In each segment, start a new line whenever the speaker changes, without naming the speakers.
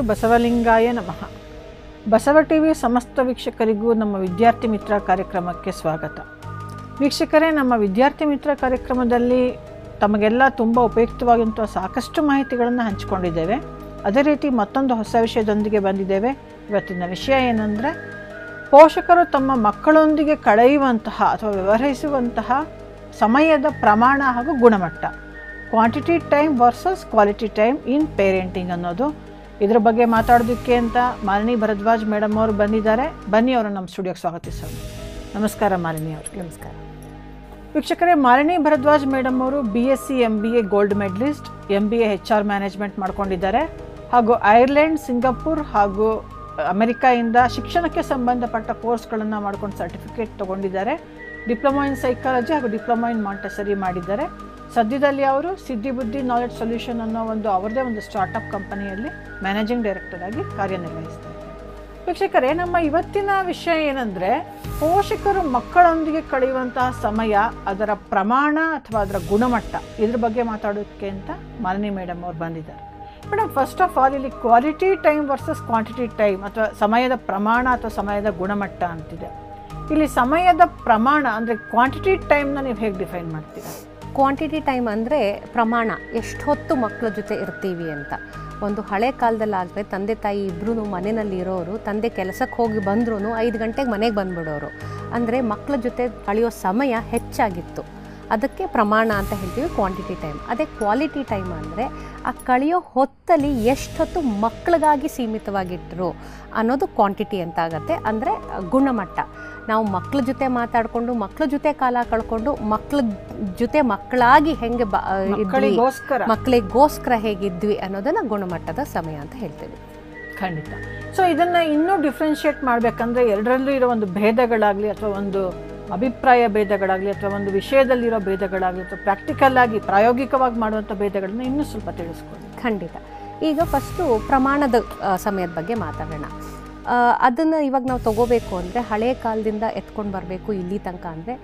ಬಸವಲಿಂಗಾಯ ನಮಃ. ಬಸವ ಟಿವಿ ಸಮಸ್ತ ವೀಕ್ಷಕರಿಗೂ ನಮ್ಮ ವಿದ್ಯಾರ್ಥಿ ಮಿತ್ರ ಕಾರ್ಯಕ್ರಮಕ್ಕೆ ಸ್ವಾಗತ. ವೀಕ್ಷಕರೇ, ನಮ್ಮ ವಿದ್ಯಾರ್ಥಿ ಮಿತ್ರ ಕಾರ್ಯಕ್ರಮದಲ್ಲಿ ತಮಗೆಲ್ಲ ತುಂಬ ಉಪಯುಕ್ತವಾದಂಥ ಸಾಕಷ್ಟು ಮಾಹಿತಿಗಳನ್ನು ಹಂಚಿಕೊಂಡಿದ್ದೇವೆ. ಅದೇ ರೀತಿ ಮತ್ತೊಂದು ಹೊಸ ವಿಷಯದೊಂದಿಗೆ ಬಂದಿದ್ದೇವೆ. ಇವತ್ತಿನ ವಿಷಯ ಏನಂದರೆ, ಪೋಷಕರು ತಮ್ಮ ಮಕ್ಕಳೊಂದಿಗೆ ಕಳೆಯುವಂತಹ ಅಥವಾ ವ್ಯವಹರಿಸುವಂತಹ ಸಮಯದ ಪ್ರಮಾಣ ಹಾಗೂ ಗುಣಮಟ್ಟ, quantity time versus quality time in parenting ಅನ್ನೋದು. ಇದರ ಬಗ್ಗೆ ಮಾತಾಡೋದಕ್ಕೆ ಅಂತ ಮಾಲಿನಿ ಭರದ್ವಾಜ್ ಮೇಡಮ್ ಅವರು ಬಂದಿದ್ದಾರೆ. ಬನ್ನಿ, ಅವರು ನಮ್ಮ ಸ್ಟುಡಿಯೋಗೆ ಸ್ವಾಗತಿಸೋಣ. ನಮಸ್ಕಾರ ಮಾಲಿನಿ ಅವರು.
ನಮಸ್ಕಾರ
ವೀಕ್ಷಕರೇ, ಮಾಲಿನಿ ಭರದ್ವಾಜ್ ಮೇಡಮ್ ಅವರು BSc MBA gold medalist, MBA HR management ಮಾಡ್ಕೊಂಡಿದ್ದಾರೆ ಹಾಗೂ ಐರ್ಲೆಂಡ್, ಸಿಂಗಾಪುರ್ ಹಾಗೂ ಅಮೆರಿಕಾಯಿಂದ ಶಿಕ್ಷಣಕ್ಕೆ ಸಂಬಂಧಪಟ್ಟ ಕೋರ್ಸ್ಗಳನ್ನು ಮಾಡ್ಕೊಂಡು ಸರ್ಟಿಫಿಕೇಟ್ ತೊಗೊಂಡಿದ್ದಾರೆ. ಡಿಪ್ಲೊಮಾ ಇನ್ ಸೈಕಾಲಜಿ ಹಾಗೂ ಡಿಪ್ಲೊಮಾ ಇನ್ ಮಾಂಟೆಸರಿ ಮಾಡಿದ್ದಾರೆ. ಸದ್ಯದಲ್ಲಿ ಅವರು SiddhiBuddhi ನಾಲೆಡ್ಜ್ ಸೊಲ್ಯೂಷನ್ ಅನ್ನೋ ಅವರದೇ ಒಂದು ಸ್ಟಾರ್ಟಪ್ ಕಂಪನಿಯಲ್ಲಿ ಮ್ಯಾನೇಜಿಂಗ್ ಡೈರೆಕ್ಟರ್ ಆಗಿ ಕಾರ್ಯನಿರ್ವಹಿಸ್ತಾ ಇದ್ದಾರೆ. ವೀಕ್ಷಕರೇ, ನಮ್ಮ ಇವತ್ತಿನ ವಿಷಯ ಏನಂದರೆ, ಪೋಷಕರು ಮಕ್ಕಳೊಂದಿಗೆ ಕಳೆಯುವಂತಹ ಸಮಯ, ಅದರ ಪ್ರಮಾಣ ಅಥವಾ ಅದರ ಗುಣಮಟ್ಟ, ಇದ್ರ ಬಗ್ಗೆ ಮಾತಾಡೋದಕ್ಕೆ ಅಂತ ಮಾಲಿನಿ ಮೇಡಮ್ ಅವರು ಬಂದಿದ್ದಾರೆ. ಮೇಡಮ್, ಫಸ್ಟ್ ಆಫ್ ಆಲ್ ಇಲ್ಲಿ quality time versus quantity time ಅಥವಾ ಸಮಯದ ಪ್ರಮಾಣ ಅಥವಾ ಸಮಯದ ಗುಣಮಟ್ಟ ಅಂತಿದೆ. ಇಲ್ಲಿ ಸಮಯದ ಪ್ರಮಾಣ ಅಂದರೆ ಕ್ವಾಂಟಿಟಿ ಟೈಮ್ನ ನೀವು ಹೇಗೆ ಡಿಫೈನ್ ಮಾಡ್ತೀರಾ?
ಕ್ವಾಂಟಿಟಿ ಟೈಮ್ ಅಂದರೆ ಪ್ರಮಾಣ, ಎಷ್ಟು ಹೊತ್ತು ಮಕ್ಕಳ ಜೊತೆ ಇರ್ತೀವಿ ಅಂತ. ಒಂದು ಹಳೆ ಕಾಲದಲ್ಲಾದರೆ ತಂದೆ ತಾಯಿ ಇಬ್ಬರೂ ಮನೆಯಲ್ಲಿ ಇರೋರು, ತಂದೆ ಕೆಲಸಕ್ಕೆ ಹೋಗಿ ಬಂದ್ರೂ 5 ಗಂಟೆಗೆ ಮನೆಗೆ ಬಂದುಬಿಡೋರು. ಅಂದರೆ ಮಕ್ಕಳ ಜೊತೆ ಕಳೆಯೋ ಸಮಯ ಹೆಚ್ಚಾಗಿತ್ತು. ಅದಕ್ಕೆ ಪ್ರಮಾಣ ಅಂತ ಹೇಳ್ತೀವಿ, ಕ್ವಾಂಟಿಟಿ ಟೈಮ್. ಅದೇ ಕ್ವಾಲಿಟಿ ಟೈಮ್ ಅಂದರೆ ಆ ಕಳೆಯೋ ಹೊತ್ತಲ್ಲಿ ಎಷ್ಟೊತ್ತು ಮಕ್ಕಳಿಗಾಗಿ ಸೀಮಿತವಾಗಿಟ್ಟರು ಅನ್ನೋದು ಕ್ವಾಂಟಿಟಿ ಅಂತ ಆಗುತ್ತೆ. ಅಂದರೆ ಗುಣಮಟ್ಟ, ನಾವು ಮಕ್ಕಳ ಜೊತೆ ಮಾತಾಡಿಕೊಂಡು, ಮಕ್ಕಳ ಜೊತೆ ಕಾಲ ಕಳ್ಕೊಂಡು, ಮಕ್ಕಳ ಜೊತೆ ಮಕ್ಕಳಾಗಿ ಹೆಂಗೆ ಮಕ್ಕಳಿಗೋಸ್ಕರ ಹೇಗಿದ್ವಿ ಅನ್ನೋದನ್ನು ಗುಣಮಟ್ಟದ ಸಮಯ ಅಂತ ಹೇಳ್ತೀವಿ.
ಖಂಡಿತ. ಸೊ ಇದನ್ನು ಇನ್ನೂ ಡಿಫ್ರೆನ್ಷಿಯೇಟ್ ಮಾಡಬೇಕಂದ್ರೆ, ಎರಡರಲ್ಲೂ ಇರೋ ಒಂದು ಭೇದಗಳಾಗಲಿ ಅಥವಾ ಒಂದು ಅಭಿಪ್ರಾಯ ಭೇದಗಳಾಗಲಿ ಅಥವಾ ಒಂದು ವಿಷಯದಲ್ಲಿರೋ ಭೇದಗಳಾಗಲಿ ಅಥವಾ ಪ್ರಾಕ್ಟಿಕಲ್ ಆಗಿ ಪ್ರಾಯೋಗಿಕವಾಗಿ ಮಾಡುವಂಥ ಭೇದಗಳನ್ನ ಇನ್ನೂ ಸ್ವಲ್ಪ ತಿಳಿಸ್ಕೊಡಿ.
ಖಂಡಿತ. ಈಗ ಫಸ್ಟು ಪ್ರಮಾಣದ ಸಮಯದ ಬಗ್ಗೆ ಮಾತಾಡೋಣ. ಅದನ್ನು ಇವಾಗ ನಾವು ತಗೋಬೇಕು ಅಂದರೆ ಹಳೆಯ ಕಾಲದಿಂದ ಎತ್ಕೊಂಡು ಬರಬೇಕು ಇಲ್ಲಿ ತನಕ. ಅಂದರೆ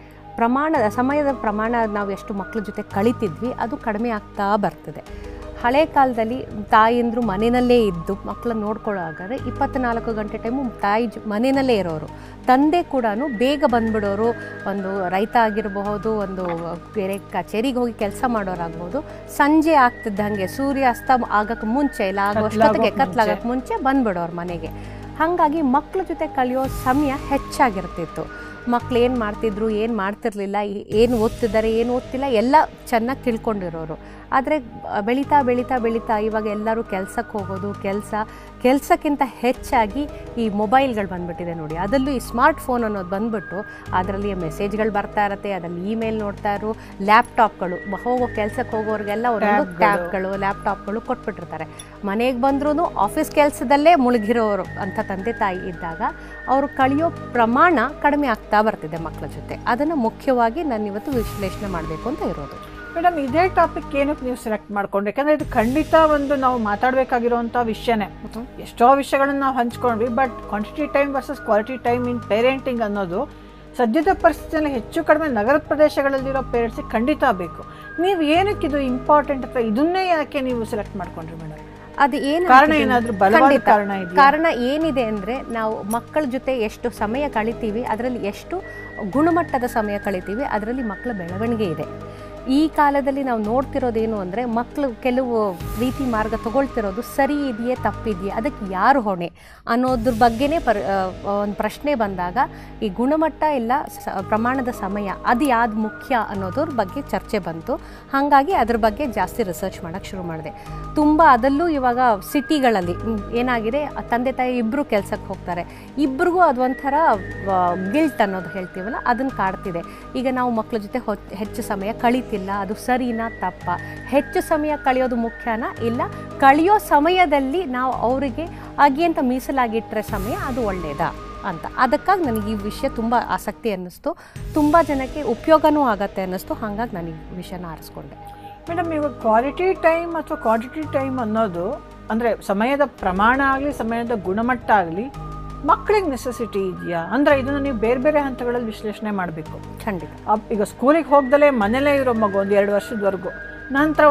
ಸಮಯದ ಪ್ರಮಾಣ ನಾವು ಎಷ್ಟು ಮಕ್ಕಳ ಜೊತೆ ಕಳೀತಿದ್ವಿ ಅದು ಕಡಿಮೆ ಆಗ್ತಾ ಬರ್ತದೆ. ಹಳೆ ಕಾಲದಲ್ಲಿ ತಾಯಿಯಂದರು ಮನೆಯಲ್ಲೇ ಇದ್ದು ಮಕ್ಕಳನ್ನ ನೋಡ್ಕೊಳ್ಳೋಗಾದ್ರೆ 24 ಗಂಟೆ ಟೈಮು ತಾಯಿ ಮನೆಯಲ್ಲೇ ಇರೋರು. ತಂದೆ ಕೂಡ ಬೇಗ ಬಂದುಬಿಡೋರು. ಒಂದು ರೈತ ಆಗಿರಬಹುದು, ಒಂದು ಬೇರೆ ಕಚೇರಿಗೆ ಹೋಗಿ ಕೆಲಸ ಮಾಡೋರಾಗ್ಬೋದು. ಸಂಜೆ ಆಗ್ತಿದ್ದಂಗೆ ಸೂರ್ಯಾಸ್ತ ಆಗೋಕ್ಕೆ ಮುಂಚೆ ಇಲ್ಲ ಆಗೋಷ್ಟೊತ್ತಿಗೆ ಕತ್ಲಾಗೋಕ್ಕೆ ಮುಂಚೆ ಬಂದುಬಿಡೋರು ಮನೆಗೆ. ಹಾಗಾಗಿ ಮಕ್ಕಳ ಜೊತೆ ಕಳೆಯೋ ಸಮಯ ಹೆಚ್ಚಾಗಿರ್ತಿತ್ತು. ಮಕ್ಳು ಏನು ಮಾಡ್ತಿದ್ರು, ಏನು ಮಾಡ್ತಿರ್ಲಿಲ್ಲ, ಏನು ಓದ್ತಿದ್ದಾರೆ, ಏನು ಓದ್ತಿಲ್ಲ ಎಲ್ಲ ಚೆನ್ನಾಗಿ ತಿಳ್ಕೊಂಡಿರೋರು. ಆದರೆ ಬೆಳೀತಾ ಬೆಳೀತಾ ಬೆಳೀತಾ ಇವಾಗ ಎಲ್ಲರೂ ಕೆಲಸಕ್ಕೆ ಹೋಗೋದು, ಕೆಲಸಕ್ಕಿಂತ ಹೆಚ್ಚಾಗಿ ಈ ಮೊಬೈಲ್ಗಳು ಬಂದುಬಿಟ್ಟಿದೆ ನೋಡಿ. ಅದರಲ್ಲೂ ಈ ಸ್ಮಾರ್ಟ್ ಫೋನ್ ಅನ್ನೋದು ಬಂದುಬಿಟ್ಟು ಅದರಲ್ಲಿ ಮೆಸೇಜ್ಗಳು ಬರ್ತಾ ಇರುತ್ತೆ, ಅದರಲ್ಲಿ ಇಮೇಲ್ ನೋಡ್ತಾ ಇರೋ, ಲ್ಯಾಪ್ಟಾಪ್ಗಳು ಕೆಲಸಕ್ಕೆ ಹೋಗೋರಿಗೆಲ್ಲ ಒಂದೊಂದು ಟ್ಯಾಬ್ಗಳು ಲ್ಯಾಪ್ಟಾಪ್ಗಳು ಕೊಟ್ಬಿಟ್ಟಿರ್ತಾರೆ. ಮನೆಗೆ ಬಂದ್ರೂ ಆಫೀಸ್ ಕೆಲಸದಲ್ಲೇ ಮುಳುಗಿರೋರು ಅಂತ ತಂದೆ ತಾಯಿ ಇದ್ದಾಗ ಅವರು ಕಳೆಯೋ ಪ್ರಮಾಣ ಕಡಿಮೆ ಆಗ್ತಾ ಬರ್ತಿದೆ ಮಕ್ಕಳ ಜೊತೆ. ಅದನ್ನು ಮುಖ್ಯವಾಗಿ ನಾನು ಇವತ್ತು ವಿಶ್ಲೇಷಣೆ ಮಾಡಬೇಕು ಅಂತ ಇರೋದು.
ಮೇಡಮ್, ಇದೇ ಟಾಪಿಕ್ ಏನಕ್ಕೆ ನೀವು ಸೆಲೆಕ್ಟ್ ಮಾಡ್ಕೊಂಡ್ರೆ? ಯಾಕಂದರೆ ಇದು ಖಂಡಿತ ಒಂದು ನಾವು ಮಾತಾಡಬೇಕಾಗಿರುವಂಥ ವಿಷಯನೇ. ಎಷ್ಟೋ ವಿಷಯಗಳನ್ನು ನಾವು ಹಂಚ್ಕೊಂಡ್ವಿ, but quantity time versus quality time in parenting ಅನ್ನೋದು ಸದ್ಯದ ಪರಿಸ್ಥಿತಿಯಲ್ಲಿ ಹೆಚ್ಚು ಕಡಿಮೆ ನಗರದ ಪ್ರದೇಶಗಳಲ್ಲಿರೋ ಪೇರೆಂಟ್ಸಿಗೆ ಖಂಡಿತ ಬೇಕು. ನೀವು ಏನಕ್ಕೆ ಇದು ಇಂಪಾರ್ಟೆಂಟ್ ಅಥವಾ ಇದನ್ನೇ ಯಾಕೆ ನೀವು ಸೆಲೆಕ್ಟ್ ಮಾಡ್ಕೊಂಡ್ರಿ ಮೇಡಮ್?
ಅದು ಏನು
ಕಾರಣ ಏನಾದರೂ ಬಲವಾದ
ಕಾರಣ ಏನಿದೆ ಅಂದರೆ, ನಾವು ಮಕ್ಕಳ ಜೊತೆ ಎಷ್ಟು ಸಮಯ ಕಳಿತೀವಿ, ಅದರಲ್ಲಿ ಎಷ್ಟು ಗುಣಮಟ್ಟದ ಸಮಯ ಕಳಿತೀವಿ, ಅದರಲ್ಲಿ ಮಕ್ಕಳ ಬೆಳವಣಿಗೆ ಇದೆ. ಈ ಕಾಲದಲ್ಲಿ ನಾವು ನೋಡ್ತಿರೋದೇನು ಅಂದರೆ, ಮಕ್ಕಳು ಕೆಲವು ರೀತಿ ಮಾರ್ಗ ತಗೊಳ್ತಿರೋದು ಸರಿ ಇದೆಯೇ ತಪ್ಪಿದೆಯೇ, ಅದಕ್ಕೆ ಯಾರು ಹೊಣೆ ಅನ್ನೋದ್ರ ಬಗ್ಗೆನೇ ಒಂದು ಪ್ರಶ್ನೆ ಬಂದಾಗ ಈ ಗುಣಮಟ್ಟ ಇಲ್ಲ ಪ್ರಮಾಣದ ಸಮಯ ಅದು ಯಾವ್ದು ಮುಖ್ಯ ಅನ್ನೋದ್ರ ಬಗ್ಗೆ ಚರ್ಚೆ ಬಂತು. ಹಾಗಾಗಿ ಅದ್ರ ಬಗ್ಗೆ ಜಾಸ್ತಿ ರಿಸರ್ಚ್ ಮಾಡೋಕ್ಕೆ ಶುರು ಮಾಡಿದೆ. ತುಂಬ ಅದಲ್ಲೂ ಇವಾಗ ಸಿಟಿಗಳಲ್ಲಿ ಏನಾಗಿದೆ, ತಂದೆ ತಾಯಿ ಇಬ್ಬರು ಕೆಲಸಕ್ಕೆ ಹೋಗ್ತಾರೆ, ಇಬ್ಬರಿಗೂ ಅದೊಂಥರ ಗಿಲ್ಟ್ ಅನ್ನೋದು ಹೇಳ್ತೀವಲ್ಲ, ಅದನ್ನು ಕಾಡ್ತಿದೆ. ಈಗ ನಾವು ಮಕ್ಕಳ ಜೊತೆ ಹೆಚ್ಚು ಸಮಯ ಕಳಿತೀವಿ, ಅದು ಸರಿನಾ ತಪ್ಪ? ಹೆಚ್ಚು ಸಮಯ ಕಳೆಯೋದು ಮುಖ್ಯನಾ, ಇಲ್ಲ ಕಳೆಯೋ ಸಮಯದಲ್ಲಿ ನಾವು ಅವರಿಗೆ ಆಗಿ ಅಂತ ಮೀಸಲಾಗಿಟ್ಟರೆ ಸಮಯ ಅದು ಒಳ್ಳೆಯದಾ ಅಂತ. ಅದಕ್ಕಾಗಿ ನನಗೆ ಈ ವಿಷಯ ತುಂಬ ಆಸಕ್ತಿ ಅನ್ನಿಸ್ತು, ತುಂಬ ಜನಕ್ಕೆ ಉಪಯೋಗನೂ ಆಗತ್ತೆ ಅನ್ನಿಸ್ತು. ಹಾಗಾಗಿ ನಾನು ಈ ವಿಷಯನ ಆರಿಸ್ಕೊಂಡೆ.
ಮೇಡಮ್, ಇವಾಗ ಕ್ವಾಲಿಟಿ ಟೈಮ್ ಅಥವಾ ಕ್ವಾಂಟಿಟಿ ಟೈಮ್ ಅನ್ನೋದು ಅಂದರೆ ಸಮಯದ ಪ್ರಮಾಣ ಆಗಲಿ ಸಮಯದ ಗುಣಮಟ್ಟ ಆಗಲಿ ಮಕ್ಕಳಿಗೆ ನೆಸೆಸಿಟಿ ಇದೆಯಾ? ಅಂದರೆ ಇದನ್ನು ನೀವು ಬೇರೆ ಬೇರೆ ಹಂತಗಳಲ್ಲಿ ವಿಶ್ಲೇಷಣೆ ಮಾಡಬೇಕು.
ಖಂಡಿತ.
ಈಗ ಸ್ಕೂಲಿಗೆ ಹೋಗ್ದಲೇ ಮನೇಲೇ ಇರೋ ಮಗು ಒಂದು 2 ವರ್ಷದವರೆಗೂ, ನಂತರ ಒಂದು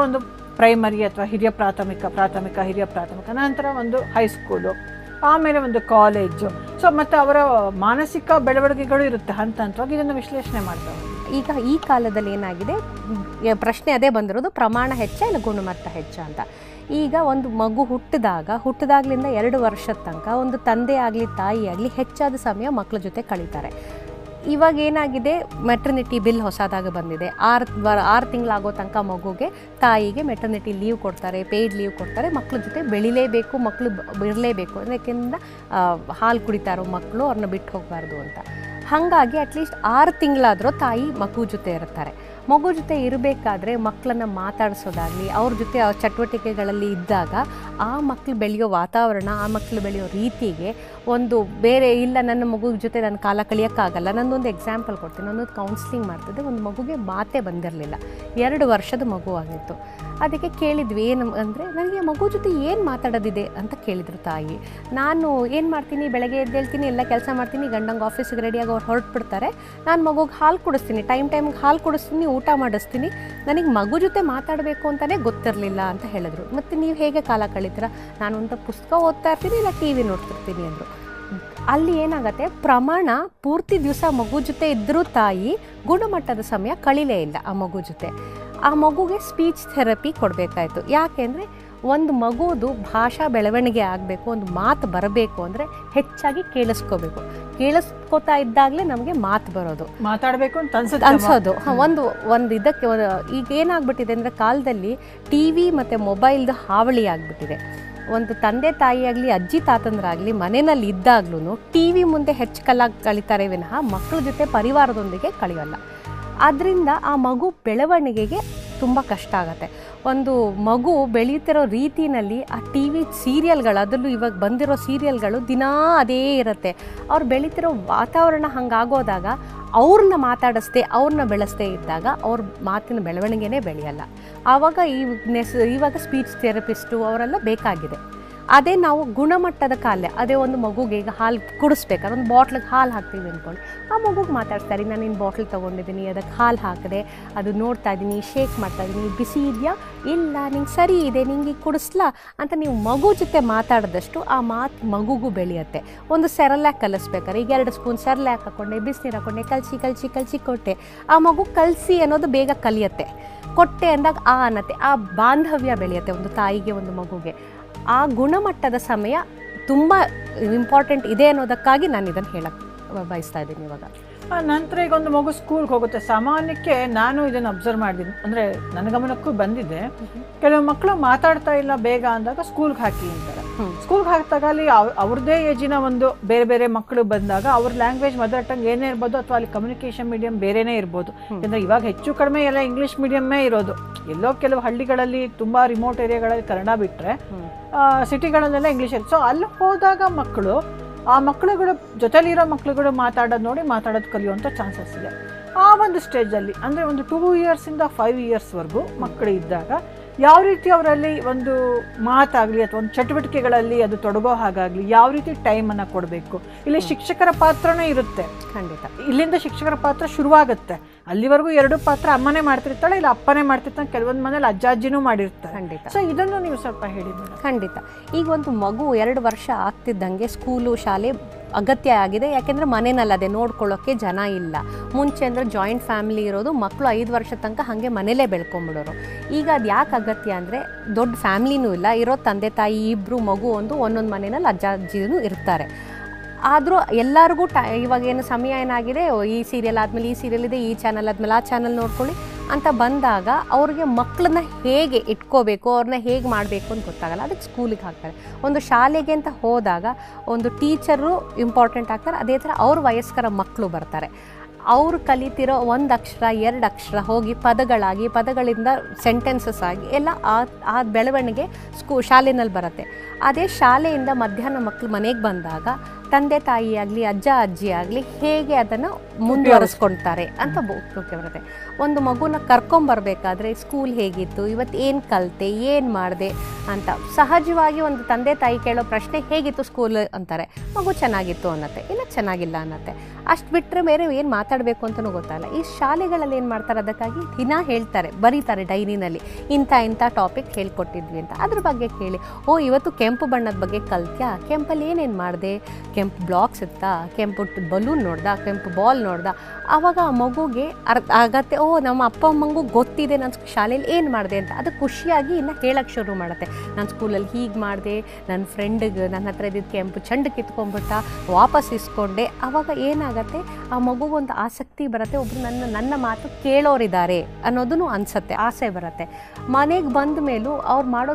ಪ್ರೈಮರಿ ಅಥವಾ ಹಿರಿಯ ಪ್ರಾಥಮಿಕ ಹಿರಿಯ ಪ್ರಾಥಮಿಕ, ನಂತರ ಒಂದು ಹೈಸ್ಕೂಲು, ಆಮೇಲೆ ಒಂದು ಕಾಲೇಜು. ಸೊ ಮತ್ತು ಅವರ ಮಾನಸಿಕ ಬೆಳವಣಿಗೆಗಳು ಇರುತ್ತೆ ಹಂತ ಹಂತವಾಗಿ. ಇದನ್ನು ವಿಶ್ಲೇಷಣೆ ಮಾಡ್ತಾರೆ.
ಈಗ ಈ ಕಾಲದಲ್ಲಿ ಏನಾಗಿದೆ, ಪ್ರಶ್ನೆ ಅದೇ ಬಂದಿರೋದು, ಪ್ರಮಾಣ ಹೆಚ್ಚ ಇಲ್ಲ ಗುಣಮಟ್ಟ ಹೆಚ್ಚ ಅಂತ. ಈಗ ಒಂದು ಮಗು ಹುಟ್ಟಿದಾಗ್ಲಿಂದ 2 ವರ್ಷದ ತನಕ ಒಂದು ತಂದೆ ಆಗಲಿ ತಾಯಿ ಆಗಲಿ ಹೆಚ್ಚಾದ ಸಮಯ ಮಕ್ಕಳ ಜೊತೆ ಕಳೀತಾರೆ. ಇವಾಗ ಏನಾಗಿದೆ, ಮೆಟರ್ನಿಟಿ ಬಿಲ್ ಹೊಸದಾಗ ಬಂದಿದೆ. 6 ತಿಂಗಳಾಗೋ ತನಕ ಮಗುಗೆ ತಾಯಿಗೆ ಮೆಟರ್ನಿಟಿ ಲೀವ್ ಕೊಡ್ತಾರೆ, ಪೇಯ್ಡ್ ಲೀವ್ ಕೊಡ್ತಾರೆ. ಮಕ್ಕಳ ಜೊತೆ ಬೆಳಿಲೇಬೇಕು, ಮಕ್ಕಳು ಇರಲೇಬೇಕು. ಯಾಕೆಂದ್ರೆ ಹಾಲು ಕುಡಿತಾ ಇರೋ ಮಕ್ಕಳು ಅವ್ರನ್ನ ಬಿಟ್ಟು ಹೋಗಬಾರ್ದು ಅಂತ. ಹಾಗಾಗಿ ಅಟ್ಲೀಸ್ಟ್ 6 ತಿಂಗಳಾದರೂ ತಾಯಿ ಮಗು ಜೊತೆ ಇರ್ತಾರೆ. ಮಗು ಜೊತೆ ಇರಬೇಕಾದ್ರೆ ಮಕ್ಕಳನ್ನು ಮಾತಾಡಿಸೋದಾಗಲಿ, ಅವ್ರ ಜೊತೆ ಚಟುವಟಿಕೆಗಳಲ್ಲಿ ಇದ್ದಾಗ ಆ ಮಕ್ಕಳು ಬೆಳೆಯೋ ವಾತಾವರಣ, ಆ ಮಕ್ಕಳು ಬೆಳೆಯೋ ರೀತಿಗೆ ಒಂದು ಬೇರೆ ಇಲ್ಲ, ನನ್ನ ಮಗು ಜೊತೆ ನನ್ನ ಕಾಲ ಕಳಿಯೋಕ್ಕಾಗಲ್ಲ. ನನ್ನೊಂದು ಎಕ್ಸಾಂಪಲ್ ಕೊಡ್ತೀನಿ. ನಾನೊಂದು ಕೌನ್ಸ್ಲಿಂಗ್ ಮಾಡ್ತಿದ್ದೆ. ಒಂದು ಮಗುಗೆ ಮಾತೇ ಬಂದಿರಲಿಲ್ಲ, 2 ವರ್ಷದ ಮಗು ಆಗಿತ್ತು. ಅದಕ್ಕೆ ಕೇಳಿದ್ವಿ, ಏನು ಅಂದರೆ ನನಗೆ ಮಗು ಜೊತೆ ಏನು ಮಾತಾಡೋದಿದೆ ಅಂತ ಕೇಳಿದ್ರು ತಾಯಿ. ನಾನು ಏನು ಮಾಡ್ತೀನಿ, ಬೆಳಗ್ಗೆ ಎದ್ದೇಳ್ತೀನಿ, ಎಲ್ಲ ಕೆಲಸ ಮಾಡ್ತೀನಿ, ಗಂಡಂಗೆ ಆಫೀಸಿಗೆ ರೆಡಿಯಾಗಿ ಅವ್ರು ಹೊರಟ್ಬಿಡ್ತಾರೆ. ನಾನು ಮಗುಗೆ ಹಾಲು ಕುಡಿಸ್ತೀನಿ, ಟೈಮ್ಗೆ ಹಾಲು ಕುಡಿಸ್ತೀನಿ, ಊಟ ಮಾಡಿಸ್ತೀನಿ. ನನಗೆ ಮಗು ಜೊತೆ ಮಾತಾಡಬೇಕು ಅಂತಲೇ ಗೊತ್ತಿರಲಿಲ್ಲ ಅಂತ ಹೇಳಿದ್ರು. ಮತ್ತು ನೀವು ಹೇಗೆ ಕಾಲ ಕಳೀತೀರ? ನಾನು ಒಂದು ಪುಸ್ತಕ ಓದ್ತಾ ಇರ್ತೀನಿ, ಇಲ್ಲ ಟಿ ವಿ ನೋಡ್ತಿರ್ತೀನಿ ಅಂದರು. ಅಲ್ಲಿ ಏನಾಗುತ್ತೆ, ಪ್ರಮಾಣ ಪೂರ್ತಿ ದಿವಸ ಮಗು ಜೊತೆ ಇದ್ದರೂ ತಾಯಿ ಗುಣಮಟ್ಟದ ಸಮಯ ಕಳೀಲೇ ಇಲ್ಲ ಆ ಮಗು ಜೊತೆ. ಆ ಮಗುಗೆ ಸ್ಪೀಚ್ ಥೆರಪಿ ಕೊಡಬೇಕಾಯ್ತು. ಯಾಕೆಂದರೆ ಒಂದು ಮಗುದು ಭಾಷಾ ಬೆಳವಣಿಗೆ ಆಗಬೇಕು, ಒಂದು ಮಾತು ಬರಬೇಕು ಅಂದರೆ ಹೆಚ್ಚಾಗಿ ಕೇಳಿಸ್ಕೋತಾ ಇದ್ದಾಗಲೇ ನಮಗೆ ಮಾತು ಬರೋದು,
ಮಾತಾಡಬೇಕು ಅಂತ
ಅನ್ಸೋದು. ಒಂದು ಇದಕ್ಕೆ ಈಗ ಏನಾಗ್ಬಿಟ್ಟಿದೆ ಅಂದರೆ ಕಾಲದಲ್ಲಿ ಟಿ ವಿ ಮತ್ತು ಮೊಬೈಲ್ದು ಹಾವಳಿ ಆಗಿಬಿಟ್ಟಿದೆ. ಒಂದು ತಂದೆ ತಾಯಿಯಾಗಲಿ ಅಜ್ಜಿ ತಾತಂದ್ರಾಗಲಿ ಮನೆಯಲ್ಲಿ ಇದ್ದಾಗ್ಲೂ ಟಿ ವಿ ಮುಂದೆ ಹೆಚ್ಚು ಕಳೀತಾರೆ ವಿನಃ ಮಕ್ಕಳ ಜೊತೆ ಪರಿವಾರದೊಂದಿಗೆ ಕಳೆಯೋಲ್ಲ. ಆದ್ದರಿಂದ ಆ ಮಗು ಬೆಳವಣಿಗೆಗೆ ತುಂಬ ಕಷ್ಟ ಆಗುತ್ತೆ. ಒಂದು ಮಗು ಬೆಳೆಯುತ್ತಿರೋ ರೀತಿಯಲ್ಲಿ ಆ ಟಿ ವಿ ಸೀರಿಯಲ್ಗಳು, ಅದರಲ್ಲೂ ಇವಾಗ ಬಂದಿರೋ ಸೀರಿಯಲ್ಗಳು ದಿನಾ ಅದೇ ಇರುತ್ತೆ. ಅವ್ರು ಬೆಳೀತಿರೋ ವಾತಾವರಣ ಹಂಗಾಗೋದಾಗ ಅವ್ರನ್ನ ಮಾತಾಡಿಸ್ದೆ, ಅವ್ರನ್ನ ಬೆಳೆಸದೇ ಇದ್ದಾಗ ಅವ್ರ ಮಾತಿನ ಬೆಳವಣಿಗೆನೇ ಬೆಳೆಯಲ್ಲ. ಆವಾಗ ಇವಾಗ ಸ್ಪೀಚ್ ಥೆರಪಿಸ್ಟು ಅವರೆಲ್ಲ ಬೇಕಾಗಿದೆ. ಅದೇ ನಾವು ಗುಣಮಟ್ಟದ ಕಾಲ, ಅದೇ ಒಂದು ಮಗುಗೆ ಈಗ ಹಾಲು ಕುಡಿಸ್ಬೇಕಾದ್ರೆ ಒಂದು ಬಾಟ್ಲಿಗೆ ಹಾಲು ಹಾಕ್ತೀವಿ ಅಂದ್ಕೊಂಡು ಆ ಮಗುಗೆ ಮಾತಾಡ್ತಾರೆ, ನಾನು ಇನ್ನು ಬಾಟ್ಲ್ ತೊಗೊಂಡಿದ್ದೀನಿ, ಅದಕ್ಕೆ ಹಾಲು ಹಾಕಿದೆ, ಅದು ನೋಡ್ತಾ ಇದ್ದೀನಿ, ಶೇಕ್ ಮಾಡ್ತಾ ಇದ್ದೀನಿ, ಬಿಸಿ ಇದೆಯಾ, ಇಲ್ಲ ನಿಂಗೆ ಸರಿ ಇದೆ, ನಿಂಗೆ ಕುಡಿಸ್ಲಾ ಅಂತ ನೀವು ಮಗು ಜೊತೆ ಮಾತಾಡಿದಷ್ಟು ಆ ಮಾತು ಮಗುಗೂ ಬೆಳೆಯುತ್ತೆ. ಒಂದು ಸೆರಲ್ಯಾಕ್ ಕಲಿಸ್ಬೇಕಾದ್ರೆ ಈಗ 2 ಸ್ಪೂನ್ ಸೆರಲ್ಯಾಕ್ ಹಾಕ್ಕೊಂಡೆ, ಬಿಸಿನೀರು ಹಾಕ್ಕೊಂಡೆ, ಕಲಸಿ ಕೊಟ್ಟೆ, ಆ ಮಗು ಕಲಸಿ ಅನ್ನೋದು ಬೇಗ ಕಲಿಯುತ್ತೆ. ಕೊಟ್ಟೆ ಅಂದಾಗ ಅನ್ನತ್ತೆ, ಆ ಬಾಂಧವ್ಯ ಬೆಳೆಯುತ್ತೆ ಒಂದು ತಾಯಿಗೆ ಒಂದು ಮಗುಗೆ. ಆ ಗುಣಮಟ್ಟದ ಸಮಯ ತುಂಬ ಇಂಪಾರ್ಟೆಂಟ್ ಇದೆ ಅನ್ನೋದಕ್ಕಾಗಿ ನಾನು ಇದನ್ನು ಹೇಳಕ್ಕೆ ಬಯಸ್ತಾ ಇದ್ದೀನಿ. ಇವಾಗ
ನಂತರ ಈಗ ಒಂದು ಮಗು ಸ್ಕೂಲ್ಗೆ ಹೋಗುತ್ತೆ. ಸಾಮಾನ್ಯಕ್ಕೆ ನಾನು ಇದನ್ನು ಅಬ್ಸರ್ವ್ ಮಾಡಿದ್ದೀನಿ, ಅಂದರೆ ನನ್ನ ಗಮನಕ್ಕೂ ಬಂದಿದೆ. ಕೆಲವು ಮಕ್ಕಳು ಮಾತಾಡ್ತಾ ಇಲ್ಲ ಬೇಗ ಅಂದಾಗ ಸ್ಕೂಲ್ಗೆ ಹಾಕಿ ಅಂತಾರೆ. ಸ್ಕೂಲ್ಗೆ ಹಾಕಿದಾಗ ಅಲ್ಲಿ ಅವ್ರದ್ದೇ ಏಜಿನ ಒಂದು ಬೇರೆ ಬೇರೆ ಮಕ್ಕಳು ಬಂದಾಗ ಅವ್ರ ಲ್ಯಾಂಗ್ವೇಜ್ ಮದರ್ ಟಂಗ್ ಏನೇ ಇರ್ಬೋದು, ಅಥವಾ ಅಲ್ಲಿ ಕಮ್ಯುನಿಕೇಷನ್ ಮೀಡಿಯಂ ಬೇರೆನೇ ಇರ್ಬೋದು. ಯಾಕಂದರೆ ಇವಾಗ ಹೆಚ್ಚು ಕಡಿಮೆ ಎಲ್ಲ ಇಂಗ್ಲೀಷ್ ಮೀಡಿಯಮ್ಮೇ ಇರೋದು. ಎಲ್ಲೋ ಕೆಲವು ಹಳ್ಳಿಗಳಲ್ಲಿ ತುಂಬ ರಿಮೋಟ್ ಏರಿಯಾಗಳಲ್ಲಿ ಕನ್ನಡ ಬಿಟ್ಟರೆ ಸಿಟಿಗಳಲ್ಲೆಲ್ಲ ಇಂಗ್ಲೀಷ್ ಇರುತ್ತೆ. ಸೊ ಅಲ್ಲಿ ಹೋದಾಗ ಮಕ್ಕಳು ಆ ಮಕ್ಕಳುಗಳು ಜೊತೆಲಿರೋ ಮಕ್ಕಳುಗಳು ಮಾತಾಡೋದು ಕಲಿಯುವಂಥ ಚಾನ್ಸಸ್ ಇದೆ. ಆ ಒಂದು ಸ್ಟೇಜಲ್ಲಿ ಅಂದರೆ ಒಂದು 2 ಇಯರ್ಸಿಂದ 5 ಇಯರ್ಸ್ವರೆಗೂ ಮಕ್ಕಳು ಇದ್ದಾಗ ಯಾವ ರೀತಿ ಅವರಲ್ಲಿ ಒಂದು ಮಾತಾಗಲಿ ಅಥವಾ ಒಂದು ಚಟುವಟಿಕೆಗಳಲ್ಲಿ ಅದು ತೊಡಗೋ ಹಾಗಾಗಲಿ ಯಾವ ರೀತಿ ಟೈಮನ್ನು ಕೊಡಬೇಕು. ಇಲ್ಲಿ ಶಿಕ್ಷಕರ ಪಾತ್ರನೇ ಇರುತ್ತೆ.
ಖಂಡಿತ
ಇಲ್ಲಿಂದ ಶಿಕ್ಷಕರ ಪಾತ್ರ ಶುರುವಾಗುತ್ತೆ. ಅಲ್ಲಿವರೆಗೂ 2 ಪಾತ್ರ ಅಮ್ಮನೇ ಮಾಡ್ತಿರ್ತಾಳೆ, ಇಲ್ಲ ಅಪ್ಪನೇ ಮಾಡ್ತಿರ್ತಾನೆ, ಕೆಲವೊಂದು ಮನೇಲಿ ಅಜ್ಜಿನೂ ಮಾಡಿರ್ತಾರೆ.
ಖಂಡಿತ.
ಸೊ ಇದನ್ನು ನೀವು ಸ್ವಲ್ಪ ಹೇಳಿ.
ಖಂಡಿತ. ಈಗ ಒಂದು ಮಗು 2 ವರ್ಷ ಆಗ್ತಿದ್ದಂಗೆ ಸ್ಕೂಲು ಶಾಲೆ ಅಗತ್ಯ ಆಗಿದೆ. ಯಾಕೆಂದರೆ ಮನೆಯಲ್ಲಿ ಅದೇ ನೋಡ್ಕೊಳ್ಳೋಕ್ಕೆ ಜನ ಇಲ್ಲ. ಮುಂಚೆ ಅಂದರೆ ಜಾಯಿಂಟ್ ಫ್ಯಾಮಿಲಿ ಇರೋದು, ಮಕ್ಕಳು 5 ವರ್ಷ ತನಕ ಹಾಗೆ ಮನೇಲೇ ಬೆಳ್ಕೊಂಬಿಡೋರು. ಈಗ ಅದು ಯಾಕೆ ಅಗತ್ಯ ಅಂದರೆ ದೊಡ್ಡ ಫ್ಯಾಮಿಲಿನೂ ಇಲ್ಲ, ಇರೋ ತಂದೆ ತಾಯಿ ಇಬ್ಬರು ಮಗು ಒಂದೊಂದು ಮನೆಯಲ್ಲಿ ಅಜ್ಜಿನೂ ಇರ್ತಾರೆ. ಆದರೂ ಎಲ್ಲರಿಗೂ ಇವಾಗೇನು ಸಮಯ ಏನಾಗಿದೆ, ಈ ಸೀರಿಯಲ್ ಆದಮೇಲೆ ಈ ಸೀರಿಯಲ್ ಇದೆ, ಈ ಚಾನಲ್ ಆದಮೇಲೆ ಆ ಚಾನಲ್ ನೋಡ್ಕೊಳ್ಳಿ ಅಂತ ಬಂದಾಗ ಅವ್ರಿಗೆ ಮಕ್ಕಳನ್ನ ಹೇಗೆ ಇಟ್ಕೋಬೇಕು, ಅವ್ರನ್ನ ಹೇಗೆ ಮಾಡಬೇಕು ಅಂತ ಗೊತ್ತಾಗಲ್ಲ. ಅದಕ್ಕೆ ಸ್ಕೂಲಿಗೆ ಹಾಕ್ತಾರೆ. ಒಂದು ಶಾಲೆಗೆ ಅಂತ ಹೋದಾಗ ಒಂದು ಟೀಚರು ಇಂಪಾರ್ಟೆಂಟ್ ಆಗ್ತಾರೆ. ಅದೇ ಥರ ಅವ್ರ ವಯಸ್ಕರ ಮಕ್ಕಳು ಬರ್ತಾರೆ. ಅವರು ಕಲಿತಿರೋ 1 ಅಕ್ಷರ 2 ಅಕ್ಷರ ಹೋಗಿ ಪದಗಳಾಗಿ, ಪದಗಳಿಂದ ಸೆಂಟೆನ್ಸಸ್ ಆಗಿ ಎಲ್ಲ ಆ ಬೆಳವಣಿಗೆ ಶಾಲೆಯಲ್ಲಿ ಬರುತ್ತೆ. ಅದೇ ಶಾಲೆಯಿಂದ ಮಧ್ಯಾಹ್ನ ಮಕ್ಕಳು ಮನೆಗೆ ಬಂದಾಗ ತಂದೆ ತಾಯಿ ಆಗಲಿ ಅಜ್ಜ ಅಜ್ಜಿ ಆಗಲಿ ಹೇಗೆ ಅದನ್ನು ಮುಂದುವರಿಸ್ಕೊಳ್ತಾರೆ ಅಂತ ಮುಖ್ಯ ಬರುತ್ತೆ. ಒಂದು ಮಗುನ ಕರ್ಕೊಂಬರ್ಬೇಕಾದ್ರೆ ಸ್ಕೂಲ್ ಹೇಗಿತ್ತು, ಇವತ್ತು ಏನು ಕಲಿತೆ, ಏನು ಮಾಡಿದೆ ಅಂತ ಸಹಜವಾಗಿ ಒಂದು ತಂದೆ ತಾಯಿ ಕೇಳೋ ಪ್ರಶ್ನೆ ಹೇಗಿತ್ತು ಸ್ಕೂಲ್ ಅಂತಾರೆ, ಮಗು ಚೆನ್ನಾಗಿತ್ತು ಅನ್ನತ್ತೆ, ಇಲ್ಲ ಚೆನ್ನಾಗಿಲ್ಲ ಅನ್ನತ್ತೆ. ಅಷ್ಟು ಬಿಟ್ಟರೆ ಬೇರೆ ಏನು ಮಾತಾಡಬೇಕು ಅಂತಲೂ ಗೊತ್ತಾಗಲ್ಲ. ಈ ಶಾಲೆಗಳಲ್ಲಿ ಏನು ಮಾಡ್ತಾರೆ, ಅದಕ್ಕಾಗಿ ದಿನ ಹೇಳ್ತಾರೆ, ಬರೀತಾರೆ ಡೈರಿನಲ್ಲಿ ಇಂಥ ಇಂಥ ಟಾಪಿಕ್ ಹೇಳ್ಕೊಟ್ಟಿದ್ವಿ ಅಂತ. ಅದ್ರ ಬಗ್ಗೆ ಕೇಳಿ, ಓ ಇವತ್ತು ಕೆಂಪು ಬಣ್ಣದ ಬಗ್ಗೆ ಕಲ್ತ್ಯಾ, ಕೆಂಪಲ್ಲಿ ಏನೇನು ಮಾಡಿದೆ, ಕೆಂಪು ಬ್ಲಾಕ್ಸ್ ಇತ್ತಾ, ಕೆಂಪು ಬಲೂನ್ ನೋಡ್ದ, ಕೆಂಪು ಬಾಲ್ ನೋಡ್ದ. ಆವಾಗ ಆ ಮಗುಗೆ ಆಗತ್ತೆ, ಓ ನಮ್ಮ ಅಪ್ಪ ಅಮ್ಮಂಗೂ ಗೊತ್ತಿದೆ ನಾನು ಶಾಲೆಯಲ್ಲಿ ಏನು ಮಾಡಿದೆ ಅಂತ. ಅದು ಖುಷಿಯಾಗಿ ಇನ್ನು ಹೇಳಕ್ಕೆ ಶುರು ಮಾಡುತ್ತೆ, ನಾನು ಸ್ಕೂಲಲ್ಲಿ ಹೀಗೆ ಮಾಡಿದೆ, ನನ್ನ ಫ್ರೆಂಡಿಗೆ ನನ್ನ ಹತ್ರ ಇದ್ದಿದ್ದು ಕೆಂಪು ಚೆಂಡು ಕಿತ್ಕೊಂಡ್ಬಿಟ್ಟ, ವಾಪಸ್ ಇಸ್ಕೊಂಡೆ. ಆವಾಗ ಏನಾಗುತ್ತೆ, ಆ ಮಗುಗೊಂದು ಆಸಕ್ತಿ ಬರುತ್ತೆ, ಒಬ್ರು ನನ್ನ ಮಾತು ಕೇಳೋರಿದ್ದಾರೆ ಅನ್ನೋದನ್ನು ಅನಿಸುತ್ತೆ, ಆಸೆ ಬರುತ್ತೆ. ಮನೆಗೆ ಬಂದ ಮೇಲೂ ಅವ್ರು ಮಾಡೋ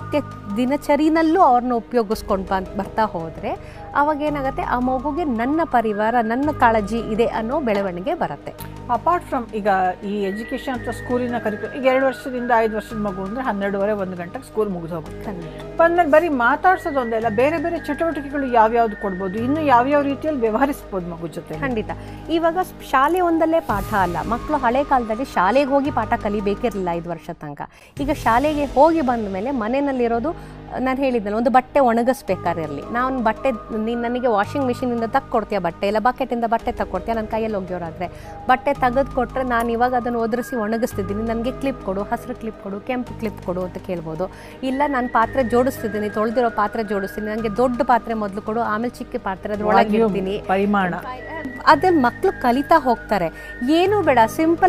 ದಿನಚರಿನಲ್ಲೂ ಅವ್ರನ್ನ ಉಪಯೋಗಿಸ್ಕೊಂಡು ಬರ್ತಾ ಹೋದರೆ ಅವಾಗ ಏನಾಗುತ್ತೆ, ಆ ಮಗುಗೆ ನನ್ನ ಪರಿವಾರ, ನನ್ನ ಕಾಳಜಿ ಇದೆ ಅನ್ನೋ ಬೆಳವಣಿಗೆ ಬರುತ್ತೆ.
ಅಪಾರ್ಟ್ ಫ್ರಮ್ ಈಗ ಈ ಎಜುಕೇಷನ್ ಅಥವಾ ಸ್ಕೂಲಿನ ಕರಿಕ್ಯುಲಮ್, ಈಗ 2 ವರ್ಷದಿಂದ 5 ವರ್ಷದ ಮಗು ಅಂದರೆ 12:30 1 ಗಂಟೆಗೆ ಸ್ಕೂಲ್ ಮುಗಿದೋಗುತ್ತೆ. ಬಂದ್ಮೇಲೆ ಬರೀ ಮಾತಾಡ್ಸೋದು ಒಂದೇ ಅಲ್ಲ, ಬೇರೆ ಬೇರೆ ಚಟುವಟಿಕೆಗಳು ಯಾವ್ಯಾವ್ದು ಕೊಡ್ಬೋದು, ಇನ್ನು ಯಾವ್ಯಾವ ರೀತಿಯಲ್ಲಿ ವ್ಯವಹರಿಸ್ಬೋದು ಮಗು ಜೊತೆ?
ಖಂಡಿತ. ಇವಾಗ ಶಾಲೆ ಒಂದಲ್ಲೇ ಪಾಠ ಅಲ್ಲ, ಮಕ್ಕಳು ಹಳೆ ಕಾಲದಲ್ಲಿ ಶಾಲೆಗೆ ಹೋಗಿ ಪಾಠ ಕಲಿಬೇಕಿರಲಿಲ್ಲ 5 ವರ್ಷ ತನಕ. ಈಗ ಶಾಲೆಗೆ ಹೋಗಿ ಬಂದ ಮೇಲೆ ಮನೆಯಲ್ಲಿರೋದು, ನಾನು ಹೇಳಿದ್ನಲ್ಲ, ಒಂದು ಬಟ್ಟೆ ಒಣಗಿಸ್ಬೇಕಾಗಿರಲಿ, ನಾನು ಬಟ್ಟೆ ನೀನು ನನಗೆ ವಾಷಿಂಗ್ ಮಿಷಿನಿಂದ ತಕ್ಕೊಡ್ತೀಯ ಬಟ್ಟೆ, ಇಲ್ಲ ಬಕೆಟಿಂದ ಬಟ್ಟೆ ತಕ್ಕೊಡ್ತೀಯ, ನನ್ನ ಕೈಯಲ್ಲಿ ಹೋಗ್ಯೋರಾದರೆ ಬಟ್ಟೆ ತೆಗೆದು ಕೊಟ್ಟರೆ ನಾನು ಇವಾಗ ಅದನ್ನು ಒದರಿಸಿ ಒಣಗಿಸ್ತಿದ್ದೀನಿ, ನನಗೆ ಕ್ಲಿಪ್ ಕೊಡು, ಹಸಿರು ಕ್ಲಿಪ್ ಕೊಡು, ಕೆಂಪು ಕ್ಲಿಪ್ ಕೊಡು ಅಂತ ಕೇಳ್ಬೋದು. ಇಲ್ಲ ನಾನು ಪಾತ್ರೆ ಜೋಡಿಸ್ತಿದ್ದೀನಿ, ತೊಳೆದಿರೋ ಪಾತ್ರೆ ಜೋಡಿಸ್ತೀನಿ, ನನಗೆ ದೊಡ್ಡ ಪಾತ್ರೆ ಮೊದಲು ಕೊಡು, ಆಮೇಲೆ ಚಿಕ್ಕ ಪಾತ್ರೆ ಅದ್ರೊಳಗೆ ಇರ್ತೀನಿ.
ಪರಿಮಾಣ
ಅದನ್ನು ಮಕ್ಕಳು ಕಲಿತಾ ಹೋಗ್ತಾರೆ. ಏನೂ ಬೇಡ, ಸಿಂಪಲ್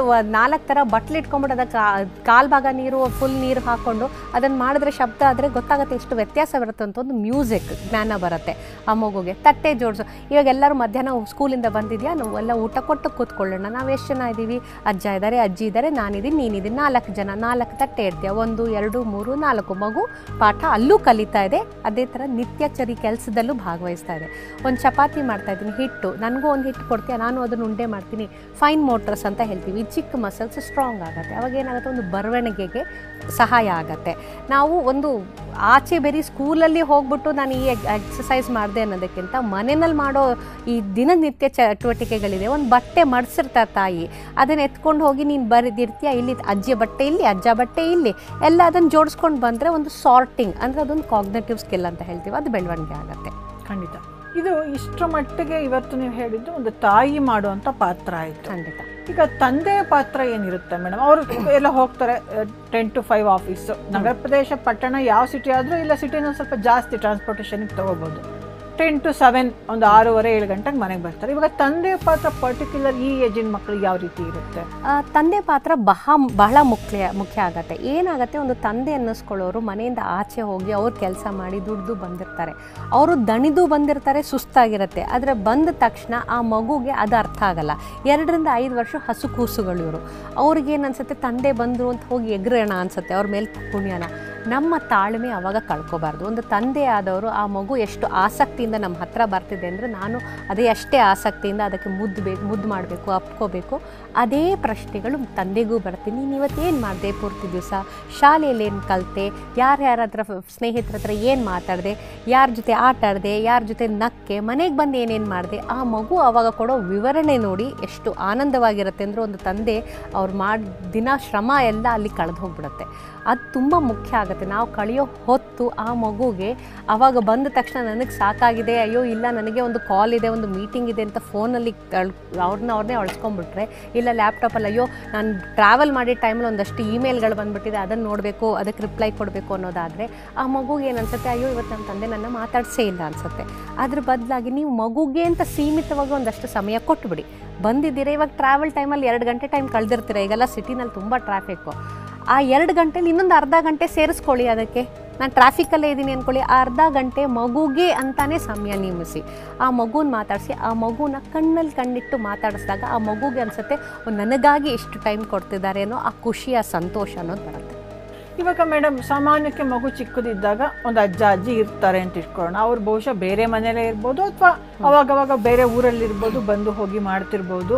4 ಥರ ಬಟ್ಲು ಇಟ್ಕೊಂಡ್ಬಿಟ್ಟು ಅದಕ್ಕೆ ಕಾಲು ಭಾಗ ನೀರು ಫುಲ್ ನೀರು ಹಾಕ್ಕೊಂಡು ಅದನ್ನು ಮಾಡಿದ್ರೆ ಶಬ್ದ ಆದರೆ ಗೊತ್ತಾಗುತ್ತೆ ಎಷ್ಟು ವ್ಯತ್ಯಾಸ ಬರುತ್ತೆ ಅಂತ. ಒಂದು ಮ್ಯೂಸಿಕ್ ಜ್ಞಾನ ಬರುತ್ತೆ ಆ ಮಗುಗೆ. ತಟ್ಟೆ ಜೋಡಿಸು, ಇವಾಗ ಎಲ್ಲರೂ ಮಧ್ಯಾಹ್ನ ಸ್ಕೂಲಿಂದ ಬಂದಿದ್ಯಾ, ನಾವು ಎಲ್ಲ ಊಟ ಕೊಟ್ಟು ಕೂತ್ಕೊಳ್ಳೋಣ, ನಾವು ಎಷ್ಟು ಜನ ಇದ್ದೀವಿ, ಅಜ್ಜ ಇದ್ದಾರೆ, ಅಜ್ಜಿ ಇದ್ದಾರೆ, ನಾನಿದ್ದೀನಿ, ನೀನಿದ್ದೀನಿ, 4 ಜನ, 4 ತಟ್ಟೆ ಇರ್ತೀಯ, 1 2 3 4 ಮಗು ಪಾಠ ಅಲ್ಲೂ ಕಲಿತಾ ಇದೆ. ಅದೇ ಥರ ನಿತ್ಯಚರಿ ಕೆಲಸದಲ್ಲೂ ಭಾಗವಹಿಸ್ತಾ ಇದೆ. ಒಂದು ಚಪಾತಿ ಮಾಡ್ತಾಯಿದ್ದೀನಿ, ಹಿಟ್ಟು ನನಗೂ ಒಂದು ಹಿಟ್ಟು ಕೊಡ್ತೀಯ, ನಾನು ಅದನ್ನು ಉಂಡೆ ಮಾಡ್ತೀನಿ. ಫೈನ್ ಮೋಟ್ರಸ್ ಅಂತ ಹೇಳ್ತೀವಿ, ಚಿಕ್ಕ ಮಸಲ್ಸ್ ಸ್ಟ್ರಾಂಗ್ ಆಗುತ್ತೆ. ಅವಾಗ ಏನಾಗುತ್ತೆ, ಒಂದು ಬರವಣಿಗೆಗೆ ಸಹಾಯ ಆಗುತ್ತೆ. ನಾವು ಒಂದು ಆಚೆ ಬೇರೆ ಸ್ಕೂಲಲ್ಲಿ ಹೋಗ್ಬಿಟ್ಟು ನಾನು ಈ ಎಕ್ಸಸೈಸ್ ಮಾಡಿದೆ ಅನ್ನೋದಕ್ಕಿಂತ ಮನೆಯಲ್ಲಿ ಮಾಡೋ ಈ ದಿನನಿತ್ಯ ಚಟುವಟಿಕೆಗಳಿದೆ. ಒಂದು ಬಟ್ಟೆ ಮಡಿಸಿರ್ತಾರೆ ತಾಯಿ, ಅದನ್ನು ಎತ್ಕೊಂಡು ಹೋಗಿ ನೀನು ಬರೆದಿರ್ತೀಯ, ಇಲ್ಲಿ ಅಜ್ಜಿಯ ಬಟ್ಟೆ ಇಲ್ಲಿ, ಅಜ್ಜ ಬಟ್ಟೆ ಇಲ್ಲಿ, ಎಲ್ಲ ಅದನ್ನು ಜೋಡಿಸ್ಕೊಂಡು ಬಂದರೆ ಒಂದು ಸಾರ್ಟಿಂಗ್ ಅಂದರೆ ಅದೊಂದು ಕಾಗ್ನೇಟಿವ್ ಸ್ಕಿಲ್ ಅಂತ ಹೇಳ್ತೀವಿ, ಅದು ಬೆಳವಣಿಗೆ ಆಗುತ್ತೆ.
ಖಂಡಿತ. ಇದು ಇಷ್ಟರ ಮಟ್ಟಿಗೆ ಇವತ್ತು ನೀವು ಹೇಳಿದ್ದು ಒಂದು ತಾಯಿ ಮಾಡುವಂಥ ಪಾತ್ರ ಆಯಿತು.
ಖಂಡಿತ.
ಈಗ ತಂದೆಯ ಪಾತ್ರ ಏನಿರುತ್ತೆ ಮೇಡಮ್? ಅವರು ಎಲ್ಲ ಹೋಗ್ತಾರೆ 10 to 5 ಆಫೀಸು, ನಗರ ಪ್ರದೇಶ, ಪಟ್ಟಣ, ಯಾವ ಸಿಟಿ ಆದರೂ, ಇಲ್ಲ ಸಿಟಿನ ಸ್ವಲ್ಪ ಜಾಸ್ತಿ ಟ್ರಾನ್ಸ್ಪೋರ್ಟೇಷನ್ಗೆ ತೊಗೋಬೋದು. 10 to 7 ಒಂದು 6:30 7 ಗಂಟೆಗೆ ಮನೆಗೆ ಬರ್ತಾರೆ. ಇವಾಗ ತಂದೆ ಪಾತ್ರ ಪರ್ಟಿಕ್ಯುಲರ್ ಈ ಏಜಿನ ಮಕ್ಕಳಿಗೆ ಯಾವ ರೀತಿ ಇರುತ್ತೆ?
ತಂದೆ ಪಾತ್ರ ಬಹಳ ಮುಖ್ಯ ಆಗುತ್ತೆ. ಏನಾಗುತ್ತೆ, ಒಂದು ತಂದೆ ಅನ್ನಿಸ್ಕೊಳ್ಳೋರು ಮನೆಯಿಂದ ಆಚೆ ಹೋಗಿ ಅವ್ರು ಕೆಲಸ ಮಾಡಿ ದುಡ್ದು ಬಂದಿರ್ತಾರೆ, ಅವರು ದಣಿದು ಬಂದಿರ್ತಾರೆ, ಸುಸ್ತಾಗಿರುತ್ತೆ. ಆದರೆ ಬಂದ ತಕ್ಷಣ ಆ ಮಗುಗೆ ಅದು ಅರ್ಥ ಆಗಲ್ಲ. 2 ರಿಂದ 5 ವರ್ಷ ಹಸು ಕೂಸುಗಳು ಇವರು. ಅವ್ರಿಗೇನು ಅನ್ಸುತ್ತೆ, ತಂದೆ ಬಂದರು ಅಂತ ಹೋಗಿ ಎಗ್ರೋಣ ಅನ್ಸುತ್ತೆ, ಅವ್ರ ಮೇಲೆ ಪುಣ್ಯನ. ನಮ್ಮ ತಾಳ್ಮೆ ಆವಾಗ ಕಳ್ಕೊಬಾರ್ದು. ಒಂದು ತಂದೆ ಆದವರು ಆ ಮಗು ಎಷ್ಟು ಆಸಕ್ತಿಯಿಂದ ನಮ್ಮ ಹತ್ರ ಬರ್ತಿದೆ ಅಂದರೆ ನಾನು ಅಷ್ಟೇ ಆಸಕ್ತಿಯಿಂದ ಅದಕ್ಕೆ ಮುದ್ದು ಮಾಡಬೇಕು, ಅಪ್ಕೋಬೇಕು. ಅದೇ ಪ್ರಶ್ನೆಗಳು ತಂದೆಗೂ ಬರ್ತೀನಿ. ನೀನು ಇವತ್ತೇನು ಮಾಡಿದೆ ಪೂರ್ತಿ ದಿವಸ, ಶಾಲೆಯಲ್ಲಿ ಏನು ಕಲಿತೆ, ಯಾರ್ಯಾರ ಹತ್ರ ಸ್ನೇಹಿತರ ಹತ್ರ ಏನು ಮಾತಾಡಿದೆ, ಯಾರ ಜೊತೆ ಆಟ ಆಡಿದೆ, ಯಾರ ಜೊತೆ ನಕ್ಕೆ, ಮನೆಗೆ ಬಂದು ಏನೇನು ಮಾಡಿದೆ. ಆ ಮಗು ಆವಾಗ ಕೊಡೋ ವಿವರಣೆ ನೋಡಿ ಎಷ್ಟು ಆನಂದವಾಗಿರುತ್ತೆ ಅಂದರೆ, ಒಂದು ತಂದೆ ಅವ್ರು ದಿನ ಶ್ರಮ ಎಲ್ಲ ಅಲ್ಲಿ ಕಳೆದು ಹೋಗ್ಬಿಡುತ್ತೆ. ಅದು ತುಂಬ ಮುಖ್ಯ ಆಗುತ್ತೆ. ನಾವು ಕಳೆಯೋ ಹೊತ್ತು ಆ ಮಗುಗೆ ಆವಾಗ ಬಂದ ತಕ್ಷಣ ನನಗೆ ಸಾಕಾಗಿದೆ, ಅಯ್ಯೋ ಇಲ್ಲ ನನಗೆ ಒಂದು ಕಾಲ್ ಇದೆ, ಒಂದು ಮೀಟಿಂಗ್ ಇದೆ ಅಂತ ಫೋನಲ್ಲಿ ಅವ್ರನ್ನೇ ಅಳಿಸ್ಕೊಂಡ್ಬಿಟ್ರೆ, ಇಲ್ಲ ಲ್ಯಾಪ್ಟಾಪಲ್ಲಿ ಅಯ್ಯೋ ನಾನು ಟ್ರಾವೆಲ್ ಮಾಡಿದ ಟೈಮಲ್ಲಿ ಒಂದಷ್ಟು ಇಮೇಲ್ಗಳು ಬಂದುಬಿಟ್ಟಿದೆ, ಅದನ್ನು ನೋಡಬೇಕು, ಅದಕ್ಕೆ ರಿಪ್ಲೈ ಕೊಡಬೇಕು ಅನ್ನೋದಾದರೆ ಆ ಮಗುಗೆ ಏನು ಅನ್ಸುತ್ತೆ, ಅಯ್ಯೋ ಇವತ್ತು ನನ್ನ ತಂದೆ ನನ್ನ ಮಾತಾಡಿಸೇ ಇಲ್ಲ ಅನಿಸುತ್ತೆ. ಅದ್ರ ಬದಲಾಗಿ ನೀವು ಮಗುಗೆ ಅಂತ ಸೀಮಿತವಾಗಿ ಒಂದಷ್ಟು ಸಮಯ ಕೊಟ್ಬಿಡಿ. ಬಂದಿದ್ದೀರಾ, ಇವಾಗ ಟ್ರಾವೆಲ್ ಟೈಮಲ್ಲಿ 2 ಗಂಟೆ ಟೈಮ್ ಕಳೆದಿರ್ತೀರ, ಈಗೆಲ್ಲ ಸಿಟಿನಲ್ಲಿ ತುಂಬ ಟ್ರಾಫಿಕ್ಕು. ಆ 2 ಗಂಟೆಲಿ ಇನ್ನೊಂದು ಅರ್ಧ ಗಂಟೆ ಸೇರಿಸ್ಕೊಳ್ಳಿ. ಅದಕ್ಕೆ ನಾನು ಟ್ರಾಫಿಕಲ್ಲೇ ಇದ್ದೀನಿ ಅಂದ್ಕೊಳ್ಳಿ, ಆ ಅರ್ಧ ಗಂಟೆ ಮಗುಗೆ ಅಂತಾನೆ ಸಮಯ ನೇಮಿಸಿ ಆ ಮಗುನ ಮಾತಾಡಿಸಿ. ಆ ಮಗುನ ಕಣ್ಣಲ್ಲಿ ಕಣ್ಣಿಟ್ಟು ಮಾತಾಡಿಸಿದಾಗ ಆ ಮಗುಗೆ ಅನಿಸುತ್ತೆ, ನನಗಾಗಿ ಎಷ್ಟು ಟೈಮ್ ಕೊಡ್ತಿದ್ದಾರೆ ಅನ್ನೋ ಆ ಖುಷಿ, ಆ ಸಂತೋಷ ಅನ್ನೋದು ಬರುತ್ತೆ.
ಇವಾಗ ಮೇಡಮ್, ಸಾಮಾನ್ಯಕ್ಕೆ ಮಗು ಚಿಕ್ಕದಿದ್ದಾಗ ಒಂದು ಅಜ್ಜ ಅಜ್ಜಿ ಇರ್ತಾರೆ ಅಂತ ಇಟ್ಕೊಳ್ಳೋಣ. ಅವ್ರು ಬಹುಶಃ ಬೇರೆ ಮನೆಯಲ್ಲೇ ಇರ್ಬೋದು, ಅಥವಾ ಅವಾಗವಾಗ ಬೇರೆ ಊರಲ್ಲಿ ಇರ್ಬೋದು, ಬಂದು ಹೋಗಿ ಮಾಡ್ತಿರ್ಬೋದು.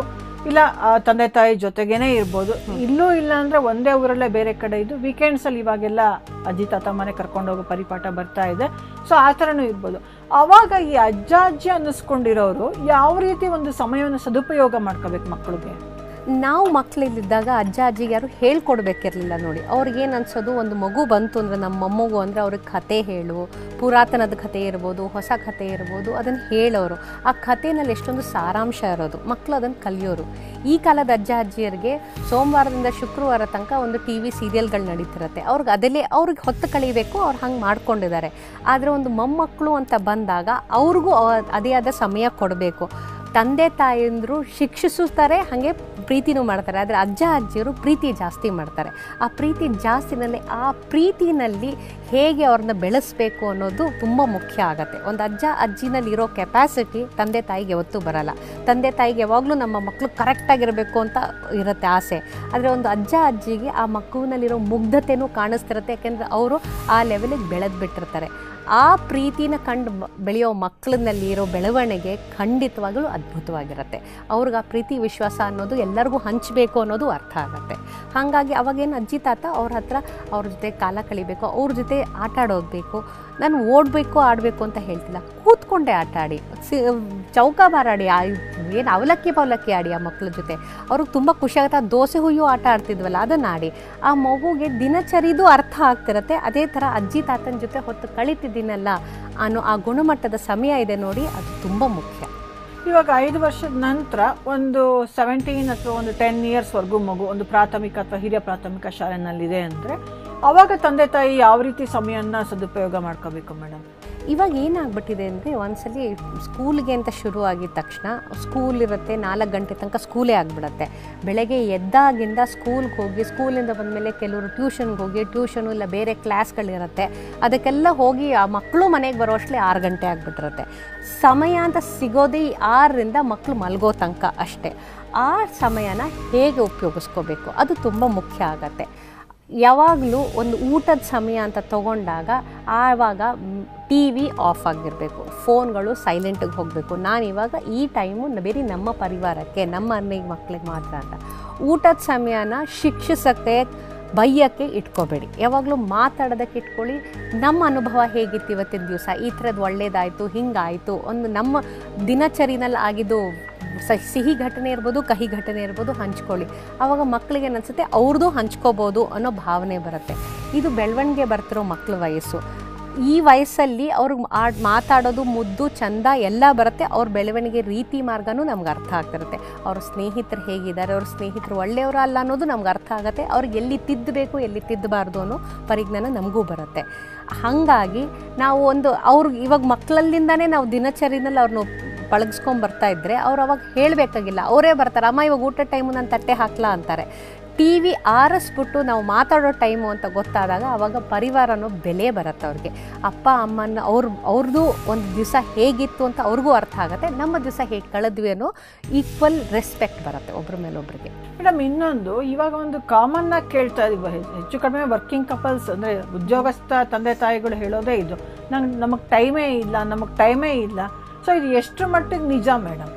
ಇಲ್ಲ ತಂದೆ ತಾಯಿ ಜೊತೆಗೇನೆ ಇರ್ಬೋದು, ಇಲ್ಲೂ ಇಲ್ಲ ಅಂದ್ರೆ ಒಂದೇ ಊರಲ್ಲೇ ಬೇರೆ ಕಡೆ ಇದ್ದು ವೀಕೆಂಡ್ಸಲ್ಲಿ ಇವಾಗೆಲ್ಲ ಅಜ್ಜಿ ತಾತ ಮನೆ ಕರ್ಕೊಂಡೋಗೋ ಪರಿಪಾಠ ಬರ್ತಾ ಇದೆ. ಸೊ ಆ ಥರನೂ ಇರ್ಬೋದು. ಆವಾಗ ಈ ಅಜ್ಜ ಅಜ್ಜಿ ಅನ್ನಿಸ್ಕೊಂಡಿರೋರು ಯಾವ ರೀತಿ ಒಂದು ಸಮಯವನ್ನು ಸದುಪಯೋಗ ಮಾಡ್ಕೋಬೇಕು ಮಕ್ಕಳಿಗೆ?
ನಾವು ಮಕ್ಕಳಿದ್ದಾಗ ಅಜ್ಜ ಅಜ್ಜಿಗೆ ಯಾರು ಹೇಳ್ಕೊಡ್ಬೇಕಿರಲಿಲ್ಲ ನೋಡಿ. ಅವ್ರಿಗೇನು ಅನ್ಸೋದು, ಒಂದು ಮಗು ಬಂತು ಅಂದರೆ ನಮ್ಮ ಮೊಮ್ಮಗು ಅಂದರೆ ಅವ್ರಿಗೆ ಕತೆ ಹೇಳು, ಪುರಾತನದ ಕತೆ ಇರ್ಬೋದು, ಹೊಸ ಕತೆ ಇರ್ಬೋದು, ಅದನ್ನು ಹೇಳೋರು. ಆ ಕಥೆನಲ್ಲಿ ಎಷ್ಟೊಂದು ಸಾರಾಂಶ ಇರೋದು, ಮಕ್ಕಳು ಅದನ್ನು ಕಲಿಯೋರು. ಈ ಕಾಲದ ಅಜ್ಜ ಅಜ್ಜಿಯರಿಗೆ ಸೋಮವಾರದಿಂದ ಶುಕ್ರವಾರ ತನಕ ಒಂದು ಟಿ ವಿ ಸೀರಿಯಲ್ಗಳು ನಡೀತಿರುತ್ತೆ. ಅವ್ರಿಗೆ ಹೊತ್ತು ಕಳಿಬೇಕು, ಅವ್ರು ಹಂಗೆ ಮಾಡ್ಕೊಂಡಿದ್ದಾರೆ. ಆದರೆ ಒಂದು ಮೊಮ್ಮಕ್ಕಳು ಅಂತ ಬಂದಾಗ ಅವ್ರಿಗೂ ಅದೇ ಆದ ಸಮಯ ಕೊಡಬೇಕು. ತಂದೆ ತಾಯಂದರು ಶಿಕ್ಷಿಸುತ್ತಾರೆ, ಹಾಗೆ ಪ್ರೀತಿನೂ ಮಾಡ್ತಾರೆ. ಆದರೆ ಅಜ್ಜ ಅಜ್ಜಿಯರು ಪ್ರೀತಿ ಜಾಸ್ತಿ ಮಾಡ್ತಾರೆ. ಆ ಪ್ರೀತಿ ಜಾಸ್ತಿನಲ್ಲಿ ಆ ಪ್ರೀತಿನಲ್ಲಿ ಹೇಗೆ ಅವ್ರನ್ನ ಬೆಳೆಸಬೇಕು ಅನ್ನೋದು ತುಂಬ ಮುಖ್ಯ ಆಗುತ್ತೆ. ಒಂದು ಅಜ್ಜ ಅಜ್ಜಿನಲ್ಲಿರೋ ಕೆಪಾಸಿಟಿ ತಂದೆ ತಾಯಿಗೆ ಯಾವತ್ತೂ ಬರಲ್ಲ. ತಂದೆ ತಾಯಿಗೆ ಯಾವಾಗಲೂ ನಮ್ಮ ಮಕ್ಕಳು ಕರೆಕ್ಟಾಗಿರಬೇಕು ಅಂತ ಇರುತ್ತೆ ಆಸೆ. ಆದರೆ ಒಂದು ಅಜ್ಜ ಅಜ್ಜಿಗೆ ಆ ಮಗುವಿನಲ್ಲಿರೋ ಮುಗ್ಧತೆಯೂ ಕಾಣಿಸ್ತಿರುತ್ತೆ, ಯಾಕೆಂದರೆ ಅವರು ಆ ಲೆವೆಲಿಗೆ ಬೆಳೆದು ಬಿಟ್ಟಿರ್ತಾರೆ. ಆ ಪ್ರೀತಿನ ಕಂಡು ಬೆಳೆಯೋ ಮಕ್ಕಳಲ್ಲಿ ಇರೋ ಬೆಳವಣಿಗೆ ಖಂಡಿತವಾಗಲೂ ಅದ್ಭುತವಾಗಿರುತ್ತೆ. ಅವ್ರಿಗೆ ಆ ಪ್ರೀತಿ ವಿಶ್ವಾಸ ಅನ್ನೋದು ಎಲ್ಲರಿಗೂ ಹಂಚಬೇಕು ಅನ್ನೋದು ಅರ್ಥ ಆಗುತ್ತೆ. ಹಾಗಾಗಿ ಅವಾಗೇನು ಅಜ್ಜಿ ತಾತ ಅವ್ರ ಜೊತೆ ಕಾಲ ಕಳಿಬೇಕು, ಅವ್ರ ಜೊತೆ ಆಟ ಆಡೋದ್ಬೇಕು. ನಾನು ಓಡಬೇಕು ಆಡಬೇಕು ಅಂತ ಹೇಳ್ತಿಲ್ಲ, ಕೂತ್ಕೊಂಡೆ ಆಟ ಆಡಿ, ಚೌಕಾಬಾರ ಆಡಿ, ಏನು ಅವಲಕ್ಕಿ ಪವಲಕ್ಕಿ ಆಡಿ ಆ ಮಕ್ಕಳ ಜೊತೆ. ಅವ್ರಿಗೆ ತುಂಬ ಖುಷಿ ಆಗುತ್ತೆ. ಆ ದೋಸೆ ಹುಯ್ಯೋ ಆಟ ಆಡ್ತಿದ್ವಲ್ಲ ಅದನ್ನು ಆಡಿ. ಆ ಮಗುಗೆ ದಿನಚರಿದು ಅರ್ಥ ಆಗ್ತಿರುತ್ತೆ. ಅದೇ ಥರ ಅಜ್ಜಿ ತಾತನ ಜೊತೆ ಹೊತ್ತು ಕಳೀತಿದ್ದೀನಲ್ಲ ಅನ್ನೋ ಆ ಗುಣಮಟ್ಟದ ಸಮಯ ಇದೆ ನೋಡಿ, ಅದು ತುಂಬ ಮುಖ್ಯ.
ಇವಾಗ 5 ವರ್ಷದ ನಂತರ ಒಂದು 17 ಅಥವಾ ಒಂದು 10 ಇಯರ್ಸ್ವರೆಗೂ ಮಗು ಒಂದು ಪ್ರಾಥಮಿಕ ಅಥವಾ ಹಿರಿಯ ಪ್ರಾಥಮಿಕ ಶಾಲೆನಲ್ಲಿದೆ ಅಂದರೆ ಆವಾಗ ತಂದೆ ತಾಯಿ ಯಾವ ರೀತಿ ಸಮಯನ ಸದುಪಯೋಗ ಮಾಡ್ಕೋಬೇಕು ಮೇಡಮ್?
ಇವಾಗ ಏನಾಗ್ಬಿಟ್ಟಿದೆ ಅಂದರೆ, ಒಂದ್ಸಲಿ ಸ್ಕೂಲ್ಗೆ ಅಂತ ಶುರು ಆಗಿದ ತಕ್ಷಣ ಸ್ಕೂಲ್ ಇರುತ್ತೆ, 4 ಗಂಟೆ ತನಕ ಸ್ಕೂಲೇ ಆಗಿಬಿಡುತ್ತೆ. ಬೆಳಗ್ಗೆ ಎದ್ದಾಗಿಂದ ಸ್ಕೂಲ್ಗೆ ಹೋಗಿ, ಸ್ಕೂಲಿಂದ ಬಂದಮೇಲೆ ಕೆಲವರು ಟ್ಯೂಷನ್ಗೆ ಹೋಗಿ, ಟ್ಯೂಷನು ಇಲ್ಲ ಬೇರೆ ಕ್ಲಾಸ್ಗಳಿರುತ್ತೆ, ಅದಕ್ಕೆಲ್ಲ ಹೋಗಿ ಆ ಮಕ್ಕಳು ಮನೆಗೆ ಬರೋ ಅಷ್ಟೇ 6 ಗಂಟೆ ಆಗಿಬಿಟ್ಟಿರುತ್ತೆ. ಸಮಯ ಅಂತ ಸಿಗೋದೇ 6ರಿಂದ ಮಕ್ಕಳು ಮಲಗೋ ತನಕ ಅಷ್ಟೇ. ಆ ಸಮಯನ ಹೇಗೆ ಉಪಯೋಗಿಸ್ಕೋಬೇಕು ಅದು ತುಂಬ ಮುಖ್ಯ ಆಗತ್ತೆ. ಯಾವಾಗಲೂ ಒಂದು ಊಟದ ಸಮಯ ಅಂತ ತಗೊಂಡಾಗ ಆವಾಗ ಟಿ ವಿ ಆಫ್ ಆಗಿರಬೇಕು, ಫೋನ್ಗಳು ಸೈಲೆಂಟಿಗೆ ಹೋಗಬೇಕು. ನಾನಿವಾಗ ಈ ಟೈಮು ಬೇರೆ ನಮ್ಮ ಪರಿವಾರಕ್ಕೆ, ನಮ್ಮ ಮಕ್ಕಳಿಗೆ ಮಾತ್ರ ಅಂತ. ಊಟದ ಸಮಯನ ಶಿಕ್ಷಿಸೋಕ್ಕೆ ಬೈಯೋಕ್ಕೆ ಇಟ್ಕೋಬೇಡಿ, ಯಾವಾಗಲೂ ಮಾತಾಡೋದಕ್ಕೆ ಇಟ್ಕೊಳ್ಳಿ. ನಮ್ಮ ಅನುಭವ ಹೇಗಿತ್ತು ಇವತ್ತಿನ ದಿವಸ, ಈ ಥರದ್ದು ಒಳ್ಳೇದಾಯಿತು, ಹಿಂಗಾಯಿತು, ಒಂದು ನಮ್ಮ ದಿನಚರಿನಲ್ಲಿ ಆಗಿದ್ದು ಸಿಹಿ ಘಟನೆ ಇರ್ಬೋದು, ಕಹಿ ಘಟನೆ ಇರ್ಬೋದು, ಹಂಚ್ಕೊಳ್ಳಿ. ಆವಾಗ ಮಕ್ಕಳಿಗೆ ಅನಿಸುತ್ತೆ ಅವ್ರದ್ದು ಹಂಚ್ಕೋಬೋದು ಅನ್ನೋ ಭಾವನೆ ಬರುತ್ತೆ. ಇದು ಬೆಳವಣಿಗೆ ಬರ್ತಿರೋ ಮಕ್ಕಳ ವಯಸ್ಸು. ಈ ವಯಸ್ಸಲ್ಲಿ ಅವ್ರಿಗೆ ಮಾತಾಡೋದು ಮುದ್ದು ಚಂದ ಎಲ್ಲ ಬರುತ್ತೆ. ಅವ್ರ ಬೆಳವಣಿಗೆ ರೀತಿ ಮಾರ್ಗನೂ ನಮ್ಗೆ ಅರ್ಥ ಆಗ್ತಿರುತ್ತೆ. ಅವ್ರ ಸ್ನೇಹಿತರು ಹೇಗಿದ್ದಾರೆ, ಅವ್ರ ಸ್ನೇಹಿತರು ಒಳ್ಳೆಯವರ ಅಲ್ಲ ಅನ್ನೋದು ನಮ್ಗೆ ಅರ್ಥ ಆಗುತ್ತೆ. ಅವ್ರಿಗೆ ಎಲ್ಲಿ ತಿದ್ದಬೇಕು ಎಲ್ಲಿ ತಿದ್ದಬಾರ್ದು ಅನ್ನೋ ಪರಿಜ್ಞಾನ ನಮಗೂ ಬರುತ್ತೆ. ಹಾಗಾಗಿ ನಾವು ಅವ್ರಿಗೆ ಇವಾಗ ಮಕ್ಕಳಲ್ಲಿಂದನೇ ನಾವು ದಿನಚರಿನಲ್ಲಿ ಅವ್ರನ್ನ ಪಳಗಿಸ್ಕೊಂಡು ಬರ್ತಾ ಇದ್ದರೆ ಅವ್ರು ಅವಾಗ ಹೇಳಬೇಕಾಗಿಲ್ಲ, ಅವರೇ ಬರ್ತಾರೆ, ಅಮ್ಮ ಇವಾಗ ಊಟದ ಟೈಮು ನಾನು ತಟ್ಟೆ ಹಾಕ್ಲಾ ಅಂತಾರೆ. ಟಿ ವಿ ಆರಿಸ್ಬಿಟ್ಟು ನಾವು ಮಾತಾಡೋ ಟೈಮು ಅಂತ ಗೊತ್ತಾದಾಗ ಆವಾಗ ಪರಿವಾರನೋ ಬೆಲೆ ಬರುತ್ತೆ ಅವ್ರಿಗೆ. ಅಪ್ಪ ಅಮ್ಮನ ಅವ್ರದ್ದು ಒಂದು ದಿವಸ ಹೇಗಿತ್ತು ಅಂತ ಅವ್ರಿಗೂ ಅರ್ಥ ಆಗುತ್ತೆ, ನಮ್ಮ ದಿವಸ ಹೇಗೆ ಕಳೆದ್ವಿ ಅನ್ನೋ ಈಕ್ವಲ್ ರೆಸ್ಪೆಕ್ಟ್ ಬರುತ್ತೆ ಒಬ್ಬರ ಮೇಲೊಬ್ಬರಿಗೆ.
ಮೇಡಮ್, ಇನ್ನೊಂದು ಇವಾಗ ಒಂದು ಕಾಮನ್ನಾಗಿ ಕೇಳ್ತಾ ಇದೀವಿ, ಹೆಚ್ಚು ಕಡಿಮೆ ವರ್ಕಿಂಗ್ ಕಪಲ್ಸ್ ಅಂದರೆ ಉದ್ಯೋಗಸ್ಥ ತಂದೆ ತಾಯಿಗಳು ಹೇಳೋದೇ ಇದು, ನಮಗೆ ಟೈಮೇ ಇಲ್ಲ. ಸೊ ಇದು ಎಷ್ಟು ಮಟ್ಟಿಗೆ ನಿಜ ಮೇಡಮ್?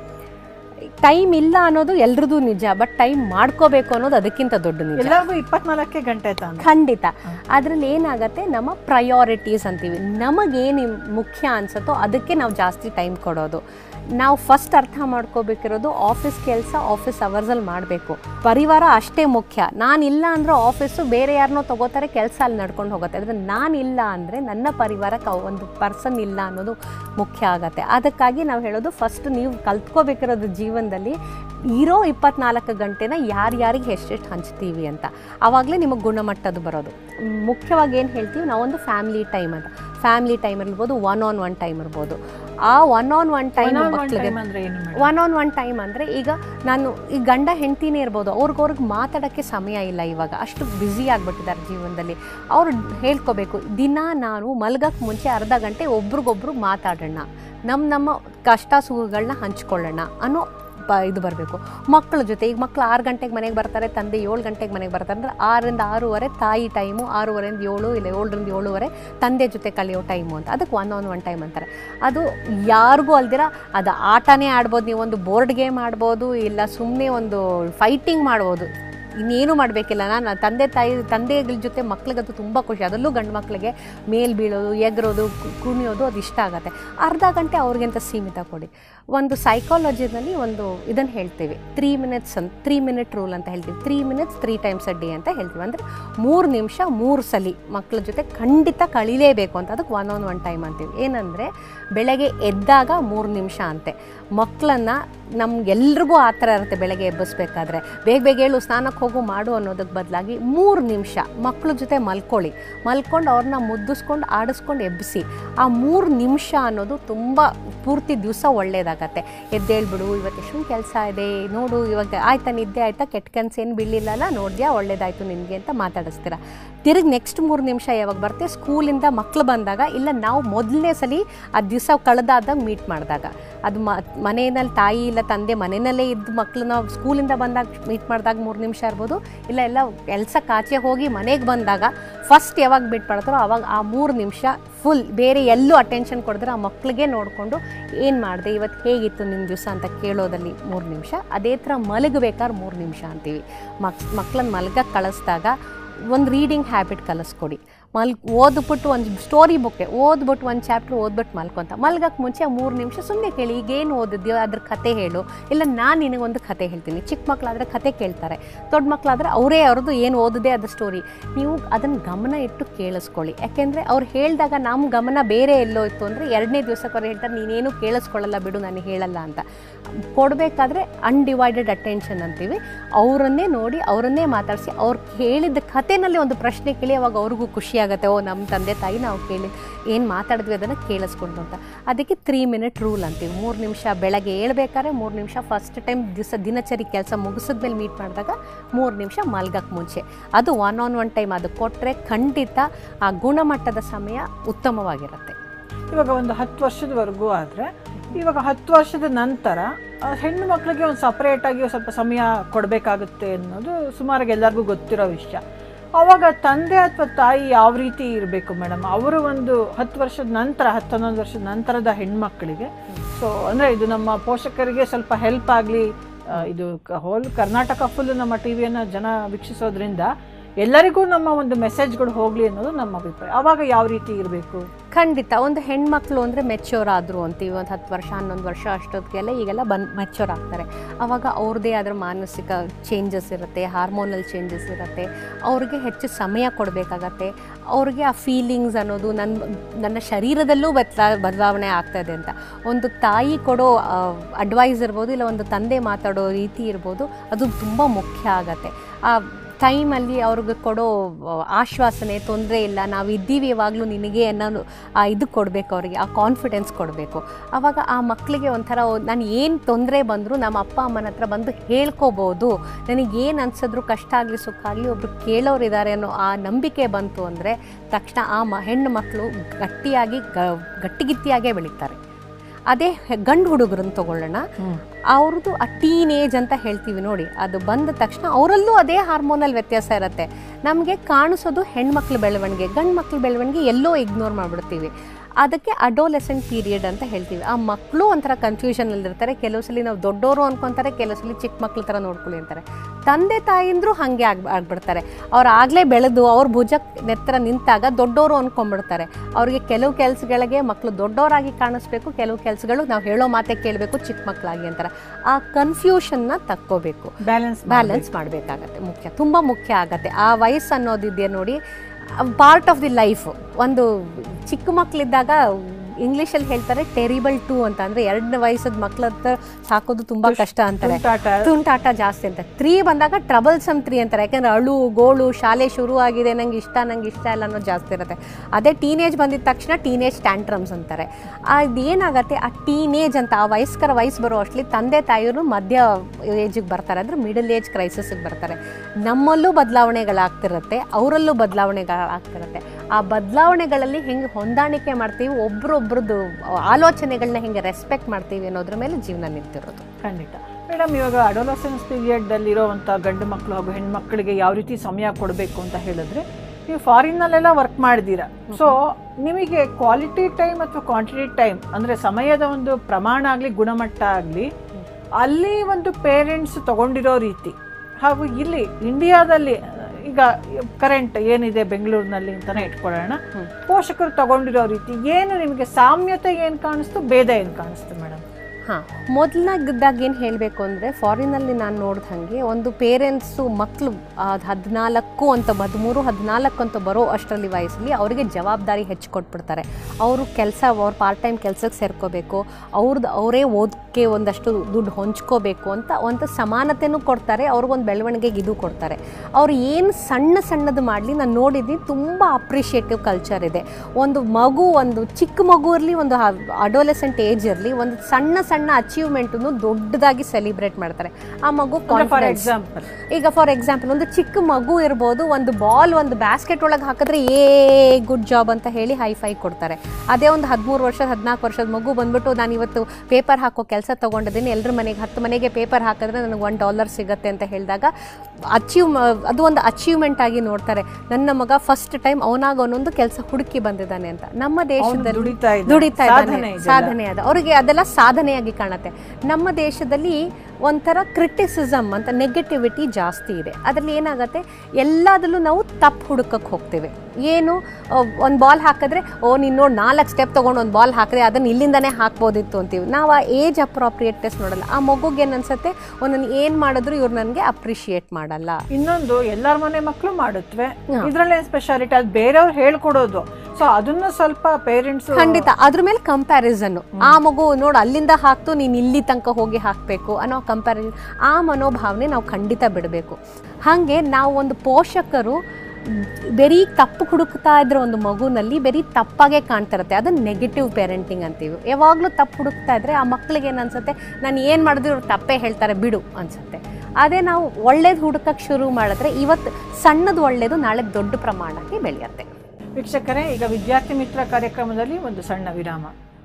ಟೈಮ್ ಇಲ್ಲ ಅನ್ನೋದು ಎಲ್ರದ್ದು ನಿಜ, ಬಟ್ ಟೈಮ್ ಮಾಡ್ಕೋಬೇಕು ಅನ್ನೋದು ಅದಕ್ಕಿಂತ ದೊಡ್ಡ ನಿಜ.
ಎಲ್ಲರಿಗೂ 24 ಗಂಟೆ
ಖಂಡಿತ. ಅದರಲ್ಲಿ ಏನಾಗುತ್ತೆ, ನಮ್ಮ ಪ್ರಯಾರಿಟೀಸ್ ಅಂತೀವಿ, ನಮಗೇನು ಮುಖ್ಯ ಅನ್ಸುತ್ತೋ ಅದಕ್ಕೆ ನಾವು ಜಾಸ್ತಿ ಟೈಮ್ ಕೊಡೋದು. ನಾವು ಫಸ್ಟ್ ಅರ್ಥ ಮಾಡ್ಕೋಬೇಕಿರೋದು ಆಫೀಸ್ ಕೆಲಸ ಆಫೀಸ್ ಅವರ್ಸಲ್ಲಿ ಮಾಡಬೇಕು, ಪರಿವಾರ ಅಷ್ಟೇ ಮುಖ್ಯ. ನಾನಿಲ್ಲ ಅಂದರೆ ಆಫೀಸು ಬೇರೆ ಯಾರನ್ನೋ ತಗೋತಾರೆ, ಕೆಲಸ ಅಲ್ಲಿ ನಡ್ಕೊಂಡು ಹೋಗುತ್ತೆ. ಆದರೆ ನಾನಿಲ್ಲ ಅಂದರೆ ನನ್ನ ಪರಿವಾರಕ್ಕೆ ಒಂದು ಪರ್ಸನ್ ಇಲ್ಲ ಅನ್ನೋದು ಮುಖ್ಯ ಆಗುತ್ತೆ. ಅದಕ್ಕಾಗಿ ನಾವು ಹೇಳೋದು, ಫಸ್ಟ್ ನೀವು ಕಲ್ತ್ಕೋಬೇಕಿರೋದು ಜೀವನದಲ್ಲಿ ಇರೋ 24 ಗಂಟೆನ ಯಾರ್ಯಾರಿಗೆ ಎಷ್ಟೆಷ್ಟು ಹಂಚ್ತೀವಿ ಅಂತ. ಆವಾಗಲೇ ನಿಮಗೆ ಗುಣಮಟ್ಟದ ಬರೋದು. ಮುಖ್ಯವಾಗಿ ಏನು ಹೇಳ್ತೀವಿ, ನಾವೊಂದು ಫ್ಯಾಮಿಲಿ ಟೈಮ್ ಅಂತ, ಫ್ಯಾಮಿಲಿ ಟೈಮ್ ಇರ್ಬೋದು, 1-on-1 ಟೈಮ್ ಇರ್ಬೋದು. ಆ 1-on-1 ಟೈಮ್ ಮಕ್ಕಳಿಗೆ 1-on-1 ಟೈಮ್ ಅಂದರೆ, ಈಗ ಗಂಡ ಹೆಂಡ್ತಿನೇ ಇರ್ಬೋದು, ಅವ್ರಿಗೆ ಮಾತಾಡೋಕ್ಕೆ ಸಮಯ ಇಲ್ಲ, ಇವಾಗ ಅಷ್ಟು ಬ್ಯುಸಿ ಆಗಿಬಿಟ್ಟಿದ್ದಾರೆ ಜೀವನದಲ್ಲಿ. ಅವ್ರು ಹೇಳ್ಕೋಬೇಕು, ದಿನ ನಾನು ಮಲಗಕ್ಕೆ ಮುಂಚೆ ಅರ್ಧ ಗಂಟೆ ಒಬ್ರಿಗೊಬ್ರು ಮಾತಾಡೋಣ, ನಮ್ಮ ಕಷ್ಟ ಸುಖಗಳನ್ನ ಹಂಚ್ಕೊಳ್ಳೋಣ ಅನ್ನೋ ಇದು ಬರಬೇಕು. ಮಕ್ಕಳ ಜೊತೆ ಈಗ ಮಕ್ಕಳು 6 ಗಂಟೆಗೆ ಮನೆಗೆ ಬರ್ತಾರೆ, ತಂದೆ 7 ಗಂಟೆಗೆ ಮನೆಗೆ ಬರ್ತಾರೆ ಅಂದರೆ 6ರಿಂದ 6:30 ತಾಯಿ ಟೈಮು, 6:30ರಿಂದ 7 ಇಲ್ಲ 7ರಿಂದ 7:30 ತಂದೆ ಜೊತೆ ಕಲಿಯೋ ಟೈಮು ಅಂತ. ಅದಕ್ಕೆ ಒನ್ ಟೈಮ್ ಅಂತಾರೆ. ಅದು ಯಾರಿಗೂ ಅಲ್ದಿರ ಅದು ಆಟನೇ ಆಡ್ಬೋದು, ನೀವು ಒಂದು ಬೋರ್ಡ್ ಗೇಮ್ ಆಡ್ಬೋದು, ಇಲ್ಲ ಸುಮ್ಮನೆ ಒಂದು ಫೈಟಿಂಗ್ ಮಾಡ್ಬೋದು, ಇನ್ನೇನು ಮಾಡಬೇಕಿಲ್ಲ. ನಾನು ತಂದೆಗಳ ಜೊತೆ ಮಕ್ಳಿಗದು ತುಂಬ ಖುಷಿ. ಅದರಲ್ಲೂ ಗಂಡು ಮಕ್ಕಳಿಗೆ ಮೇಲ್ ಬೀಳೋದು, ಎಗರೋದು, ಕುಣಿಯೋದು ಅದು ಇಷ್ಟ ಆಗುತ್ತೆ. ಅರ್ಧ ಗಂಟೆ ಅವ್ರಿಗಿಂತ ಸೀಮಿತ ಕೊಡಿ. ಒಂದು ಸೈಕಾಲಜಿನಲ್ಲಿ ಒಂದು ಇದನ್ನು ಹೇಳ್ತೀವಿ, 3 ಮಿನಿಟ್ ರೂಲ್ ಅಂತ ಹೇಳ್ತೀವಿ. 3 minutes 3 times a day ಅಂತ ಹೇಳ್ತೀವಿ. ಅಂದರೆ 3 ನಿಮಿಷ 3 ಸಲ ಮಕ್ಕಳ ಜೊತೆ ಖಂಡಿತ ಕಳೀಲೇಬೇಕು ಅಂತ. ಅದಕ್ಕೆ ಒನ್ ಟೈಮ್ ಅಂತೀವಿ. ಏನಂದರೆ ಬೆಳಗ್ಗೆ ಎದ್ದಾಗ 3 ನಿಮಿಷ ಅಂತೆ. ಮಕ್ಕಳನ್ನು ನಮ್ಗೆಲ್ರಿಗೂ ಆ ಥರ ಇರುತ್ತೆ, ಬೆಳಗ್ಗೆ ಎಬ್ಬಿಸ್ಬೇಕಾದ್ರೆ ಬೇಗ ಹೇಳು, ಸ್ನಾನಕ್ಕೆ ಹೋಗು, ಮಾಡು ಅನ್ನೋದಕ್ಕೆ ಬದಲಾಗಿ 3 ನಿಮಿಷ ಮಕ್ಕಳ ಜೊತೆ ಮಲ್ಕೊಂಡು ಅವ್ರನ್ನ ಮುದ್ದಿಸ್ಕೊಂಡು ಆಡಿಸ್ಕೊಂಡು ಎಬ್ಬಿಸಿ. ಆ 3 ನಿಮಿಷ ಅನ್ನೋದು ತುಂಬ ಪೂರ್ತಿ ದಿವಸ ಒಳ್ಳೇದಾಗತ್ತೆ. ಎದ್ದೇಳ್ಬಿಡು, ಇವತ್ತು ಎಷ್ಟು ಕೆಲಸ ಇದೆ ನೋಡು, ಇವಾಗ ಆಯ್ತಾ ನಿದ್ದೆ ಆಯಿತಾ, ಕೆಟ್ಟ ಕನಸೇನು ಬೀಳಿಲ್ಲಲ್ಲ, ನೋಡಿದ್ಯಾ ಒಳ್ಳೇದಾಯಿತು ನಿನಗೆ ಅಂತ ಮಾತಾಡಿಸ್ತೀರ. ತಿರುಗಿ ನೆಕ್ಸ್ಟ್ 3 ನಿಮಿಷ ಯಾವಾಗ ಬರ್ತೀವಿ, ಸ್ಕೂಲಿಂದ ಮಕ್ಕಳು ಬಂದಾಗ, ಇಲ್ಲ ನಾವು ಮೊದಲನೇ ಸಲ ಆ ದಿವಸ ಕಳೆದಾದಾಗ ಮೀಟ್ ಮಾಡಿದಾಗ, ಅದು ಮನೆಯಲ್ಲಿ ತಾಯಿ ಇಲ್ಲ ತಂದೆ ಮನೆಯಲ್ಲೇ ಇದ್ದು ಮಕ್ಕಳನ್ನ ಸ್ಕೂಲಿಂದ ಬಂದಾಗ ಮೀಟ್ ಮಾಡಿದಾಗ 3 ನಿಮಿಷ ಇರ್ಬೋದು, ಇಲ್ಲ ಎಲ್ಲ ಕೆಲಸಕ್ಕೆ ಆಚೆ ಹೋಗಿ ಮನೆಗೆ ಬಂದಾಗ ಫಸ್ಟ್ ಯಾವಾಗ ಮೀಟ್ ಮಾಡ್ತಾರೋ ಆವಾಗ ಆ 3 ನಿಮಿಷ ಫುಲ್ ಬೇರೆ ಎಲ್ಲೂ ಅಟೆನ್ಷನ್ ಕೊಡಿದ್ರೆ ಆ ಮಕ್ಕಳಿಗೆ ನೋಡಿಕೊಂಡು ಏನು ಮಾಡಿದೆ ಇವತ್ತು, ಹೇಗಿತ್ತು ನಿಮ್ಮ ದಿವಸ ಅಂತ ಕೇಳೋದಲ್ಲಿ 3 ನಿಮಿಷ. ಅದೇ ಥರ ಮಲಗಬೇಕಾದ್ರೆ 3 ನಿಮಿಷ ಅಂತೀವಿ. ಮಕ್ಕಳನ್ನ ಮಲಗಕ್ಕೆ ಕಳಿಸ್ದಾಗ ಒಂದು ರೀಡಿಂಗ್ ಹ್ಯಾಬಿಟ್ ಕಲಿಸ್ಕೊಡಿ. ಓದ್ಬಿಟ್ಟು ಒಂದು ಸ್ಟೋರಿ ಬುಕ್ಕೆ ಓದ್ಬಿಟ್ಟು ಒಂದು ಚಾಪ್ಟರ್ ಓದ್ಬಿಟ್ಟು ಮಲ್ಗಕ್ಕೆ ಮುಂಚೆ 3 ನಿಮಿಷ ಸುಮ್ಮನೆ ಕೇಳಿ, ಈಗೇನು ಓದಿದ್ಯೋ ಅದ್ರ ಕತೆ ಹೇಳು, ಇಲ್ಲ ನಾನು ನಿನಗೊಂದು ಕತೆ ಹೇಳ್ತೀನಿ. ಚಿಕ್ಕ ಮಕ್ಕಳಾದರೆ ಕತೆ ಕೇಳ್ತಾರೆ, ದೊಡ್ಡ ಮಕ್ಕಳಾದರೆ ಅವ್ರದ್ದು ಏನು ಓದಿದೆ ಅದು ಸ್ಟೋರಿ. ನೀವು ಅದನ್ನು ಗಮನ ಇಟ್ಟು ಕೇಳಿಸ್ಕೊಳ್ಳಿ. ಯಾಕೆಂದರೆ ಅವ್ರು ಹೇಳಿದಾಗ ನಮ್ಮ ಗಮನ ಬೇರೆ ಎಲ್ಲೋ ಇತ್ತು ಅಂದರೆ 2ನೇ ದಿವಸಕ್ಕೆ ಅವ್ರು ಹೇಳ್ತಾರೆ ನೀನೇನು ಕೇಳಿಸ್ಕೊಳ್ಳಲ್ಲ ಬಿಡು, ನಾನು ಹೇಳಲ್ಲ ಅಂತ. ಕೊಡಬೇಕಾದ್ರೆ ಅನ್ಡಿವೈಡೆಡ್ ಅಟೆನ್ಷನ್ ಅಂತೀವಿ. ಅವರನ್ನೇ ನೋಡಿ, ಅವರನ್ನೇ ಮಾತಾಡಿಸಿ, ಅವ್ರು ಹೇಳಿದ ಕಥೆನಲ್ಲಿ ಒಂದು ಪ್ರಶ್ನೆ ಕೇಳಿ, ಅವಾಗ ಅವ್ರಿಗೂ ಖುಷಿ ಆಗುತ್ತೆ, ಓ ನಮ್ಮ ತಂದೆ ತಾಯಿ ನಾವು ಕೇಳಿ ಏನು ಮಾತಾಡಿದ್ವಿ ಅದನ್ನು ಕೇಳಿಸ್ಕೊಂಡು ಅಂತ. ಅದಕ್ಕೆ 3 minute ರೂಲ್ ಅಂತೀವಿ. 3 ನಿಮಿಷ ಬೆಳಗ್ಗೆ ಹೇಳ್ಬೇಕಾದ್ರೆ, 3 ನಿಮಿಷ ಫಸ್ಟ್ ಟೈಮ್ ದಿನಚರಿ ಕೆಲಸ ಮುಗಿಸಿದ್ಮೇಲೆ ಮೀಟ್ ಮಾಡಿದಾಗ, 3 ನಿಮಿಷ ಮಲ್ಗಕ್ಕೆ ಮುಂಚೆ. ಅದು ಒನ್ ಟೈಮ್ ಅದು ಕೊಟ್ಟರೆ ಖಂಡಿತ ಆ ಗುಣಮಟ್ಟದ ಸಮಯ ಉತ್ತಮವಾಗಿರುತ್ತೆ.
ಇವಾಗ ಒಂದು 10 ವರ್ಷದವರೆಗೂ ಆದರೆ, ಇವಾಗ 10 ವರ್ಷದ ನಂತರ ಹೆಣ್ಣು ಮಕ್ಕಳಿಗೆ ಒಂದು ಸಪ್ರೇಟಾಗಿ ಸ್ವಲ್ಪ ಸಮಯ ಕೊಡಬೇಕಾಗುತ್ತೆ ಅನ್ನೋದು ಸುಮಾರಾಗಿ ಎಲ್ಲರಿಗೂ ಗೊತ್ತಿರೋ ವಿಷಯ. ಆವಾಗ ತಂದೆ ಅಥವಾ ತಾಯಿ ಯಾವ ರೀತಿ ಇರಬೇಕು ಮೇಡಮ್? ಅವರು ಒಂದು 10 ವರ್ಷದ ನಂತರ, 11 ವರ್ಷದ ನಂತರದ ಹೆಣ್ಮಕ್ಳಿಗೆ, ಸೊ ಅಂದರೆ ಇದು ನಮ್ಮ ಪೋಷಕರಿಗೆ ಸ್ವಲ್ಪ ಹೆಲ್ಪ್ ಆಗಲಿ, ಇದು ಹೋಲ್ ಕರ್ನಾಟಕ ಫುಲ್ ನಮ್ಮ ಟಿವಿಯನ್ನು ಜನ ವೀಕ್ಷಿಸೋದ್ರಿಂದ ಎಲ್ಲರಿಗೂ ನಮ್ಮ ಒಂದು ಮೆಸೇಜ್ಗಳು ಹೋಗಲಿ ಅನ್ನೋದು ನಮ್ಮ ಅಭಿಪ್ರಾಯ. ಆವಾಗ ಯಾವ ರೀತಿ ಇರಬೇಕು?
ಖಂಡಿತ ಒಂದು ಹೆಣ್ಮಕ್ಳು ಅಂದರೆ ಮೆಚ್ಯೂರ್ ಆದರು ಅಂತೀವಿ. ಒಂದು 10 ವರ್ಷ 11 ವರ್ಷ ಅಷ್ಟೊತ್ತಿಗೆಲ್ಲ ಈಗೆಲ್ಲ ಮೆಚ್ಯೂರ್ ಆಗ್ತಾರೆ. ಆವಾಗ ಅವ್ರದ್ದೇ ಆದ ಮಾನಸಿಕ ಚೇಂಜಸ್ ಇರುತ್ತೆ, ಹಾರ್ಮೋನಲ್ ಚೇಂಜಸ್ ಇರುತ್ತೆ, ಅವ್ರಿಗೆ ಹೆಚ್ಚು ಸಮಯ ಕೊಡಬೇಕಾಗತ್ತೆ. ಅವ್ರಿಗೆ ಆ ಫೀಲಿಂಗ್ಸ್ ಅನ್ನೋದು ನನ್ನ ಶರೀರದಲ್ಲೂ ಬದಲಾವಣೆ ಆಗ್ತಾಯಿದೆ ಅಂತ. ಒಂದು ತಾಯಿ ಕೊಡೋ ಅಡ್ವೈಸ್ ಇರ್ಬೋದು, ಇಲ್ಲ ಒಂದು ತಂದೆ ಮಾತಾಡೋ ರೀತಿ ಇರ್ಬೋದು, ಅದು ತುಂಬ ಮುಖ್ಯ ಆಗತ್ತೆ. ಆ ಟೈಮಲ್ಲಿ ಅವ್ರಿಗೆ ಕೊಡೋ ಆಶ್ವಾಸನೆ, ತೊಂದರೆ ಇಲ್ಲ, ನಾವು ಇದ್ದೀವಿ ಯಾವಾಗಲೂ ನಿನಗೆ ಅನ್ನೋ ಇದು ಕೊಡಬೇಕು, ಅವರಿಗೆ ಆ ಕಾನ್ಫಿಡೆನ್ಸ್ ಕೊಡಬೇಕು. ಆವಾಗ ಆ ಮಕ್ಕಳಿಗೆ ಒಂಥರ ನಾನು ಏನು ತೊಂದರೆ ಬಂದರೂ ನಮ್ಮ ಅಪ್ಪ ಅಮ್ಮನ ಹತ್ರ ಬಂದು ಹೇಳ್ಕೋಬೋದು, ನನಗೇನು ಅನ್ಸಿದ್ರು ಕಷ್ಟ ಆಗಲಿ ಸುಖ ಆಗಲಿ ಒಬ್ರು ಕೇಳೋರಿದ್ದಾರೆ ಅನ್ನೋ ಆ ನಂಬಿಕೆ ಬಂತು ಅಂದರೆ ತಕ್ಷಣ ಆ ಹೆಣ್ಣು ಮಕ್ಕಳು ಗಟ್ಟಿಗಿತ್ತಿಯಾಗೇ ಬೆಳೀತಾರೆ. ಅದೇ ಗಂಡು ಹುಡುಗರನ್ನು ತಗೊಳ್ಳೋಣ, ಅವ್ರದ್ದು ಆ ಟೀನೇಜ್ ಅಂತ ಹೇಳ್ತೀವಿ ನೋಡಿ, ಅದು ಬಂದ ತಕ್ಷಣ ಅವರಲ್ಲೂ ಅದೇ ಹಾರ್ಮೋನಲ್ ವ್ಯತ್ಯಾಸ ಇರುತ್ತೆ. ನಮಗೆ ಕಾಣಿಸೋದು ಹೆಣ್ಮಕ್ಳ ಬೆಳವಣಿಗೆ, ಗಂಡು ಮಕ್ಳ ಬೆಳವಣಿಗೆ ಎಲ್ಲೋ ಇಗ್ನೋರ್ ಮಾಡಿಬಿಡ್ತೀವಿ. ಅದಕ್ಕೆ ಅಡೋಲೆಸೆಂಟ್ ಪೀರಿಯಡ್ ಅಂತ ಹೇಳ್ತೀವಿ. ಆ ಮಕ್ಕಳು ಒಂಥರ ಕನ್ಫ್ಯೂಷನಲ್ಲಿರ್ತಾರೆ. ಕೆಲವು ಸಲ ನಾವು ದೊಡ್ಡವರು ಅಂದ್ಕೊತಾರೆ, ಕೆಲವು ಸಲ ಚಿಕ್ಕ ಮಕ್ಳ ಥರ ನೋಡ್ಕೊಳ್ಳಿ ಅಂತಾರೆ. ತಂದೆ ತಾಯಿಂದ್ರು ಹಾಗೆ ಆಗ್ಬಿಡ್ತಾರೆ. ಅವ್ರು ಆಗಲೇ ಬೆಳೆದು ಅವ್ರ ಭುಜ ನೆತ್ತರ ನಿಂತಾಗ ದೊಡ್ಡವರು ಅಂದ್ಕೊಂಡ್ಬಿಡ್ತಾರೆ. ಅವ್ರಿಗೆ ಕೆಲವು ಕೆಲಸಗಳಿಗೆ ಮಕ್ಕಳು ದೊಡ್ಡವರಾಗಿ ಕಾಣಿಸ್ಬೇಕು, ಕೆಲವು ಕೆಲಸಗಳು ನಾವು ಹೇಳೋ ಮಾತೆ ಕೇಳಬೇಕು ಚಿಕ್ಕ ಮಕ್ಕಳಾಗಿ ಅಂತಾರೆ. ಆ ಕನ್ಫ್ಯೂಷನ್ನ ತಕ್ಕೋಬೇಕು, ಬ್ಯಾಲೆನ್ಸ್ ಮಾಡಬೇಕಾಗತ್ತೆ. ತುಂಬ ಮುಖ್ಯ ಆಗತ್ತೆ. ಆ ವಯಸ್ಸು ಅನ್ನೋದಿದೆಯಾ ನೋಡಿ, ಪಾರ್ಟ್ ಆಫ್ ದಿ ಲೈಫ್. ಒಂದು ಚಿಕ್ಕ ಮಕ್ಕಳಿದ್ದಾಗ ಇಂಗ್ಲೀಷಲ್ಲಿ ಹೇಳ್ತಾರೆ ಟೆರಿಬಲ್ 2 ಅಂತ, ಅಂದರೆ 2 ವಯಸ್ಸದ ಮಕ್ಳ ಹತ್ರ ಸಾಕೋದು ತುಂಬ ಕಷ್ಟ ಅಂತಾರೆ, ತುಂಟಾಟ ಜಾಸ್ತಿ ಅಂತ. 3 ಬಂದಾಗ ಟ್ರಬಲ್ಸಮ್ 3 ಅಂತಾರೆ. ಯಾಕೆಂದರೆ ಅಳು ಗೋಳು, ಶಾಲೆ ಶುರು ಆಗಿದೆ, ನಂಗೆ ಇಷ್ಟ ಇಲ್ಲ ಅನ್ನೋದು ಜಾಸ್ತಿ ಇರುತ್ತೆ. ಅದೇ ಟೀನೇಜ್ ಬಂದಿದ ತಕ್ಷಣ ಟೀನೇಜ್ ಟ್ಯಾಂಟ್ರಮ್ಸ್ ಅಂತಾರೆ. ಅದೇನಾಗುತ್ತೆ, ಆ ಟೀನೇಜ್ ಅಂತ ಆ ವಯಸ್ಸು ಬರೋ ಅಷ್ಟಲಿ ತಂದೆ ತಾಯಿಯವರು ಮಧ್ಯ ಏಜಿಗೆ ಬರ್ತಾರೆ, ಅಂದರೆ ಮಿಡಲ್ ಏಜ್ ಕ್ರೈಸಿಸ್ಗೆ ಬರ್ತಾರೆ. ನಮ್ಮಲ್ಲೂ ಬದಲಾವಣೆಗಳಾಗ್ತಿರುತ್ತೆ, ಅವರಲ್ಲೂ ಬದಲಾವಣೆಗಳಾಗ್ತಿರುತ್ತೆ. ಆ ಬದಲಾವಣೆಗಳಲ್ಲಿ ಹೆಂಗೆ ಹೊಂದಾಣಿಕೆ ಮಾಡ್ತೀವಿ, ಒಬ್ರೊಬ್ರು ಇನ್ನೊಬ್ರದ್ದು ಆಲೋಚನೆಗಳನ್ನ ಹೆಂಗೆ ರೆಸ್ಪೆಕ್ಟ್ ಮಾಡ್ತೀವಿ ಅನ್ನೋದ್ರ ಮೇಲೆ ಜೀವನ ನಿಂತಿರೋದು.
ಖಂಡಿತ ಮೇಡಮ್. ಇವಾಗ ಅಡೋಲಸೆನ್ಸ್ ಪೀರಿಯಡ್ದಲ್ಲಿರೋವಂಥ ಗಂಡು ಮಕ್ಕಳು ಹಾಗೂ ಹೆಣ್ಮಕ್ಳಿಗೆ ಯಾವ ರೀತಿ ಸಮಯ ಕೊಡಬೇಕು ಅಂತ ಹೇಳಿದ್ರೆ, ನೀವು ಫಾರಿನ್ನಲ್ಲೆಲ್ಲ ವರ್ಕ್ ಮಾಡಿದ್ದೀರಾ. ಸೊ ನಿಮಗೆ ಕ್ವಾಲಿಟಿ ಟೈಮ್ ಅಥವಾ ಕ್ವಾಂಟಿಟಿ ಟೈಮ್ ಅಂದರೆ ಸಮಯದ ಒಂದು ಪ್ರಮಾಣ ಆಗಲಿ ಗುಣಮಟ್ಟ ಆಗಲಿ ಅಲ್ಲಿ ಒಂದು ಪೇರೆಂಟ್ಸ್ ತಗೊಂಡಿರೋ ರೀತಿ ಹಾಗೂ ಇಲ್ಲಿ ಇಂಡಿಯಾದಲ್ಲಿ ಈಗ ಕರೆಂಟ್ ಏನಿದೆ ಬೆಂಗಳೂರಿನಲ್ಲಿ ಅಂತಲೇ ಇಟ್ಕೊಳ್ಳೋಣ, ಪೋಷಕರು ತಗೊಂಡಿರೋ ರೀತಿ ಏನು ನಿಮಗೆ ಸಾಮ್ಯತೆ ಏನು ಕಾಣಿಸ್ತು, ಭೇದ ಏನು ಕಾಣಿಸ್ತು ಮೇಡಮ್?
ಹಾಂ, ಮೊದಲಾಗಿದ್ದಾಗ ಏನು ಹೇಳಬೇಕು ಅಂದರೆ, ಫಾರಿನಲ್ಲಿ ನಾನು ನೋಡ್ದಂಗೆ ಒಂದು ಪೇರೆಂಟ್ಸು ಮಕ್ಕಳು 14 ಅಂತ 13, 14 ಅಂತ ಬರೋ ಅಷ್ಟರಲ್ಲಿ ವಯಸ್ಸಲ್ಲಿ ಅವರಿಗೆ ಜವಾಬ್ದಾರಿ ಹೆಚ್ಚು ಕೊಟ್ಬಿಡ್ತಾರೆ. ಅವರು ಅವ್ರು ಪಾರ್ಟ್ ಟೈಮ್ ಕೆಲಸಕ್ಕೆ ಸೇರ್ಕೋಬೇಕು, ಅವರೇ ಓದಕ್ಕೆ ಒಂದಷ್ಟು ದುಡ್ಡು ಹೊಂಚ್ಕೋಬೇಕು ಅಂತ ಒಂದು ಸಮಾನತೆನೂ ಕೊಡ್ತಾರೆ, ಅವ್ರಿಗೊಂದು ಬೆಳವಣಿಗೆಗೆ ಇದು ಕೊಡ್ತಾರೆ. ಅವ್ರು ಏನು ಸಣ್ಣದು ಮಾಡಲಿ, ನಾನು ನೋಡಿದ್ದೀನಿ ತುಂಬ ಅಪ್ರಿಷಿಯೇಟಿವ್ ಕಲ್ಚರ್ ಇದೆ. ಒಂದು ಚಿಕ್ಕ ಮಗು ಇರಲಿ, ಒಂದು ಅಡೋಲೆಸೆಂಟ್ ಏಜ್ ಇರಲಿ, ಒಂದು ಸಣ್ಣ ಅಚೀವ್ಮೆಂಟನ್ನು ದೊಡ್ಡದಾಗಿ ಸೆಲಿಬ್ರೇಟ್ ಮಾಡ್ತಾರೆ. ಆ ಮಗು ಕಾನ್ಫಿಡೆನ್ಸ್. ಈಗ ಫಾರ್ ಎಕ್ಸಾಂಪಲ್ ಒಂದು ಚಿಕ್ಕ ಮಗು ಇರ್ಬೋದು, ಒಂದು ಬಾಲ್ ಒಂದು ಬ್ಯಾಸ್ಕೆಟ್ ಒಳಗೆ ಹಾಕಿದ್ರೆ ಗುಡ್ ಜಾಬ್ ಅಂತ ಹೇಳಿ ಹೈಫೈ ಕೊಡ್ತಾರೆ. ಅದೇ ಒಂದು 13 ವರ್ಷದ 14 ವರ್ಷದ ಮಗು ಬಂದ್ಬಿಟ್ಟು ನಾನು ಇವತ್ತು ಪೇಪರ್ ಹಾಕೋ ಕೆಲಸ ತೊಗೊಂಡಿದ್ದೀನಿ, ಎಲ್ಲರ ಮನೆಗೆ 10 ಮನೆಗೆ ಪೇಪರ್ ಹಾಕಿದ್ರೆ ನನಗೆ $1 ಸಿಗುತ್ತೆ ಅಂತ ಹೇಳಿದಾಗ ಅದು ಒಂದು ಅಚೀವ್ಮೆಂಟ್ ಆಗಿ ನೋಡ್ತಾರೆ. ನನ್ನ ಮಗ ಫಸ್ಟ್ ಟೈಮ್ ಅವನೊಂದು ಕೆಲಸ ಹುಡುಕಿ ಬಂದಿದ್ದಾನೆ ಅಂತ. ನಮ್ಮ ದೇಶದಲ್ಲಿ ದುಡಿತಾ ಇದ್ದಾನೆ, ಸಾಧನೆ ಅದ, ಅವರಿಗೆ ಅದೆಲ್ಲ ಸಾಧನೆಯಾಗಿ ಕಾಣುತ್ತೆ. ನಮ್ಮ ದೇಶದಲ್ಲಿ ಒಂಥರ ಕ್ರಿಟಿಸಿಸಮ್ ಅಂತ ನೆಗೆಟಿವಿಟಿ ಜಾಸ್ತಿ ಇದೆ. ಅದರಲ್ಲಿ ಏನಾಗುತ್ತೆ, ಎಲ್ಲದಲ್ಲೂ ನಾವು ತಪ್ಪು ಹುಡುಕಕ್ಕೆ ಹೋಗ್ತೇವೆ. ಏನು, ಒಂದು ಬಾಲ್ ಹಾಕಿದ್ರೆ ನೀನು ನೋಡಿ 4 ಸ್ಟೆಪ್ ತೊಗೊಂಡು ಒಂದು ಬಾಲ್ ಹಾಕಿದ್ರೆ ಅದನ್ನು ಇಲ್ಲಿಂದನೇ ಹಾಕ್ಬೋದಿತ್ತು ಅಂತೀವಿ ನಾವು. ಆ ಏಜ್ ಅಪ್ರಾಪ್ರಿಯೇಟ್ನೆಸ್ ನೋಡಲ್ಲ. ಆ ಮಗುಗೆ ಏನು ಅನ್ಸುತ್ತೆ, ನಾನು ಏನು ಮಾಡಿದ್ರು ಇವ್ರು ನನಗೆ ಅಪ್ರಿಷಿಯೇಟ್ ಮಾಡಲ್ಲ.
ಇನ್ನೊಂದು, ಎಲ್ಲರ ಮನೆ ಮಕ್ಕಳು ಮಾಡುತ್ತವೆ, ಇದರಲ್ಲೇ ಸ್ಪೆಷಾಲಿಟಿ, ಅದು ಬೇರೆಯವ್ರು ಹೇಳ್ಕೊಡೋದು. ಸೊ ಅದನ್ನ ಸ್ವಲ್ಪ ಪೇರೆಂಟ್ಸ್
ಖಂಡಿತ ಅದ್ರ ಮೇಲೆ ಕಂಪ್ಯಾರಿಸನ್. ಆ ಮಗು ನೋಡು ಅಲ್ಲಿಂದ ಹಾಕ್ತು, ನೀನು ಇಲ್ಲಿ ತನಕ ಹೋಗಿ ಹಾಕಬೇಕು ಅನ್ನೋ ಕಂಪ್ಯಾರಿಸನ್, ಆ ಮನೋಭಾವನೆ ನಾವು ಖಂಡಿತ ಬಿಡಬೇಕು. ಹಾಗೆ ನಾವು ಒಂದು ಪೋಷಕರು ಬರೀ ತಪ್ಪು ಹುಡುಕ್ತಾ ಇದ್ರೆ ಒಂದು ಮಗುನಲ್ಲಿ ಬರೀ ತಪ್ಪಾಗೆ ಕಾಣ್ತಿರುತ್ತೆ. ಅದನ್ನು ನೆಗೆಟಿವ್ ಪೇರೆಂಟಿಂಗ್ ಅಂತೀವಿ. ಯಾವಾಗಲೂ ತಪ್ಪು ಹುಡುಕ್ತಾ ಇದ್ರೆ ಆ ಮಕ್ಳಿಗೆ ಏನು ಅನ್ಸುತ್ತೆ, ನಾನು ಏನು ಮಾಡಿದ್ರು ಇವ್ರು ತಪ್ಪೇ ಹೇಳ್ತಾರೆ ಬಿಡು ಅನ್ಸುತ್ತೆ. ಅದೇ ನಾವು ಒಳ್ಳೇದು ಹುಡುಕಕ್ಕೆ ಶುರು ಮಾಡಿದ್ರೆ ಇವತ್ತು ಸಣ್ಣದು ಒಳ್ಳೇದು ನಾಳೆ ದೊಡ್ಡ ಪ್ರಮಾಣಕ್ಕೆ ಬೆಳೆಯುತ್ತೆ.
ವೀಕ್ಷಕರೇ, ಈಗ ವಿದ್ಯಾರ್ಥಿ ಮಿತ್ರ ಕಾರ್ಯಕ್ರಮದಲ್ಲಿ ಒಂದು ಸಣ್ಣ ವಿರಾಮ.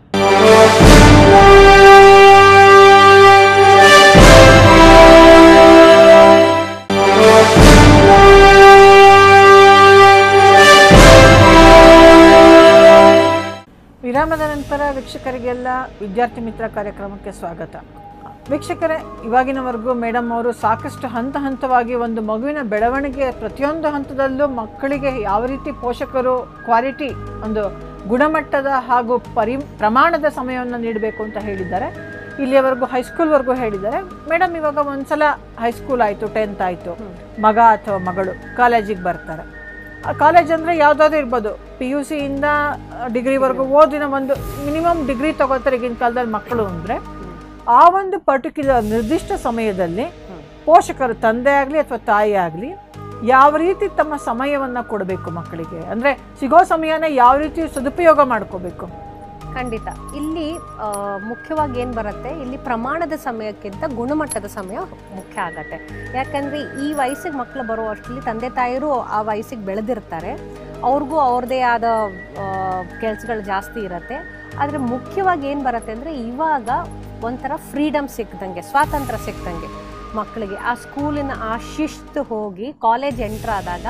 ವಿರಾಮದ ನಂತರ ವೀಕ್ಷಕರಿಗೆಲ್ಲ ವಿದ್ಯಾರ್ಥಿ ಮಿತ್ರ ಕಾರ್ಯಕ್ರಮಕ್ಕೆ ಸ್ವಾಗತ. ವೀಕ್ಷಕರೇ, ಇವಾಗಿನವರೆಗೂ ಮೇಡಮ್ ಅವರು ಸಾಕಷ್ಟು ಹಂತವಾಗಿ ಒಂದು ಮಗುವಿನ ಬೆಳವಣಿಗೆ ಪ್ರತಿಯೊಂದು ಹಂತದಲ್ಲೂ ಮಕ್ಕಳಿಗೆ ಯಾವ ರೀತಿ ಪೋಷಕರು ಕ್ವಾಲಿಟಿ, ಒಂದು ಗುಣಮಟ್ಟದ ಹಾಗೂ ಪ್ರಮಾಣದ ಸಮಯವನ್ನು ನೀಡಬೇಕು ಅಂತ ಹೇಳಿದ್ದಾರೆ. ಇಲ್ಲಿಯವರೆಗೂ ಹೈಸ್ಕೂಲ್ವರೆಗೂ ಹೇಳಿದ್ದಾರೆ. ಮೇಡಮ್, ಇವಾಗ ಒಂದ್ಸಲ ಹೈಸ್ಕೂಲ್ ಆಯಿತು, 10th ಆಯಿತು, ಮಗ ಅಥವಾ ಮಗಳು ಕಾಲೇಜಿಗೆ ಬರ್ತಾರೆ. ಕಾಲೇಜ್ ಅಂದರೆ ಯಾವುದಾದ್ರೂ ಇರ್ಬೋದು, PUC ಇಂದ ಡಿಗ್ರಿವರೆಗೂ ಓದಿನ ಒಂದು ಮಿನಿಮಮ್ ಡಿಗ್ರಿ ತಗೋತಾರೆ ಈಗಿನ ಕಾಲದಲ್ಲಿ ಮಕ್ಕಳು. ಅಂದರೆ ಆ ಒಂದು ಪರ್ಟಿಕ್ಯುಲರ್ ನಿರ್ದಿಷ್ಟ ಸಮಯದಲ್ಲಿ ಪೋಷಕರು, ತಂದೆ ಆಗಲಿ ಅಥವಾ ತಾಯಿ ಆಗಲಿ, ಯಾವ ರೀತಿ ತಮ್ಮ ಸಮಯವನ್ನು ಕೊಡಬೇಕು ಮಕ್ಕಳಿಗೆ, ಅಂದರೆ ಸಿಗೋ ಸಮಯನ ಯಾವ ರೀತಿ ಸದುಪಯೋಗ ಮಾಡ್ಕೋಬೇಕು?
ಖಂಡಿತ ಇಲ್ಲಿ ಮುಖ್ಯವಾಗಿ ಏನು ಬರುತ್ತೆ, ಇಲ್ಲಿ ಪ್ರಮಾಣದ ಸಮಯಕ್ಕಿಂತ ಗುಣಮಟ್ಟದ ಸಮಯ ಮುಖ್ಯ ಆಗತ್ತೆ. ಯಾಕಂದರೆ ಈ ವಯಸ್ಸಿಗೆ ಮಕ್ಕಳು ಬರೋ ಅಷ್ಟರಲ್ಲಿ ತಂದೆ ತಾಯಿರು ಆ ವಯಸ್ಸಿಗೆ ಬೆಳೆದಿರ್ತಾರೆ, ಅವ್ರಿಗೂ ಅವ್ರದ್ದೇ ಆದ ಕೆಲಸಗಳು ಜಾಸ್ತಿ ಇರುತ್ತೆ. ಆದರೆ ಮುಖ್ಯವಾಗಿ ಏನು ಬರುತ್ತೆ ಅಂದರೆ, ಇವಾಗ ಒಂಥರ ಫ್ರೀಡಮ್ ಸಿಕ್ದಂಗೆ, ಸ್ವಾತಂತ್ರ್ಯ ಸಿಕ್ದಂಗೆ ಮಕ್ಕಳಿಗೆ ಆ ಸ್ಕೂಲಿನ ಆ ಶಿಸ್ತು ಹೋಗಿ ಕಾಲೇಜ್ ಎಂಟ್ರ್ ಆದಾಗ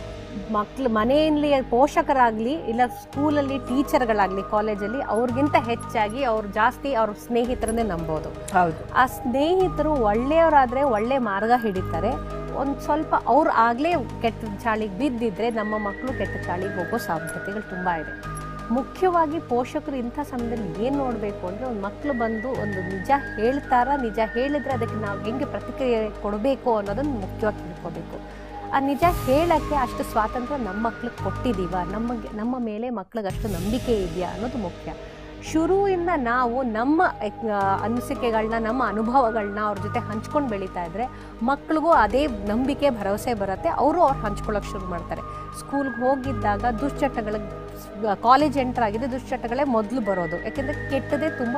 ಮಕ್ಕಳು ಮನೆಯಲ್ಲಿ ಪೋಷಕರಾಗಲಿ ಇಲ್ಲ ಸ್ಕೂಲಲ್ಲಿ ಟೀಚರ್ಗಳಾಗಲಿ ಕಾಲೇಜಲ್ಲಿ ಅವ್ರಿಗಿಂತ ಹೆಚ್ಚಾಗಿ ಅವ್ರು ಜಾಸ್ತಿ ಅವ್ರ ಸ್ನೇಹಿತರನ್ನೇ ನಂಬೋದು.
ಹೌದು,
ಆ ಸ್ನೇಹಿತರು ಒಳ್ಳೆಯವರಾದರೆ ಒಳ್ಳೆ ಮಾರ್ಗ ಹಿಡಿತಾರೆ. ಒಂದು ಸ್ವಲ್ಪ ಅವ್ರು ಆಗಲೇ ಕೆಟ್ಟ ಚಾಳಿಗೆ ಬಿದ್ದಿದ್ರೆ ನಮ್ಮ ಮಕ್ಕಳು ಕೆಟ್ಟ ಚಾಳಿಗೆ ಹೋಗೋ ಸಾಧ್ಯತೆಗಳು ತುಂಬ ಇದೆ. ಮುಖ್ಯವಾಗಿ ಪೋಷಕರು ಇಂಥ ಸಮಯದಲ್ಲಿ ಏನು ನೋಡಬೇಕು ಅಂದರೆ, ಒಂದು ಮಕ್ಕಳು ಬಂದು ಒಂದು ನಿಜ ಹೇಳ್ತಾರ, ನಿಜ ಹೇಳಿದರೆ ಅದಕ್ಕೆ ನಾವು ಹೆಂಗೆ ಪ್ರತಿಕ್ರಿಯೆ ಕೊಡಬೇಕು ಅನ್ನೋದನ್ನು ಮುಖ್ಯವಾಗಿ ತಿಳ್ಕೋಬೇಕು. ಆ ನಿಜ ಹೇಳೋಕ್ಕೆ ಅಷ್ಟು ಸ್ವಾತಂತ್ರ್ಯ ನಮ್ಮ ಮಕ್ಳಿಗೆ ಕೊಟ್ಟಿದ್ದೀವ, ನಮ್ಮ ಮೇಲೆ ಮಕ್ಳಿಗೆ ಅಷ್ಟು ನಂಬಿಕೆ ಇದೆಯಾ ಅನ್ನೋದು ಮುಖ್ಯ. ಶುರುವಿಂದ ನಾವು ನಮ್ಮ ಅನಿಸಿಕೆಗಳನ್ನ, ನಮ್ಮ ಅನುಭವಗಳನ್ನ ಅವ್ರ ಜೊತೆ ಹಂಚ್ಕೊಂಡು ಬೆಳೀತಾ ಇದ್ದರೆ ಮಕ್ಳಿಗೂ ಅದೇ ನಂಬಿಕೆ, ಭರವಸೆ ಬರುತ್ತೆ. ಅವರು ಹಂಚ್ಕೊಳ್ಳೋಕೆ ಶುರು ಮಾಡ್ತಾರೆ. ಸ್ಕೂಲ್ಗೆ ಹೋಗಿದ್ದಾಗ ದುಶ್ಚಟಗಳಿಗೆ, ಕಾಲೇಜ್ ಎಂಟ್ರ್ ಆಗಿದೆ ದುಶ್ಚಟಗಳೇ ಮೊದಲು ಬರೋದು. ಯಾಕೆಂದರೆ ಕೆಟ್ಟದೇ ತುಂಬ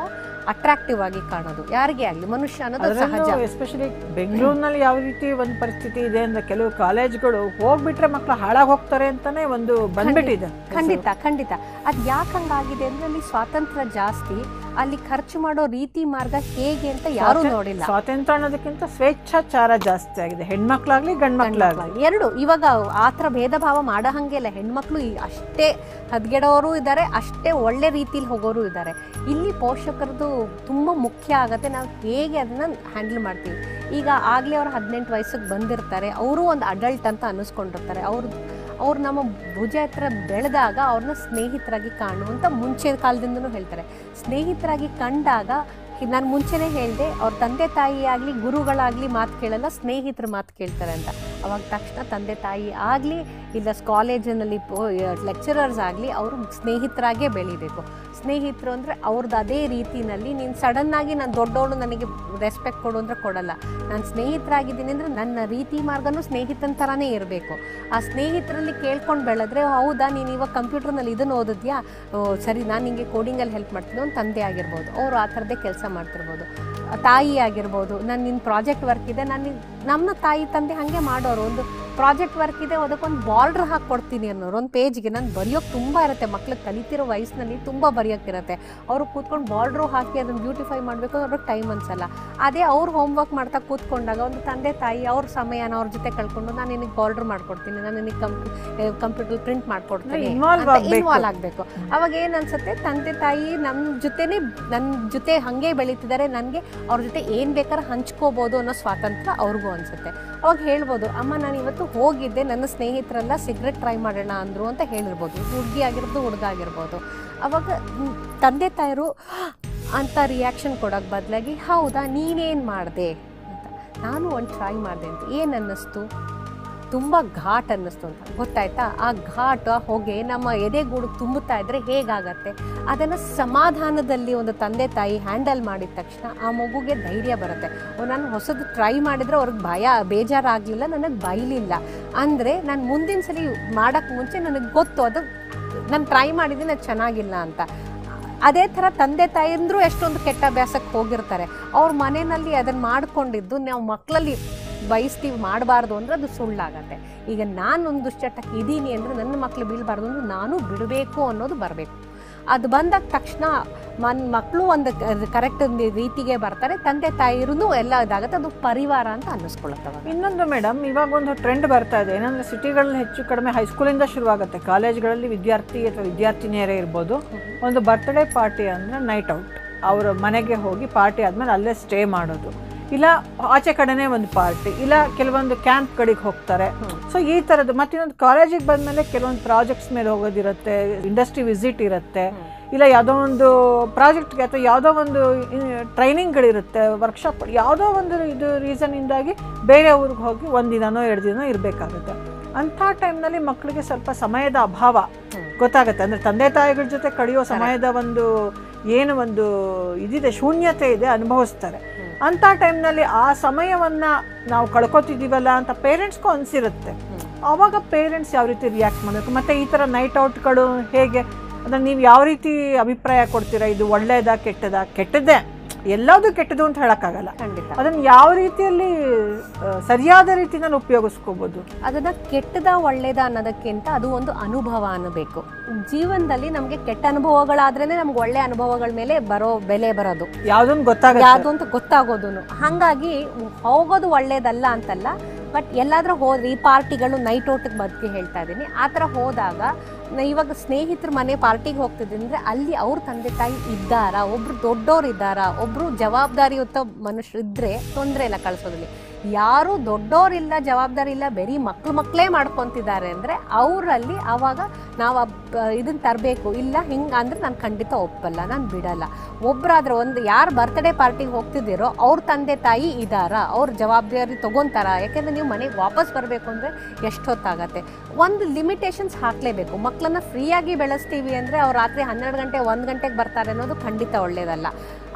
ಅಟ್ರಾಕ್ಟಿವ್ ಆಗಿ ಕಾಣೋದು ಯಾರಿಗೇ ಆಗಲಿ, ಮನುಷ್ಯ ಅನ್ನೋದು ಸಹಜ.
ಎಸ್ಪೆಷಲಿ ಬೆಂಗಳೂರಿನಲ್ಲಿ ಯಾವ ರೀತಿ ಒಂದು ಪರಿಸ್ಥಿತಿ ಇದೆ ಅಂದ್ರೆ ಕೆಲವು ಕಾಲೇಜ್ಗಳು ಹೋಗ್ಬಿಟ್ರೆ ಮಕ್ಕಳು ಹಾಳಾಗಿ ಹೋಗ್ತಾರೆ ಅಂತಾನೆ ಒಂದು ಬಂದ್ಬಿಟ್ಟಿದೆ.
ಖಂಡಿತ ಅದು ಯಾಕೆ ಹಂಗಾಗಿದೆ ಅಂದ್ರೆ ಅಲ್ಲಿ ಸ್ವಾತಂತ್ರ್ಯ ಜಾಸ್ತಿ, ಅಲ್ಲಿ ಖರ್ಚು ಮಾಡೋ ರೀತಿ ಮಾರ್ಗ ಹೇಗೆ ಅಂತ ಯಾರು ನೋಡಿಲ್ಲ.
ಸ್ವಾತಂತ್ರ್ಯ ಅನ್ನೋದಕ್ಕಿಂತ ಸ್ವೇಚ್ಛಾಚಾರ ಜಾಸ್ತಿ ಆಗಿದೆ, ಹೆಣ್ಮಕ್ಳಾಗ್ಲಿ ಗಂಡ್ಮಕ್ಳಾಗ್ಲಿ
ಎರಡು. ಇವಾಗ ಆತರ ಭೇದ ಭಾವ ಮಾಡೋ ಹಂಗೆ ಇಲ್ಲ, ಹೆಣ್ಮಕ್ಳು ಅಷ್ಟೇ ಹದ್ಗೆಡೋರು ಇದ್ದಾರೆ, ಅಷ್ಟೇ ಒಳ್ಳೆ ರೀತಿಲಿ ಹೋಗೋರು ಇದ್ದಾರೆ. ಇಲ್ಲಿ ಪೋಷಕರದು ತುಂಬ ಮುಖ್ಯ ಆಗುತ್ತೆ, ನಾವು ಹೇಗೆ ಅದನ್ನ ಹ್ಯಾಂಡಲ್ ಮಾಡ್ತೀವಿ. ಈಗ ಆಗಲೇ ಅವ್ರು 18 ವಯಸ್ಸಿಗೆ ಬಂದಿರ್ತಾರೆ, ಅವರು ಒಂದು ಅಡಲ್ಟ್ ಅಂತ ಅನ್ನಿಸ್ಕೊಂಡಿರ್ತಾರೆ. ಅವ್ರು ನಮ್ಮ ಭುಜ ಹತ್ರ ಬೆಳೆದಾಗ ಅವ್ರನ್ನ ಸ್ನೇಹಿತರಾಗಿ ಕಾಣು ಅಂತ ಮುಂಚೆ ಕಾಲದಿಂದನೂ ಹೇಳ್ತಾರೆ. ಸ್ನೇಹಿತರಾಗಿ ಕಂಡಾಗ ನಾನು ಮುಂಚೆನೇ ಹೇಳಿದೆ, ಅವ್ರ ತಂದೆ ತಾಯಿ ಆಗಲಿ ಗುರುಗಳಾಗಲಿ ಮಾತು ಕೇಳಲ್ಲ, ಸ್ನೇಹಿತರ ಮಾತು ಕೇಳ್ತಾರೆ ಅಂತ. ಅವಾಗ ತಕ್ಷಣ ತಂದೆ ತಾಯಿ ಆಗಲಿ ಇಲ್ಲ ಕಾಲೇಜಿನಲ್ಲಿ ಲೆಕ್ಚರರ್ಸ್ ಆಗಲಿ ಅವರು ಸ್ನೇಹಿತರಾಗೇ ಬೆಳಿಬೇಕು. ಸ್ನೇಹಿತರು ಅಂದರೆ ಅವ್ರದ್ದು ಅದೇ ರೀತಿಯಲ್ಲಿ, ನೀನು ಸಡನ್ನಾಗಿ ನಾನು ದೊಡ್ಡವಳು ನನಗೆ ರೆಸ್ಪೆಕ್ಟ್ ಕೊಡು ಅಂದರೆ ಕೊಡಲ್ಲ. ನಾನು ಸ್ನೇಹಿತರಾಗಿದ್ದೀನಿ ಅಂದರೆ ನನ್ನ ರೀತಿ ಮಾರ್ಗನೂ ಸ್ನೇಹಿತನ ಥರನೇ ಇರಬೇಕು. ಆ ಸ್ನೇಹಿತರಲ್ಲಿ ಕೇಳ್ಕೊಂಡು ಬೆಳೆದ್ರೆ, ಹೌದಾ ನೀನು ಇವಾಗ ಕಂಪ್ಯೂಟರ್ನಲ್ಲಿ ಇದನ್ನು ಓದಿದ್ಯಾ, ಸರಿ ನಾನು ನಿಮಗೆ ಕೋಡಿಂಗಲ್ಲಿ ಹೆಲ್ಪ್ ಮಾಡ್ತೀನಿ, ಒಂದು ತಂದೆ ಆಗಿರ್ಬೋದು, ಅವರು ಆ ಥರದ್ದೇ ಕೆಲಸ ಮಾಡ್ತಿರ್ಬೋದು. ತಾಯಿ ಆಗಿರ್ಬೋದು, ನಾನು ನಿನ್ನ ಪ್ರಾಜೆಕ್ಟ್ ವರ್ಕ್ ಇದೆ, ನಮ್ಮ ತಾಯಿ ತಂದೆ ಹಾಗೆ ಮಾಡೋರು. ಒಂದು ಪ್ರಾಜೆಕ್ಟ್ ವರ್ಕ್ ಇದೆ, ಅದಕ್ಕೊಂದು ಬಾರ್ಡ್ರ್ ಹಾಕ್ಕೊಡ್ತೀನಿ ಅನ್ನೋರು, ಒಂದು ಪೇಜ್ಗೆ. ನಾನು ಬರೆಯೋಕ್ಕೆ ತುಂಬ ಇರುತ್ತೆ, ಮಕ್ಳಿಗೆ ಕಲಿತಿರೋ ವಯಸ್ಸಿನಲ್ಲಿ ತುಂಬ ಬರೆಯೋಕ್ಕಿರುತ್ತೆ. ಅವರು ಕೂತ್ಕೊಂಡು ಬಾರ್ಡ್ರು ಹಾಕಿ ಅದನ್ನು ಬ್ಯೂಟಿಫೈ ಮಾಡಬೇಕು, ಅವ್ರಿಗೆ ಟೈಮ್ ಅನ್ಸಲ್ಲ. ಅದೇ ಅವ್ರು ಹೋಮ್ವರ್ಕ್ ಮಾಡ್ತಾ ಕೂತ್ಕೊಂಡಾಗ ಒಂದು ತಂದೆ ತಾಯಿ ಅವ್ರ ಸಮಯನ ಅವ್ರ ಜೊತೆ ಕಳ್ಕೊಂಡು, ನಾನು ನಿನಗೆ ಬಾರ್ಡ್ರ್ ಮಾಡ್ಕೊಡ್ತೀನಿ, ನಾನು ನಿನಗೆ ಕಂಪ್ಯೂಟರ್ ಪ್ರಿಂಟ್ ಮಾಡ್ಕೊಡ್ತೀನಿ, ಇನ್ವಾಲ್ವ್ ಆಗಬೇಕು. ಅವಾಗ ಏನು ಅನ್ಸುತ್ತೆ, ತಂದೆ ತಾಯಿ ನನ್ನ ಜೊತೆ ಹಾಗೆ ಬೆಳೀತಿದ್ದಾರೆ, ನನಗೆ ಅವ್ರ ಜೊತೆ ಏನು ಬೇಕಾದ್ರೆ ಹಂಚ್ಕೋಬೋದು ಅನ್ನೋ ಸ್ವಾತಂತ್ರ್ಯ ಅವ್ರಿಗೂ ಅನಿಸುತ್ತೆ. ಅವಾಗ ಹೇಳ್ಬೋದು, ಅಮ್ಮ ನಾನು ಇವತ್ತು ಹೋಗಿದ್ದೆ, ನನ್ನ ಸ್ನೇಹಿತರೆಲ್ಲ ಸಿಗರೆಟ್ ಟ್ರೈ ಮಾಡೋಣ ಅಂದರು ಅಂತ ಹೇಳಿರ್ಬೋದು, ಹುಡುಗಿ ಆಗಿರ್ಬೋದು ಹುಡುಗ ಆಗಿರ್ಬೋದು. ಅವಾಗ ತಂದೆ ತಾಯಿರು ಅಂತ ರಿಯಾಕ್ಷನ್ ಕೊಡೋಕ್ಕೆ ಬದಲಾಗಿ, ಹೌದಾ ನೀನೇನು ಮಾಡಿದೆ ಅಂತ, ನಾನು ಒಂದು ಟ್ರೈ ಮಾಡಿದೆ ಅಂತ, ಏನು ಅನ್ನಿಸ್ತು, ತುಂಬ ಘಾಟ್ ಅನ್ನಿಸ್ತು ಅಂತ. ಗೊತ್ತಾಯ್ತಾ, ಆ ಘಾಟ್ ಹೊಗೆ ನಮ್ಮ ಎದೆಗೂಡು ತುಂಬುತ್ತಾ ಇದ್ದರೆ ಹೇಗಾಗತ್ತೆ, ಅದನ್ನು ಸಮಾಧಾನದಲ್ಲಿ ಒಂದು ತಂದೆ ತಾಯಿ ಹ್ಯಾಂಡಲ್ ಮಾಡಿದ ತಕ್ಷಣ ಆ ಮಗುಗೆ ಧೈರ್ಯ ಬರುತ್ತೆ. ನಾನು ಹೊಸದು ಟ್ರೈ ಮಾಡಿದರೆ ಅವ್ರಿಗೆ ಬೇಜಾರಾಗಲಿಲ್ಲ, ನನಗೆ ಬೈಲಿಲ್ಲ ಅಂದರೆ ನಾನು ಮುಂದಿನ ಸಲ ಮಾಡೋಕ್ಕೆ ಮುಂಚೆ ನನಗೆ ಗೊತ್ತು ಅದು ನಾನು ಟ್ರೈ ಮಾಡಿದ್ದೀನಿ, ಅದು ಚೆನ್ನಾಗಿಲ್ಲ ಅಂತ. ಅದೇ ಥರ ತಂದೆ ತಾಯಿಂದರೂ ಎಷ್ಟೊಂದು ಕೆಟ್ಟ ಅಭ್ಯಾಸಕ್ಕೆ ಹೋಗಿರ್ತಾರೆ, ಅವ್ರ ಮನೆಯಲ್ಲಿ ಅದನ್ನು ಮಾಡಿಕೊಂಡಿದ್ದು ನಾವು ಮಕ್ಕಳಲ್ಲಿ ಬಯಸ್ತೀವಿ ಮಾಡಬಾರ್ದು ಅಂದರೆ ಅದು ಸುಳ್ಳಾಗತ್ತೆ. ಈಗ ನಾನೊಂದು ದುಶ್ಚಟಕ್ಕೆ ಇದ್ದೀನಿ ಅಂದರೆ ನನ್ನ ಮಕ್ಕಳು ಬೀಳಬಾರ್ದು ಅಂದರೆ ನಾನು ಬಿಡಬೇಕು ಅನ್ನೋದು ಬರಬೇಕು. ಅದು ಬಂದಾಗ ತಕ್ಷಣ ಮಕ್ಕಳು ಒಂದು ಕರೆಕ್ಟ್ ರೀತಿಗೆ ಬರ್ತಾರೆ, ತಂದೆ ತಾಯಿರೂ ಎಲ್ಲ ಇದಾಗುತ್ತೆ, ಅದು ಪರಿವಾರ ಅಂತ ಅನ್ನಿಸ್ಕೊಳ್ಳುತ್ತೆ.
ಇನ್ನೊಂದು ಮೇಡಮ್, ಇವಾಗ ಒಂದು ಟ್ರೆಂಡ್ ಬರ್ತಾ ಇದೆ, ಏನಂದರೆ ಸಿಟಿಗಳಲ್ಲಿ ಹೆಚ್ಚು ಕಡಿಮೆ ಹೈಸ್ಕೂಲಿಂದ ಶುರುವಾಗುತ್ತೆ, ಕಾಲೇಜ್ಗಳಲ್ಲಿ ವಿದ್ಯಾರ್ಥಿ ಅಥವಾ ವಿದ್ಯಾರ್ಥಿನಿಯರೇ ಇರ್ಬೋದು, ಒಂದು ಬರ್ತ್ಡೇ ಪಾರ್ಟಿ ಅಂದರೆ ನೈಟ್ ಔಟ್, ಅವರ ಮನೆಗೆ ಹೋಗಿ ಪಾರ್ಟಿ ಆದಮೇಲೆ ಅಲ್ಲೇ ಸ್ಟೇ ಮಾಡೋದು, ಇಲ್ಲ ಆಚೆ ಕಡೆನೇ ಒಂದು ಪಾರ್ಟಿ, ಇಲ್ಲ ಕೆಲವೊಂದು ಕ್ಯಾಂಪ್ಗಳಿಗೆ ಹೋಗ್ತಾರೆ. ಸೊ ಈ ಥರದ್ದು. ಮತ್ತಿನ್ನೊಂದು ಕಾಲೇಜಿಗೆ ಬಂದಮೇಲೆ ಕೆಲವೊಂದು ಪ್ರಾಜೆಕ್ಟ್ಸ್ ಮೇಲೆ ಹೋಗೋದಿರುತ್ತೆ, ಇಂಡಸ್ಟ್ರಿ ವಿಸಿಟ್ ಇರುತ್ತೆ, ಇಲ್ಲ ಯಾವುದೋ ಒಂದು ಪ್ರಾಜೆಕ್ಟ್ಗೆ ಅಥವಾ ಯಾವುದೋ ಒಂದು ಟ್ರೈನಿಂಗ್ಗಳಿರುತ್ತೆ, ವರ್ಕ್ಶಾಪ್, ಯಾವುದೋ ಒಂದು ಇದು ರೀಸನ್ನಿಂದಾಗಿ ಬೇರೆ ಊರಿಗೆ ಹೋಗಿ 1 ದಿನನೋ 2 ದಿನನೋ ಇರಬೇಕಾಗುತ್ತೆ. ಅಂಥ ಟೈಮ್ನಲ್ಲಿ ಮಕ್ಕಳಿಗೆ ಸ್ವಲ್ಪ ಸಮಯದ ಅಭಾವ ಗೊತ್ತಾಗುತ್ತೆ. ಅಂದರೆ ತಂದೆ ತಾಯಿಗಳ ಜೊತೆ ಕಳೆಯೋ ಸಮಯದ ಒಂದು ಏನು ಒಂದು ಇದಿದೆ, ಶೂನ್ಯತೆ ಇದೆ, ಅನುಭವಿಸ್ತಾರೆ. ಅಂಥ ಟೈಮ್ನಲ್ಲಿ ಆ ಸಮಯವನ್ನು ನಾವು ಕಳ್ಕೊತಿದ್ದೀವಲ್ಲ ಅಂತ ಪೇರೆಂಟ್ಸ್ಗೂ ಅನಿಸಿರುತ್ತೆ. ಆವಾಗ ಪೇರೆಂಟ್ಸ್ ಯಾವ ರೀತಿ ರಿಯಾಕ್ಟ್ ಮಾಡಬೇಕು, ಮತ್ತು ಈ ಥರ ನೈಟ್ ಔಟ್ಗಳು ಹೇಗೆ, ಅದನ್ನು ನೀವು ಯಾವ ರೀತಿ ಅಭಿಪ್ರಾಯ ಕೊಡ್ತೀರಾ, ಇದು ಒಳ್ಳೆಯದಾ ಕೆಟ್ಟದಾ? ಕೆಟ್ಟದ್ದೇ, ಎಲ್ಲದೂ ಕೆಟ್ಟದು ಅಂತ ಹೇಳೋಕ್ಕಾಗಲ್ಲ. ಅದನ್ನು ಯಾವ ರೀತಿಯಲ್ಲಿ ಸರಿಯಾದ ರೀತಿಯಲ್ಲಿ ಉಪಯೋಗಿಸ್ಕೋಬೋದು?
ಅದನ್ನು ಕೆಟ್ಟದ ಒಳ್ಳೇದ ಅನ್ನೋದಕ್ಕಿಂತ ಅದು ಒಂದು ಅನುಭವ ಅನ್ನಬೇಕು. ಜೀವನದಲ್ಲಿ ನಮಗೆ ಕೆಟ್ಟ ಅನುಭವಗಳಾದ್ರೇ ನಮ್ಗೆ ಒಳ್ಳೆ ಅನುಭವಗಳ ಮೇಲೆ ಬೆಲೆ ಬರೋದು, ಯಾವುದು ಅಂತ ಗೊತ್ತಾಗೋದು. ಹಾಗಾಗಿ ಹೋಗೋದು ಒಳ್ಳೇದಲ್ಲ ಅಂತಲ್ಲ, ಬಟ್ ಎಲ್ಲಾದ್ರೂ ಹೋದ್ರಿ, ಈ ಪಾರ್ಟಿಗಳು ನೈಟ್ ಔಟಿಗೆ ಬಗ್ಗೆ ಹೇಳ್ತಾ ಇದ್ದೀನಿ, ಆ ಥರ ಹೋದಾಗ ಇವಾಗ ಸ್ನೇಹಿತರ ಮನೆ ಪಾರ್ಟಿಗೆ ಹೋಗ್ತಿದ್ದೀನಿ ಅಂದರೆ ಅಲ್ಲಿ ಅವ್ರ ತಂದೆ ತಾಯಿ ಇದ್ದಾರಾ, ಒಬ್ರು ದೊಡ್ಡವ್ರು ಇದ್ದಾರಾ, ಒಬ್ರು ಜವಾಬ್ದಾರಿಯುತ ಮನುಷ್ಯರು ಇದ್ದರೆ ತೊಂದರೆ ಇಲ್ಲ ಕಳಿಸೋದ್ರಲ್ಲಿ. ಯಾರು ದೊಡ್ಡೋರಿಲ್ಲ, ಜವಾಬ್ದಾರಿ ಇಲ್ಲ, ಬರೀ ಮಕ್ಕಳೇ ಮಾಡ್ಕೊತಿದ್ದಾರೆ ಅಂದರೆ ಅವರಲ್ಲಿ ಆವಾಗ ನಾವು ಇದನ್ನು ತರಬೇಕು. ಇಲ್ಲ ಹಿಂಗೆ ಅಂದರೆ ನಾನು ಖಂಡಿತ ಒಪ್ಪಲ್ಲ, ನಾನು ಬಿಡಲ್ಲ. ಒಬ್ಬರಾದ್ರೆ ಒಂದು ಯಾರು ಬರ್ತ್ಡೇ ಪಾರ್ಟಿಗೆ ಹೋಗ್ತಿದ್ದೀರೋ ಅವ್ರ ತಂದೆ ತಾಯಿ ಇದ್ದಾರಾ, ಅವ್ರ ಜವಾಬ್ದಾರಿ ತೊಗೊತಾರ. ಯಾಕೆಂದರೆ ನೀವು ಮನೆಗೆ ವಾಪಸ್ ಬರಬೇಕು ಅಂದರೆ ಎಷ್ಟು ಹೊತ್ತಾಗತ್ತೆ. ಒಂದು ಲಿಮಿಟೇಷನ್ಸ್ ಹಾಕಲೇಬೇಕು. ಮಕ್ಕಳನ್ನ ಫ್ರೀಯಾಗಿ ಬೆಳೆಸ್ತೀವಿ ಅಂದರೆ ಅವ್ರು ರಾತ್ರಿ 12 ಗಂಟೆ 1 ಗಂಟೆಗೆ ಬರ್ತಾರೆ ಅನ್ನೋದು ಖಂಡಿತ ಒಳ್ಳೆಯದಲ್ಲ.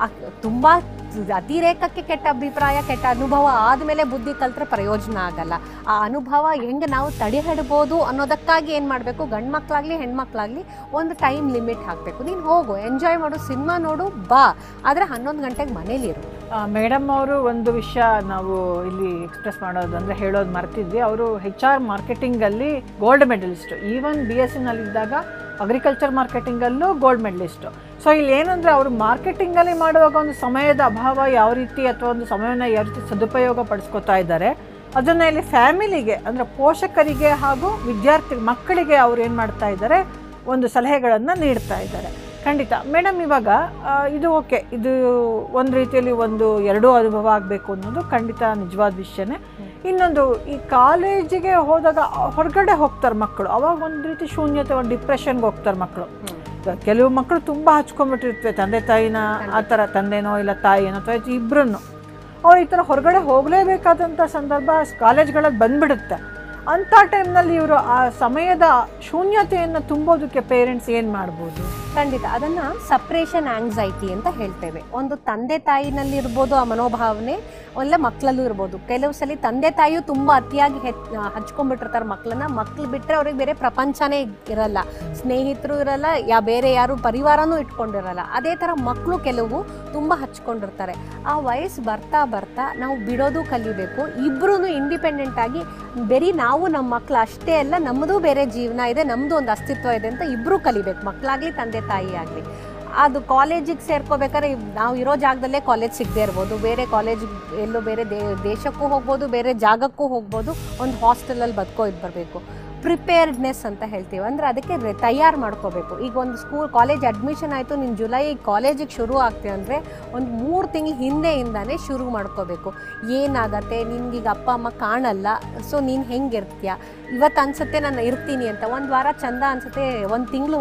ತುಂಬ ಅತಿರೇಕಕ್ಕೆ ಕೆಟ್ಟ ಅಭಿಪ್ರಾಯ ಕೆಟ್ಟ ಅನುಭವ ಆದಮೇಲೆ ಬುದ್ಧಿ ಕಲ್ತ್ರೆ ಪ್ರಯೋಜನ ಆಗಲ್ಲ. ಆ ಅನುಭವ ಹೆಂಗೆ ನಾವು ತಡೆಹಿಡ್ಬೋದು ಅನ್ನೋದಕ್ಕಾಗಿ ಏನು ಮಾಡಬೇಕು, ಗಂಡು ಮಕ್ಕಳಾಗಲಿ ಹೆಣ್ಮಕ್ಳಾಗಲಿ ಒಂದು ಟೈಮ್ ಲಿಮಿಟ್ ಹಾಕಬೇಕು. ನೀನು ಹೋಗು, ಎಂಜಾಯ್ ಮಾಡು, ಸಿನಿಮಾ ನೋಡು, ಬಾ, ಆದರೆ 11 ಗಂಟೆಗೆ ಮನೇಲಿರು.
ಮೇಡಮ್ ಅವರು ಒಂದು ವಿಷಯ ನಾವು ಇಲ್ಲಿ ಎಕ್ಸ್ಪ್ರೆಸ್ ಮಾಡೋದು ಅಂದರೆ ಹೇಳೋದು ಮರ್ತಿದ್ವಿ. ಅವರು HR ಮಾರ್ಕೆಟಿಂಗಲ್ಲಿ ಗೋಲ್ಡ್ ಮೆಡಲಿಸ್ಟು. ಈವನ್ BSc ನಲ್ಲಿದ್ದಾಗ ಅಗ್ರಿಕಲ್ಚರ್ ಮಾರ್ಕೆಟಿಂಗಲ್ಲೂ ಗೋಲ್ಡ್ ಮೆಡಲಿಸ್ಟು. ಸೊ ಇಲ್ಲಿ ಏನಂದರೆ ಅವರು ಮಾರ್ಕೆಟಿಂಗಲ್ಲಿ ಮಾಡುವಾಗ ಒಂದು ಸಮಯದ ಅಭಾವ ಯಾವ ರೀತಿ ಅಥವಾ ಒಂದು ಸಮಯವನ್ನು ಯಾವ ರೀತಿ ಸದುಪಯೋಗ ಪಡಿಸ್ಕೊತಾ ಇದ್ದಾರೆ, ಅದನ್ನು ಇಲ್ಲಿ ಫ್ಯಾಮಿಲಿಗೆ ಅಂದರೆ ಪೋಷಕರಿಗೆ ಹಾಗೂ ವಿದ್ಯಾರ್ಥಿ ಮಕ್ಕಳಿಗೆ ಅವ್ರು ಏನು ಮಾಡ್ತಾ ಇದ್ದಾರೆ, ಒಂದು ಸಲಹೆಗಳನ್ನು ನೀಡ್ತಾ ಇದ್ದಾರೆ. ಖಂಡಿತ ಮೇಡಮ್, ಇವಾಗ ಇದು ಓಕೆ, ಇದು ಒಂದು ರೀತಿಯಲ್ಲಿ ಒಂದು ಎರಡೂ ಅನುಭವ ಆಗಬೇಕು ಅನ್ನೋದು ಖಂಡಿತ ನಿಜವಾದ ವಿಷಯನೇ. ಇನ್ನೊಂದು, ಈ ಕಾಲೇಜಿಗೆ ಹೋದಾಗ ಹೊರಗಡೆ ಹೋಗ್ತಾರೆ ಮಕ್ಕಳು, ಅವಾಗ ಒಂದು ರೀತಿ ಶೂನ್ಯತೆ, ಒಂದು ಡಿಪ್ರೆಷನ್ಗೆ ಹೋಗ್ತಾರೆ ಮಕ್ಕಳು. ಕೆಲವು ಮಕ್ಕಳು ತುಂಬ ಹಚ್ಕೊಂಡ್ಬಿಟ್ಟಿರ್ತವೆ ತಂದೆ ತಾಯಿನ, ಆ ಥರ ತಂದೆನೋ ಇಲ್ಲ ತಾಯಿನೋ ಅಥವಾ ಇಬ್ಬರೂ ಅವ್ರು ಈ ಥರ ಹೊರಗಡೆ ಹೋಗಲೇಬೇಕಾದಂಥ ಸಂದರ್ಭ ಕಾಲೇಜ್ಗಳಲ್ಲಿ ಬಂದ್ಬಿಡುತ್ತೆ. ಅಂಥ ಟೈಮ್ನಲ್ಲಿ ಇವರು ಆ ಸಮಯದ ಶೂನ್ಯತೆಯನ್ನು ತುಂಬೋದಕ್ಕೆ ಪೇರೆಂಟ್ಸ್ ಏನು ಮಾಡ್ಬೋದು?
ಖಂಡಿತ ಅದನ್ನು ಸಪ್ರೇಷನ್ ಆಂಗ್ಸೈಟಿ ಅಂತ ಹೇಳ್ತೇವೆ. ಒಂದು ತಂದೆ ತಾಯಿನಲ್ಲಿ ಇರ್ಬೋದು ಆ ಮನೋಭಾವನೆ, ಒಳ್ಳೆ ಮಕ್ಕಳಲ್ಲೂ ಇರ್ಬೋದು. ಕೆಲವು ಸಲ ತಂದೆ ತಾಯಿಯು ತುಂಬ ಅತಿಯಾಗಿ ಹಚ್ಕೊಂಡ್ಬಿಟ್ಟಿರ್ತಾರೆ ಮಕ್ಕಳನ್ನ. ಮಕ್ಳು ಬಿಟ್ಟರೆ ಅವ್ರಿಗೆ ಬೇರೆ ಪ್ರಪಂಚನೇ ಇರಲ್ಲ, ಸ್ನೇಹಿತರು ಇರಲ್ಲ, ಬೇರೆ ಯಾರು ಪರಿವಾರನೂ ಇಟ್ಕೊಂಡಿರಲ್ಲ. ಅದೇ ಥರ ಮಕ್ಕಳು ಕೆಲವು ತುಂಬ ಹಚ್ಕೊಂಡಿರ್ತಾರೆ. ಆ ವಯಸ್ಸು ಬರ್ತಾ ಬರ್ತಾ ನಾವು ಬಿಡೋದು ಕಲಿಬೇಕು. ಇಬ್ಬರೂ ಇಂಡಿಪೆಂಡೆಂಟ್ ಆಗಿ, ಬರೀ ನಾವು ನಮ್ಮ ಮಕ್ಕಳು ಅಷ್ಟೇ ಅಲ್ಲ, ನಮ್ಮದು ಬೇರೆ ಜೀವನ ಇದೆ, ನಮ್ಮದು ಒಂದು ಅಸ್ತಿತ್ವ ಇದೆ ಅಂತ ಇಬ್ಬರೂ ಕಲಿಬೇಕು, ಮಕ್ಕಳಾಗಲಿ ತಂದೆ ತಾಯಿ ಆಗಲಿ. ಅದು ಕಾಲೇಜಿಗೆ ಸೇರ್ಕೋಬೇಕಾದ್ರೆ ನಾವು ಇರೋ ಜಾಗದಲ್ಲೇ ಕಾಲೇಜ್ ಸಿಗದೆ ಇರ್ಬೋದು, ಬೇರೆ ಕಾಲೇಜ್ ಎಲ್ಲೋ ಬೇರೆ ದೇಶಕ್ಕೂ ಹೋಗ್ಬೋದು, ಬೇರೆ ಜಾಗಕ್ಕೂ ಹೋಗ್ಬೋದು, ಒಂದು ಹಾಸ್ಟೆಲಲ್ಲಿ ಬರಬೇಕು. ಪ್ರಿಪೇರ್ಡ್ನೆಸ್ ಅಂತ ಹೇಳ್ತೀವಿ, ಅಂದರೆ ಅದಕ್ಕೆ ತಯಾರು ಮಾಡ್ಕೋಬೇಕು. ಈಗ ಒಂದು ಕಾಲೇಜ್ ಅಡ್ಮಿಷನ್ ಆಯಿತು, ನೀನು ಜುಲೈ ಕಾಲೇಜಿಗೆ ಶುರು ಆಗ್ತೀವಿ ಅಂದರೆ ಒಂದು 3 ತಿಂಗಳು ಹಿಂದೆಯಿಂದಾನೇ ಶುರು ಮಾಡ್ಕೋಬೇಕು. ಏನಾಗತ್ತೆ, ನಿನ್ಗೀಗ ಅಪ್ಪ ಅಮ್ಮ ಕಾಣಲ್ಲ, ಸೊ ನೀನು ಹೆಂಗಿರ್ತೀಯ, ಇವತ್ತು ಅನ್ಸುತ್ತೆ ನಾನು ಇರ್ತೀನಿ ಅಂತ, ಒಂದು ವಾರ ಚಂದ ಅನ್ಸುತ್ತೆ, ಒಂದು ತಿಂಗಳು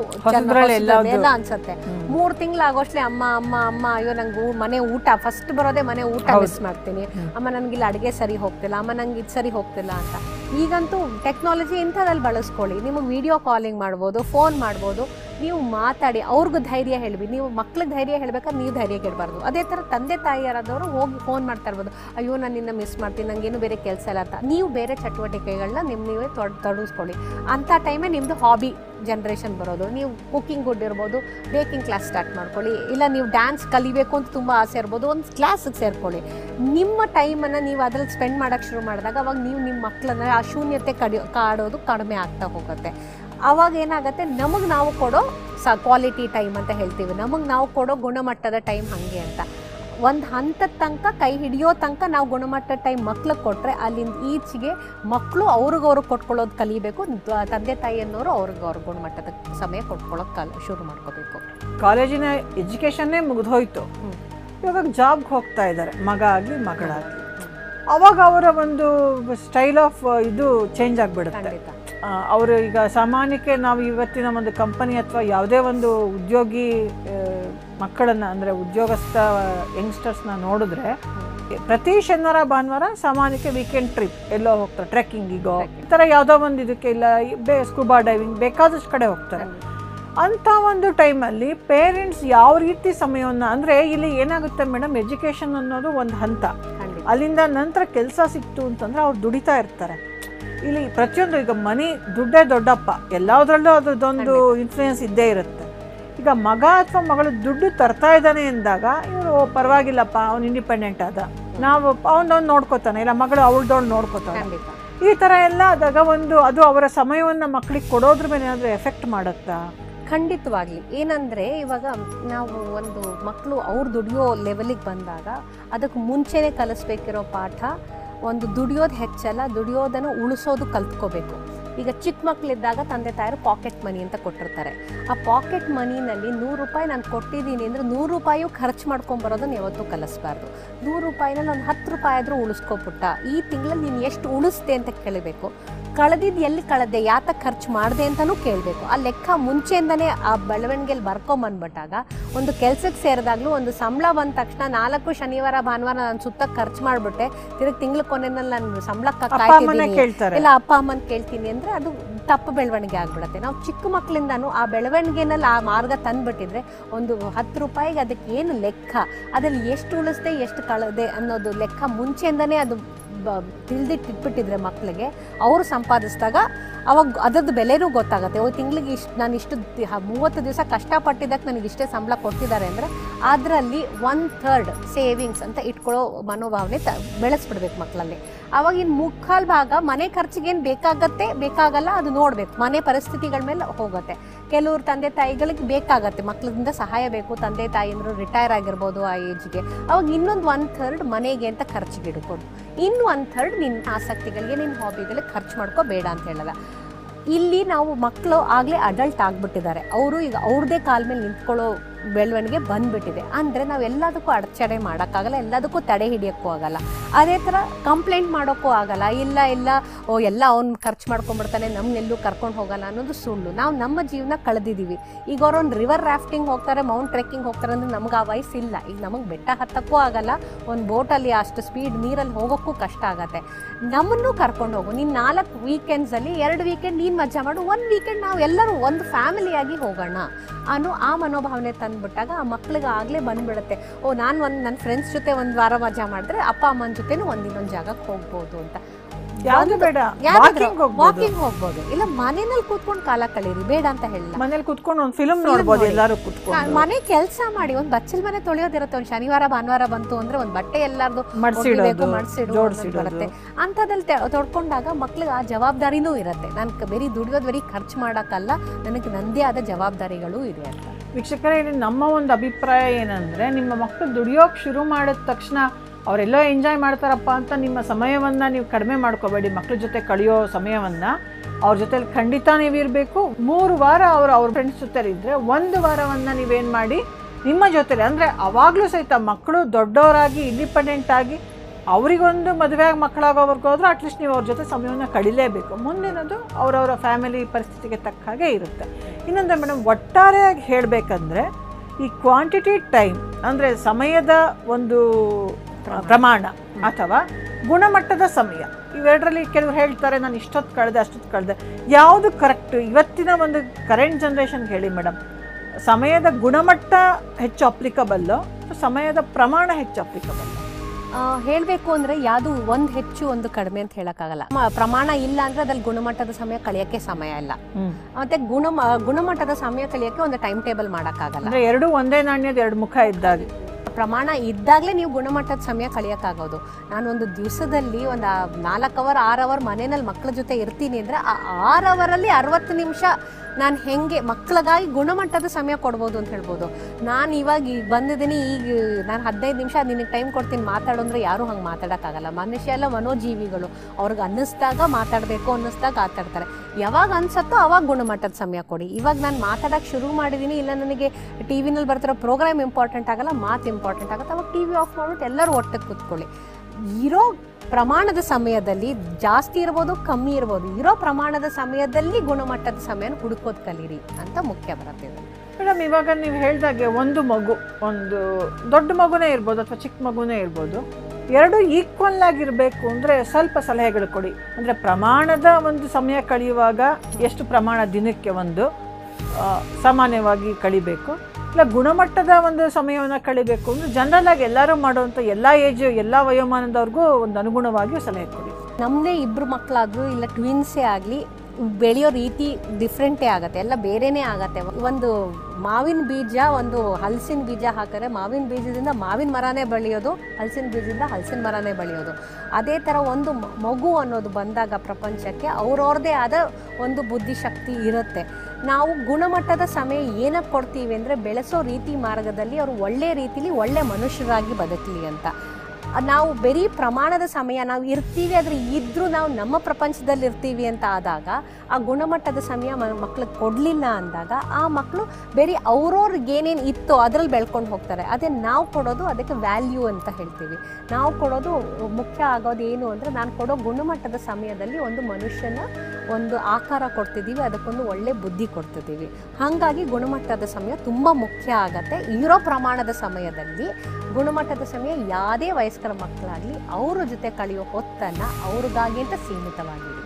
ಎಲ್ಲ ಅನ್ಸುತ್ತೆ, 3 ತಿಂಗಳು ಆಗೋಷ್ಟೇ ಅಮ್ಮ ಅಮ್ಮ ಅಮ್ಮ ಅಯ್ಯೋ ನಂಗೆ ಮನೆ ಊಟ, ಫಸ್ಟ್ ಬರೋದೇ ಮನೆ ಊಟ ಮಿಸ್ ಮಾಡ್ತೀನಿ, ಅಮ್ಮ ನನಗಿಲ್ಲ ಅಡುಗೆ ಸರಿ ಹೋಗ್ತಿಲ್ಲ, ಅಮ್ಮ ನಂಗೆ ಇದು ಸರಿ ಹೋಗ್ತಿಲ್ಲ ಅಂತ. ಈಗಂತೂ ಟೆಕ್ನಾಲಜಿ ಇಂಥದ್ರಲ್ಲಿ ಬಳಸ್ಕೊಳ್ಳಿ, ನಿಮಗೆ ವಿಡಿಯೋ ಕಾಲಿಂಗ್ ಮಾಡ್ಬೋದು, ಫೋನ್ ಮಾಡ್ಬೋದು, ನೀವು ಮಾತಾಡಿ ಅವ್ರಿಗೂ ಧೈರ್ಯ ಹೇಳಿ. ನೀವು ಮಕ್ಳಿಗೆ ಧೈರ್ಯ ಹೇಳ್ಬೇಕಾದ್ರೆ ನೀವು ಧೈರ್ಯ ಗೆಡಬಾರ್ದು. ಅದೇ ಥರ ತಂದೆ ತಾಯಿಯರಾದವರು ಹೋಗಿ ಫೋನ್ ಮಾಡ್ತಾ ಇರ್ಬೋದು, ಅಯ್ಯೋ ನಾನು ನಿನ್ನ ಮಿಸ್ ಮಾಡ್ತೀನಿ, ನನಗೇನು ಬೇರೆ ಕೆಲಸ ಇಲ್ಲ ಅಂತ. ನೀವು ಬೇರೆ ಚಟುವಟಿಕೆಗಳನ್ನ ನೀವೇ ತೊಡಗಿಸ್ಕೊಳ್ಳಿ. ಅಂಥ ಟೈಮೇ ನಿಮ್ಮದು ಹಾಬಿ ಜನ್ರೇಷನ್ ಬರೋದು. ನೀವು ಕುಕ್ಕಿಂಗ್ ಗುಡ್ ಇರ್ಬೋದು, ಬೇಕಿಂಗ್ ಕ್ಲಾಸ್ ಸ್ಟಾರ್ಟ್ ಮಾಡ್ಕೊಳ್ಳಿ, ಇಲ್ಲ ನೀವು ಡ್ಯಾನ್ಸ್ ಕಲಿಬೇಕು ಅಂತ ತುಂಬ ಆಸೆ ಇರ್ಬೋದು, ಒಂದು ಕ್ಲಾಸಿಗೆ ಸೇರ್ಕೊಳ್ಳಿ. ನಿಮ್ಮ ಟೈಮನ್ನು ನೀವು ಅದ್ರಲ್ಲಿ ಸ್ಪೆಂಡ್ ಮಾಡೋಕ್ಕೆ ಶುರು ಮಾಡಿದಾಗ ಅವಾಗ ನೀವು ನಿಮ್ಮ ಮಕ್ಕಳನ್ನ ಆ ಶೂನ್ಯತೆ ಕಾಡೋದು ಕಡಿಮೆ ಆಗ್ತಾ ಹೋಗುತ್ತೆ. ಆವಾಗ ಏನಾಗುತ್ತೆ, ನಮಗೆ ನಾವು ಕೊಡೋ ಕ್ವಾಲಿಟಿ ಟೈಮ್ ಅಂತ ಹೇಳ್ತೀವಿ, ನಮಗೆ ನಾವು ಕೊಡೋ ಗುಣಮಟ್ಟದ ಟೈಮ್ ಹಾಗೆ ಅಂತ. ಒಂದು ಹಂತದ ತನಕ ಕೈ ಹಿಡಿಯೋ ತನಕ ನಾವು ಗುಣಮಟ್ಟದ ಟೈಮ್ ಮಕ್ಳಿಗೆ ಕೊಟ್ಟರೆ ಅಲ್ಲಿಂದ ಈಚೆಗೆ ಮಕ್ಕಳು ಅವ್ರಿಗವ್ರಿಗೆ ಕೊಟ್ಕೊಳ್ಳೋದು ಕಲಿಬೇಕು, ತಂದೆ ತಾಯಿಯನ್ನವರು ಅವ್ರಿಗವ್ರ ಗುಣಮಟ್ಟದ ಸಮಯ ಕೊಟ್ಕೊಳ್ಳೋಕೆ ಶುರು ಮಾಡ್ಕೋಬೇಕು.
ಕಾಲೇಜಿನ ಎಜುಕೇಷನ್ನೇ ಮುಗಿದೋಯ್ತು, ಇವಾಗ ಜಾಬ್ಗೆ ಹೋಗ್ತಾ ಇದ್ದಾರೆ ಮಗ ಆಗಲಿ ಮಗಳಾಗಲಿ, ಅವಾಗ ಅವರ ಒಂದು ಸ್ಟೈಲ್ ಆಫ್ ಇದು ಚೇಂಜ್ ಆಗಿಬಿಡುತ್ತೆ. ಅವರು ಈಗ ಸಾಮಾನ್ಯಕ್ಕೆ ನಾವು ಇವತ್ತಿನ ಒಂದು ಕಂಪನಿ ಅಥವಾ ಯಾವುದೇ ಒಂದು ಉದ್ಯೋಗಿ ಮಕ್ಕಳನ್ನು ಅಂದರೆ ಉದ್ಯೋಗಸ್ಥ ಯಂಗ್ಸ್ಟರ್ಸ್ನ ನೋಡಿದ್ರೆ ಪ್ರತಿ ಶನಿವಾರ ಭಾನುವಾರ ಸಾಮಾನ್ಯಕ್ಕೆ ವೀಕೆಂಡ್ ಟ್ರಿಪ್ ಎಲ್ಲೋ ಹೋಗ್ತಾರೆ, ಟ್ರೆಕ್ಕಿಂಗಿಗೋ ಈ ಥರ ಯಾವುದೋ ಒಂದು ಇದಕ್ಕೆ, ಇಲ್ಲ ಸ್ಕೂಬಾ ಡೈವಿಂಗ್, ಬೇಕಾದಷ್ಟು ಕಡೆ ಹೋಗ್ತಾರೆ. ಅಂಥ ಒಂದು ಟೈಮಲ್ಲಿ ಪೇರೆಂಟ್ಸ್ ಯಾವ ರೀತಿ ಸಮಯವನ್ನು, ಅಂದರೆ ಇಲ್ಲಿ ಏನಾಗುತ್ತೆ ಮೇಡಮ್, ಎಜುಕೇಷನ್ ಅನ್ನೋದು ಒಂದು ಹಂತ, ಅಲ್ಲಿಂದ ನಂತರ ಕೆಲಸ ಸಿಕ್ತು ಅಂತಂದರೆ ಅವ್ರು ದುಡಿತಾ ಇರ್ತಾರೆ. ಇಲ್ಲಿ ಪ್ರತಿಯೊಂದು, ಈಗ ಮನಿ ದುಡ್ಡೇ ದೊಡ್ಡಪ್ಪ, ಎಲ್ಲದರಲ್ಲೂ ಅದರದ್ದೊಂದು ಇನ್ಫ್ಲೂಯೆನ್ಸ್ ಇದ್ದೇ ಇರುತ್ತೆ. ಈಗ ಮಗ ಅಥವಾ ಮಗಳು ದುಡ್ಡು ತರ್ತಾ ಇದ್ದಾನೆ ಎಂದಾಗ ಇವರು ಪರವಾಗಿಲ್ಲಪ್ಪ, ಅವ್ನು ಇಂಡಿಪೆಂಡೆಂಟ್ ಆದ, ನಾವು ಅವನವ್ನು ನೋಡ್ಕೋತಾನೆ, ಇಲ್ಲ ಮಗಳು ಅವಳದವಳು ನೋಡ್ಕೋತಾನೆ, ಈ ಥರ ಎಲ್ಲ ಆದಾಗ ಒಂದು ಅದು ಅವರ ಸಮಯವನ್ನು ಮಕ್ಕಳಿಗೆ ಕೊಡೋದ್ರ ಮೇಲೆ ಏನಾದರೂ ಎಫೆಕ್ಟ್ ಮಾಡುತ್ತಾ?
ಖಂಡಿತವಾಗ್ಲಿ. ಏನಂದರೆ ಇವಾಗ ನಾವು ಒಂದು ಮಕ್ಕಳು ಅವ್ರು ದುಡಿಯೋ ಲೆವೆಲಿಗೆ ಬಂದಾಗ ಅದಕ್ಕೆ ಮುಂಚೆನೇ ಕಲಿಸ್ಬೇಕಿರೋ ಪಾಠ, ಒಂದು ದುಡಿಯೋದು ಹೆಚ್ಚಲ್ಲ, ದುಡಿಯೋದನ್ನು ಉಳಿಸೋದು ಕಲ್ತ್ಕೋಬೇಕು. ಈಗ ಚಿಕ್ಕ ಮಕ್ಕಳಿದ್ದಾಗ ತಂದೆ ತಾಯರು ಪಾಕೆಟ್ ಮನಿ ಅಂತ ಕೊಟ್ಟಿರ್ತಾರೆ. ಆ ಪಾಕೆಟ್ ಮನಿನಲ್ಲಿ 100 ರೂಪಾಯಿ ನಾನು ಕೊಟ್ಟಿದ್ದೀನಿ ಅಂದರೆ 100 ರೂಪಾಯಿ ಖರ್ಚು ಮಾಡ್ಕೊಂಬರೋದನ್ನು ಯಾವತ್ತೂ ಕಲಿಸ್ಬಾರ್ದು. 100 ರೂಪಾಯಿನಲ್ಲಿ ಒಂದು 10 ರೂಪಾಯಿ ಆದರೂ ಉಳಿಸ್ಕೊಬಿಟ್ಟ, ಈ ತಿಂಗಳಲ್ಲಿ ನೀನು ಎಷ್ಟು ಉಳಿಸ್ದೆ ಅಂತ ಕೇಳಬೇಕು. ಕಳೆದಿದ್ದು ಎಲ್ಲಿ ಕಳೆದೆ, ಯಾತಕ್ಕೆ ಖರ್ಚು ಮಾಡಿದೆ ಅಂತಲೂ ಕೇಳಬೇಕು. ಆ ಲೆಕ್ಕ ಮುಂಚೆಯಿಂದನೇ ಆ ಬೆಳವಣಿಗೆಯಲ್ಲಿ ಬರ್ಕೊಂಬಂದ್ಬಿಟ್ಟಾಗ ಒಂದು ಕೆಲಸಕ್ಕೆ ಸೇರಿದಾಗಲೂ ಒಂದು ಸಂಬಳ ಬಂದ ತಕ್ಷಣ 4 ಶನಿವಾರ ಭಾನುವಾರ ನಾನು ಸುತ್ತ ಖರ್ಚು ಮಾಡಿಬಿಟ್ಟೆ, ತಿರುಗಿ ತಿಂಗಳ ಕೊನೆಯಲ್ಲಿ ನಾನು ಸಂಬಳಕ್ಕೆ ಕಾಯ್ತಿದ್ದೀನಿ, ಇಲ್ಲ ಅಪ್ಪ ಅಮ್ಮನ ಕೇಳ್ತೀನಿ ಅಂದರೆ ಅದು ತಪ್ಪು ಬೆಳವಣಿಗೆ ಆಗಿಬಿಡುತ್ತೆ. ನಾವು ಚಿಕ್ಕ ಮಕ್ಕಳಿಂದನೂ ಆ ಬೆಳವಣಿಗೆನಲ್ಲಿ ಆ ಮಾರ್ಗ ತಂದುಬಿಟ್ಟಿದ್ರೆ ಒಂದು 10 ರೂಪಾಯಿಗೆ ಅದಕ್ಕೆ ಏನು ಲೆಕ್ಕ, ಅದರಲ್ಲಿ ಎಷ್ಟು ಉಳಿಸ್ದೆ ಎಷ್ಟು ಕಳೆದೆ ಅನ್ನೋದು ಲೆಕ್ಕ ಮುಂಚೆಯಿಂದನೇ ಅದು ತಿಳಿದಿಟ್ಟಿಟ್ಬಿಟ್ಟಿದ್ರೆ ಮಕ್ಕಳಿಗೆ, ಅವರು ಸಂಪಾದಿಸಿದಾಗ ಅವಾಗ ಅದರದ್ದು ಬೆಲೆನೂ ಗೊತ್ತಾಗುತ್ತೆ. ತಿಂಗಳಿಗೆ ನಾನು ಇಷ್ಟು 30 ದಿವಸ ಕಷ್ಟಪಟ್ಟಿದ್ದಕ್ಕೆ ನನಗೆ ಇಷ್ಟೇ ಸಂಬಳ ಕೊಟ್ಟಿದ್ದಾರೆ ಅಂದರೆ ಅದರಲ್ಲಿ 1/3 ಸೇವಿಂಗ್ಸ್ ಅಂತ ಇಟ್ಕೊಳ್ಳೋ ಮನೋಭಾವನೆ ಬೆಳೆಸ್ಬಿಡ್ಬೇಕು ಮಕ್ಕಳಲ್ಲಿ. ಆವಾಗ ಇನ್ನು 3/4 ಭಾಗ ಮನೆ ಖರ್ಚಿಗೇನು ಬೇಕಾಗಲ್ಲ, ಅದು ನೋಡಬೇಕು, ಮನೆ ಪರಿಸ್ಥಿತಿಗಳ ಮೇಲೆ ಹೋಗುತ್ತೆ. ಕೆಲವ್ರು ತಂದೆ ತಾಯಿಗಳಿಗೆ ಬೇಕಾಗತ್ತೆ, ಮಕ್ಕಳಿಂದ ಸಹಾಯ ಬೇಕು, ತಂದೆ ತಾಯಿಯಂದರು ರಿಟೈರ್ ಆಗಿರ್ಬೋದು ಆ ಏಜ್ಗೆ, ಅವಾಗ ಇನ್ನೊಂದು 1/3 ಮನೆಗೆ ಅಂತ ಖರ್ಚಿಗೆ ಇಡ್ಕೊಂಡು, ಇನ್ನು 1/3 ನಿನ್ನ ಆಸಕ್ತಿಗಳಿಗೆ ನಿನ್ನ ಹಾಬಿಗಳಿಗೆ ಖರ್ಚು ಮಾಡ್ಕೋಬೇಡ ಅಂತ ಹೇಳಲ್ಲ. ಇಲ್ಲಿ ನಾವು ಮಕ್ಕಳು ಆಗಲೇ ಅಡಲ್ಟ್ ಆಗಿಬಿಟ್ಟಿದ್ದಾರೆ, ಅವರು ಈಗ ಅವ್ರದ್ದೇ ಕಾಲ ಮೇಲೆ ನಿಂತ್ಕೊಳ್ಳೋ ಬೆಳವಣಿಗೆ ಬಂದುಬಿಟ್ಟಿದೆ. ಅಂದರೆ ನಾವು ಎಲ್ಲದಕ್ಕೂ ಅಡಚಣೆ ಮಾಡೋಕ್ಕಾಗಲ್ಲ, ಎಲ್ಲದಕ್ಕೂ ತಡೆ ಹಿಡಿಯೋಕ್ಕೂ ಆಗಲ್ಲ. ಅದೇ ಥರ ಕಂಪ್ಲೇಂಟ್ ಮಾಡೋಕ್ಕೂ ಆಗಲ್ಲ. ಇಲ್ಲ ಎಲ್ಲ ಅವ್ನು ಖರ್ಚು ಮಾಡ್ಕೊಂಡ್ಬಿಡ್ತಾನೆ, ನಮ್ಮನ್ನೆಲ್ಲೂ ಕರ್ಕೊಂಡು ಹೋಗಲ್ಲ ಅನ್ನೋದು ಸುಳ್ಳು. ನಾವು ನಮ್ಮ ಜೀವನ ಕಳೆದಿದ್ದೀವಿ. ಈಗ ಅವ್ರೊಂದು ರಿವರ್ ರಾಫ್ಟಿಂಗ್ ಹೋಗ್ತಾರೆ, ಮೌಂಟ್ ಟ್ರೆಕ್ಕಿಂಗ್ ಹೋಗ್ತಾರೆ ಅಂದರೆ ನಮ್ಗೆ ಆ ವಯಸ್ಸಿಲ್ಲ. ಈಗ ನಮಗೆ ಬೆಟ್ಟ ಹತ್ತಕ್ಕೂ ಆಗಲ್ಲ, ಒಂದು ಬೋಟಲ್ಲಿ ಅಷ್ಟು ಸ್ಪೀಡ್ ನೀರಲ್ಲಿ ಹೋಗೋಕ್ಕೂ ಕಷ್ಟ ಆಗುತ್ತೆ. ನಮ್ಮನ್ನು ಕರ್ಕೊಂಡು ಹೋಗು. ನೀನು 4 ವೀಕೆಂಡ್ಸಲ್ಲಿ 2 ವೀಕೆಂಡ್ ನೀನು ಮಜಾ ಮಾಡು, 1 ವೀಕೆಂಡ್ ನಾವು ಎಲ್ಲರೂ ಒಂದು ಫ್ಯಾಮಿಲಿಯಾಗಿ ಹೋಗೋಣ ಅನ್ನೋ ಆ ಮನೋಭಾವನೆ ತಂದುಬಿಟ್ಟಾಗ ಆ ಮಕ್ಳಿಗೆ ಆಗಲೇ ಬಂದುಬಿಡುತ್ತೆ, ನಾನು ನನ್ನ ಫ್ರೆಂಡ್ಸ್ ಜೊತೆ ಒಂದು ವಾರ ಮಜಾ ಮಾಡಿದ್ರೆ ಅಪ್ಪ ಅಮ್ಮನ ಜೊತೆನೂ ಇನ್ನೊಂದು ಜಾಗಕ್ಕೆ ಹೋಗ್ಬೋದು ಅಂತ. ವಾಕಿಂಗ್ ಹೋಗ್ಬೋದು, ಇಲ್ಲ ಮನೆಯಲ್ಲಿ ಕೂತ್ಕೊಂಡು ಕಾಲ ಕಳೀರಿ, ಬೇಡ ಅಂತ ಹೇಳಿಲ್ಲ. ಮನೇಲಿ ಕೂತ್ಕೊಂಡು ಒಂದು ಫಿಲ್ಮ್ ನೋಡ್ಬೋದು, ಎಲ್ಲರೂ ಕೂತ್ಕೊಂಡು ಮನೆ ಕೆಲಸ ಮಾಡಿ. ಒಂದು ಬಚ್ಚಲ್ ಮನೆ ತೊಳೆಯೋದಿರುತ್ತೆ, ಒಂದು ಶನಿವಾರ ಭಾನುವಾರ ಬಂತು ಅಂದ್ರೆ ಒಂದು ಬಟ್ಟೆ ಎಲ್ಲಾರ್ದು ಬರುತ್ತೆ. ಅಂಥದ್ರಲ್ಲಿ ತೊಡ್ಕೊಂಡಾಗ ಮಕ್ಳಿಗೆ ಆ ಜವಾಬ್ದಾರಿನೂ ಇರುತ್ತೆ. ನಾನು ಬರೀ ದುಡಿಯೋದು ಬರೀ ಖರ್ಚು ಮಾಡೋಕ್ಕಲ್ಲ, ನನಗೆ ನನ್ನದೇ ಆದ ಜವಾಬ್ದಾರಿಗಳೂ ಇದೆ ಅಂತ.
ವೀಕ್ಷಕರೇ, ನಮ್ಮ ಒಂದು ಅಭಿಪ್ರಾಯ ಏನಂದರೆ, ನಿಮ್ಮ ಮಕ್ಕಳು ದುಡಿಯೋಕೆ ಶುರು ಮಾಡಿದ ತಕ್ಷಣ ಅವರೆಲ್ಲೋ ಎಂಜಾಯ್ ಮಾಡ್ತಾರಪ್ಪ ಅಂತ ನಿಮ್ಮ ಸಮಯವನ್ನು ನೀವು ಕಡಿಮೆ ಮಾಡ್ಕೋಬೇಡಿ. ಮಕ್ಕಳ ಜೊತೆ ಕಳೆಯೋ ಸಮಯವನ್ನು ಅವ್ರ ಜೊತೆಲಿ ಖಂಡಿತ ನೀವು ಇರಬೇಕು. 3 ವಾರ ಅವ್ರ ಫ್ರೆಂಡ್ಸ್ ಜೊತೆ ಇದ್ದರೆ 1 ವಾರವನ್ನು ನೀವೇನು ಮಾಡಿ ನಿಮ್ಮ ಜೊತೆಲಿ, ಅಂದರೆ ಅವಾಗಲೂ ಸಹಿತ ಮಕ್ಕಳು ದೊಡ್ಡವರಾಗಿ ಇಂಡಿಪೆಂಡೆಂಟ್ ಆಗಿ ಅವರಿಗೊಂದು ಮದುವೆಯಾಗಿ ಮಕ್ಕಳಾಗೋವರೆಗೂ ಹೋದ್ರೆ ಅಟ್ಲೀಸ್ಟ್ ನೀವು ಅವ್ರ ಜೊತೆ ಸಮಯವನ್ನು ಕಡಿಲೇಬೇಕು. ಮುಂದಿನದು ಅವರವರ ಫ್ಯಾಮಿಲಿ ಪರಿಸ್ಥಿತಿಗೆ ತಕ್ಕ ಹಾಗೆ ಇರುತ್ತೆ. ಇನ್ನೊಂದು ಮೇಡಮ್, ಒಟ್ಟಾರೆಯಾಗಿ ಹೇಳಬೇಕಂದ್ರೆ ಈ ಕ್ವಾಂಟಿಟಿ ಟೈಮ್ ಅಂದರೆ ಸಮಯದ ಒಂದು ಪ್ರಮಾಣ ಅಥವಾ ಗುಣಮಟ್ಟದ ಸಮಯ, ಇವೆರಡರಲ್ಲಿ ಕೆಲವರು ಹೇಳ್ತಾರೆ ನಾನು ಇಷ್ಟೊತ್ತು ಕಳೆದೆ ಅಷ್ಟೊತ್ತು ಕಳೆದೆ, ಯಾವುದು ಕರೆಕ್ಟ್ ಇವತ್ತಿನ ಒಂದು ಕರೆಂಟ್ ಜನ್ರೇಷನ್ಗೆ ಹೇಳಿ ಮೇಡಮ್? ಸಮಯದ ಗುಣಮಟ್ಟ ಹೆಚ್ಚು ಅಪ್ಲಿಕಬಲ್ಲು, ಸಮಯದ ಪ್ರಮಾಣ ಹೆಚ್ಚು ಅಪ್ಲಿಕಬಲ್?
ಹೇಳಬೇಕು ಅಂದರೆ ಯಾವುದು ಒಂದು ಹೆಚ್ಚು ಒಂದು ಕಡಿಮೆ ಅಂತ ಹೇಳೋಕ್ಕಾಗಲ್ಲ. ಪ್ರಮಾಣ ಇಲ್ಲ ಅಂದರೆ ಅದ್ರಲ್ಲಿ ಗುಣಮಟ್ಟದ ಸಮಯ ಕಳೆಯೋಕ್ಕೆ ಸಮಯ ಇಲ್ಲ. ಮತ್ತೆ ಗುಣಮಟ್ಟದ ಸಮಯ ಕಳೆಯೋಕ್ಕೆ ಒಂದು ಟೈಮ್ ಟೇಬಲ್ ಮಾಡೋಕ್ಕಾಗಲ್ಲ.
ಅಂದರೆ ಎರಡು ಒಂದೇ ನಾಣ್ಯದ 2 ಮುಖ ಇದ್ದಾಗ,
ಪ್ರಮಾಣ ಇದ್ದಾಗಲೇ ನೀವು ಗುಣಮಟ್ಟದ ಸಮಯ ಕಳೆಯೋಕ್ಕಾಗೋದು. ನಾನೊಂದು ದಿವಸದಲ್ಲಿ ಒಂದು 4 ಅವರ್ 6 ಅವರ್ ಮನೆಯಲ್ಲಿ ಮಕ್ಕಳ ಜೊತೆ ಇರ್ತೀನಿ ಅಂದರೆ ಆ 6 ಅವರಲ್ಲಿ 60 ನಿಮಿಷ ನಾನು ಹೆಂಗೆ ಮಕ್ಕಳಿಗಾಗಿ ಗುಣಮಟ್ಟದ ಸಮಯ ಕೊಡ್ಬೋದು ಅಂತ ಹೇಳ್ಬೋದು. ನಾನು ಇವಾಗ ಬಂದಿದ್ದೀನಿ, ಈಗ ನಾನು 15 ನಿಮಿಷ ನಿನಗೆ ಟೈಮ್ ಕೊಡ್ತೀನಿ ಮಾತಾಡೋ ಅಂದರೆ ಯಾರೂ ಹಂಗೆ ಮಾತಾಡೋಕ್ಕಾಗಲ್ಲ. ಮನುಷ್ಯ ಎಲ್ಲ ಮನೋಜೀವಿಗಳು, ಅವ್ರಿಗೆ ಅನ್ನಿಸ್ದಾಗ ಮಾತಾಡಬೇಕು, ಅನ್ನಿಸ್ದಾಗ ಮಾತಾಡ್ತಾರೆ. ಯಾವಾಗ ಅನ್ಸತ್ತೋ ಅವಾಗ ಗುಣಮಟ್ಟದ ಸಮಯ ಕೊಡಿ. ಇವಾಗ ನಾನು ಮಾತಾಡೋಕ್ಕೆ ಶುರು ಮಾಡಿದ್ದೀನಿ, ಇಲ್ಲ ನನಗೆ ಟಿ ವಿನಲ್ಲಿ ಬರ್ತಿರೋ ಪ್ರೋಗ್ರಾಮ್ ಇಂಪಾರ್ಟೆಂಟ್ ಆಗಲ್ಲ, ಮಾತು ಇಂಪಾರ್ಟೆಂಟ್ ಆಗುತ್ತೆ, ಅವಾಗ ಟಿ ವಿ ಆಫ್ ಮಾಡ್ಬಿಟ್ಟು ಎಲ್ಲರೂ ಒಟ್ಟಿಗೆ ಕೂತ್ಕೊಳ್ಳಿ. ಇರೋ ಪ್ರಮಾಣದ ಸಮಯದಲ್ಲಿ ಜಾಸ್ತಿ ಇರ್ಬೋದು, ಕಮ್ಮಿ ಇರ್ಬೋದು, ಇರೋ ಪ್ರಮಾಣದ ಸಮಯದಲ್ಲಿ ಗುಣಮಟ್ಟದ ಸಮಯನ ಹುಡುಕೋದು ಕಲೀರಿ ಅಂತ ಮುಖ್ಯ ಬರುತ್ತೆ.
ಮೇಡಮ್, ಇವಾಗ ನೀವು ಹೇಳಿದಾಗೆ ಒಂದು ಮಗು, ಒಂದು ದೊಡ್ಡ ಮಗುನೇ ಇರ್ಬೋದು ಅಥವಾ ಚಿಕ್ಕ ಮಗುನೇ ಇರ್ಬೋದು, ಎರಡು ಈಕ್ವಲ್ ಆಗಿರಬೇಕು ಅಂದರೆ ಸ್ವಲ್ಪ ಸಲಹೆಗಳು ಕೊಡಿ. ಅಂದರೆ ಪ್ರಮಾಣದ ಒಂದು ಸಮಯ ಕಳೆಯುವಾಗ ಎಷ್ಟು ಪ್ರಮಾಣ ದಿನಕ್ಕೆ ಒಂದು ಸಾಮಾನ್ಯವಾಗಿ ಕಳಿಬೇಕು, ಇಲ್ಲ ಗುಣಮಟ್ಟದ ಒಂದು ಸಮಯವನ್ನು ಕಳಿಬೇಕು ಅಂದರೆ ಜನರಲ್ ಆಗಿ ಎಲ್ಲರೂ ಮಾಡುವಂಥ ಎಲ್ಲ ಏಜ್ ಎಲ್ಲ ವಯೋಮಾನದವ್ರಿಗೂ ಒಂದು ಅನುಗುಣವಾಗಿ ಸಲಹೆ ಕೊಡಿ.
ನಮ್ಮದೇ 2 ಮಕ್ಕಳಾದರೂ ಇಲ್ಲ ಟ್ವಿನ್ಸೇ ಆಗಲಿ, ಬೆಳೆಯೋ ರೀತಿ ಡಿಫ್ರೆಂಟೇ ಆಗುತ್ತೆ, ಎಲ್ಲ ಬೇರೆಯೇ ಆಗುತ್ತೆ. ಒಂದು ಮಾವಿನ ಬೀಜ ಒಂದು ಹಲಸಿನ ಬೀಜ ಹಾಕಿದ್ರೆ ಮಾವಿನ ಬೀಜದಿಂದ ಮಾವಿನ ಮರನೇ ಬೆಳೆಯೋದು, ಹಲಸಿನ ಬೀಜದಿಂದ ಹಲಸಿನ ಮರನೇ ಬೆಳೆಯೋದು. ಅದೇ ಥರ ಒಂದು ಮಗು ಅನ್ನೋದು ಬಂದಾಗ ಪ್ರಪಂಚಕ್ಕೆ ಅವ್ರವ್ರದ್ದೇ ಆದ ಒಂದು ಬುದ್ಧಿಶಕ್ತಿ ಇರುತ್ತೆ. ನಾವು ಗುಣಮಟ್ಟದ ಸಮಯ ಏನಕ್ಕೆ ಕೊಡ್ತೀವಿ ಅಂದರೆ ಬೆಳೆಸೋ ರೀತಿ ಮಾರ್ಗದಲ್ಲಿ ಅವರು ಒಳ್ಳೆ ರೀತಿಲಿ ಒಳ್ಳೆ ಮನುಷ್ಯರಾಗಿ ಬದುಕಲಿ ಅಂತ. ನಾವು ಬರೀ ಪ್ರಮಾಣದ ಸಮಯ ನಾವು ಇರ್ತೀವಿ, ಆದರೆ ಇದ್ದರೂ ನಾವು ನಮ್ಮ ಪ್ರಪಂಚದಲ್ಲಿ ಇರ್ತೀವಿ ಅಂತ ಆದಾಗ ಆ ಗುಣಮಟ್ಟದ ಸಮಯ ಮಕ್ಳಿಗೆ ಕೊಡಲಿಲ್ಲ ಅಂದಾಗ ಆ ಮಕ್ಕಳು ಬರೀ ಅವ್ರವ್ರಿಗೆ ಏನೇನು ಇತ್ತೋ ಅದರಲ್ಲಿ ಬೆಳ್ಕೊಂಡು ಹೋಗ್ತಾರೆ. ಅದೇ ನಾವು ಕೊಡೋದು ಅದಕ್ಕೆ ವ್ಯಾಲ್ಯೂ ಅಂತ ಹೇಳ್ತೀವಿ. ನಾವು ಕೊಡೋದು ಮುಖ್ಯ ಆಗೋದು ಏನು ಅಂದರೆ, ನಾನು ಕೊಡೋ ಗುಣಮಟ್ಟದ ಸಮಯದಲ್ಲಿ ಒಂದು ಮನುಷ್ಯನ ಒಂದು ಆಕಾರ ಕೊಡ್ತಿದ್ದೀವಿ, ಅದಕ್ಕೊಂದು ಒಳ್ಳೆ ಬುದ್ಧಿ ಕೊಡ್ತಿದ್ದೀವಿ. ಹಾಗಾಗಿ ಗುಣಮಟ್ಟದ ಸಮಯ ತುಂಬ ಮುಖ್ಯ ಆಗತ್ತೆ. ಇರೋ ಪ್ರಮಾಣದ ಸಮಯದಲ್ಲಿ ಗುಣಮಟ್ಟದ ಸಮಯ ಯಾವುದೇ ವಯಸ್ಕರ ಮಕ್ಕಳಾಗಲಿ ಅವ್ರ ಜೊತೆ ಕಳೆಯೋ ಹೊತ್ತನ್ನು ಅವ್ರಿಗಾಗಿ ಅಂತ ಸೀಮಿತವಾಗಿರಿ.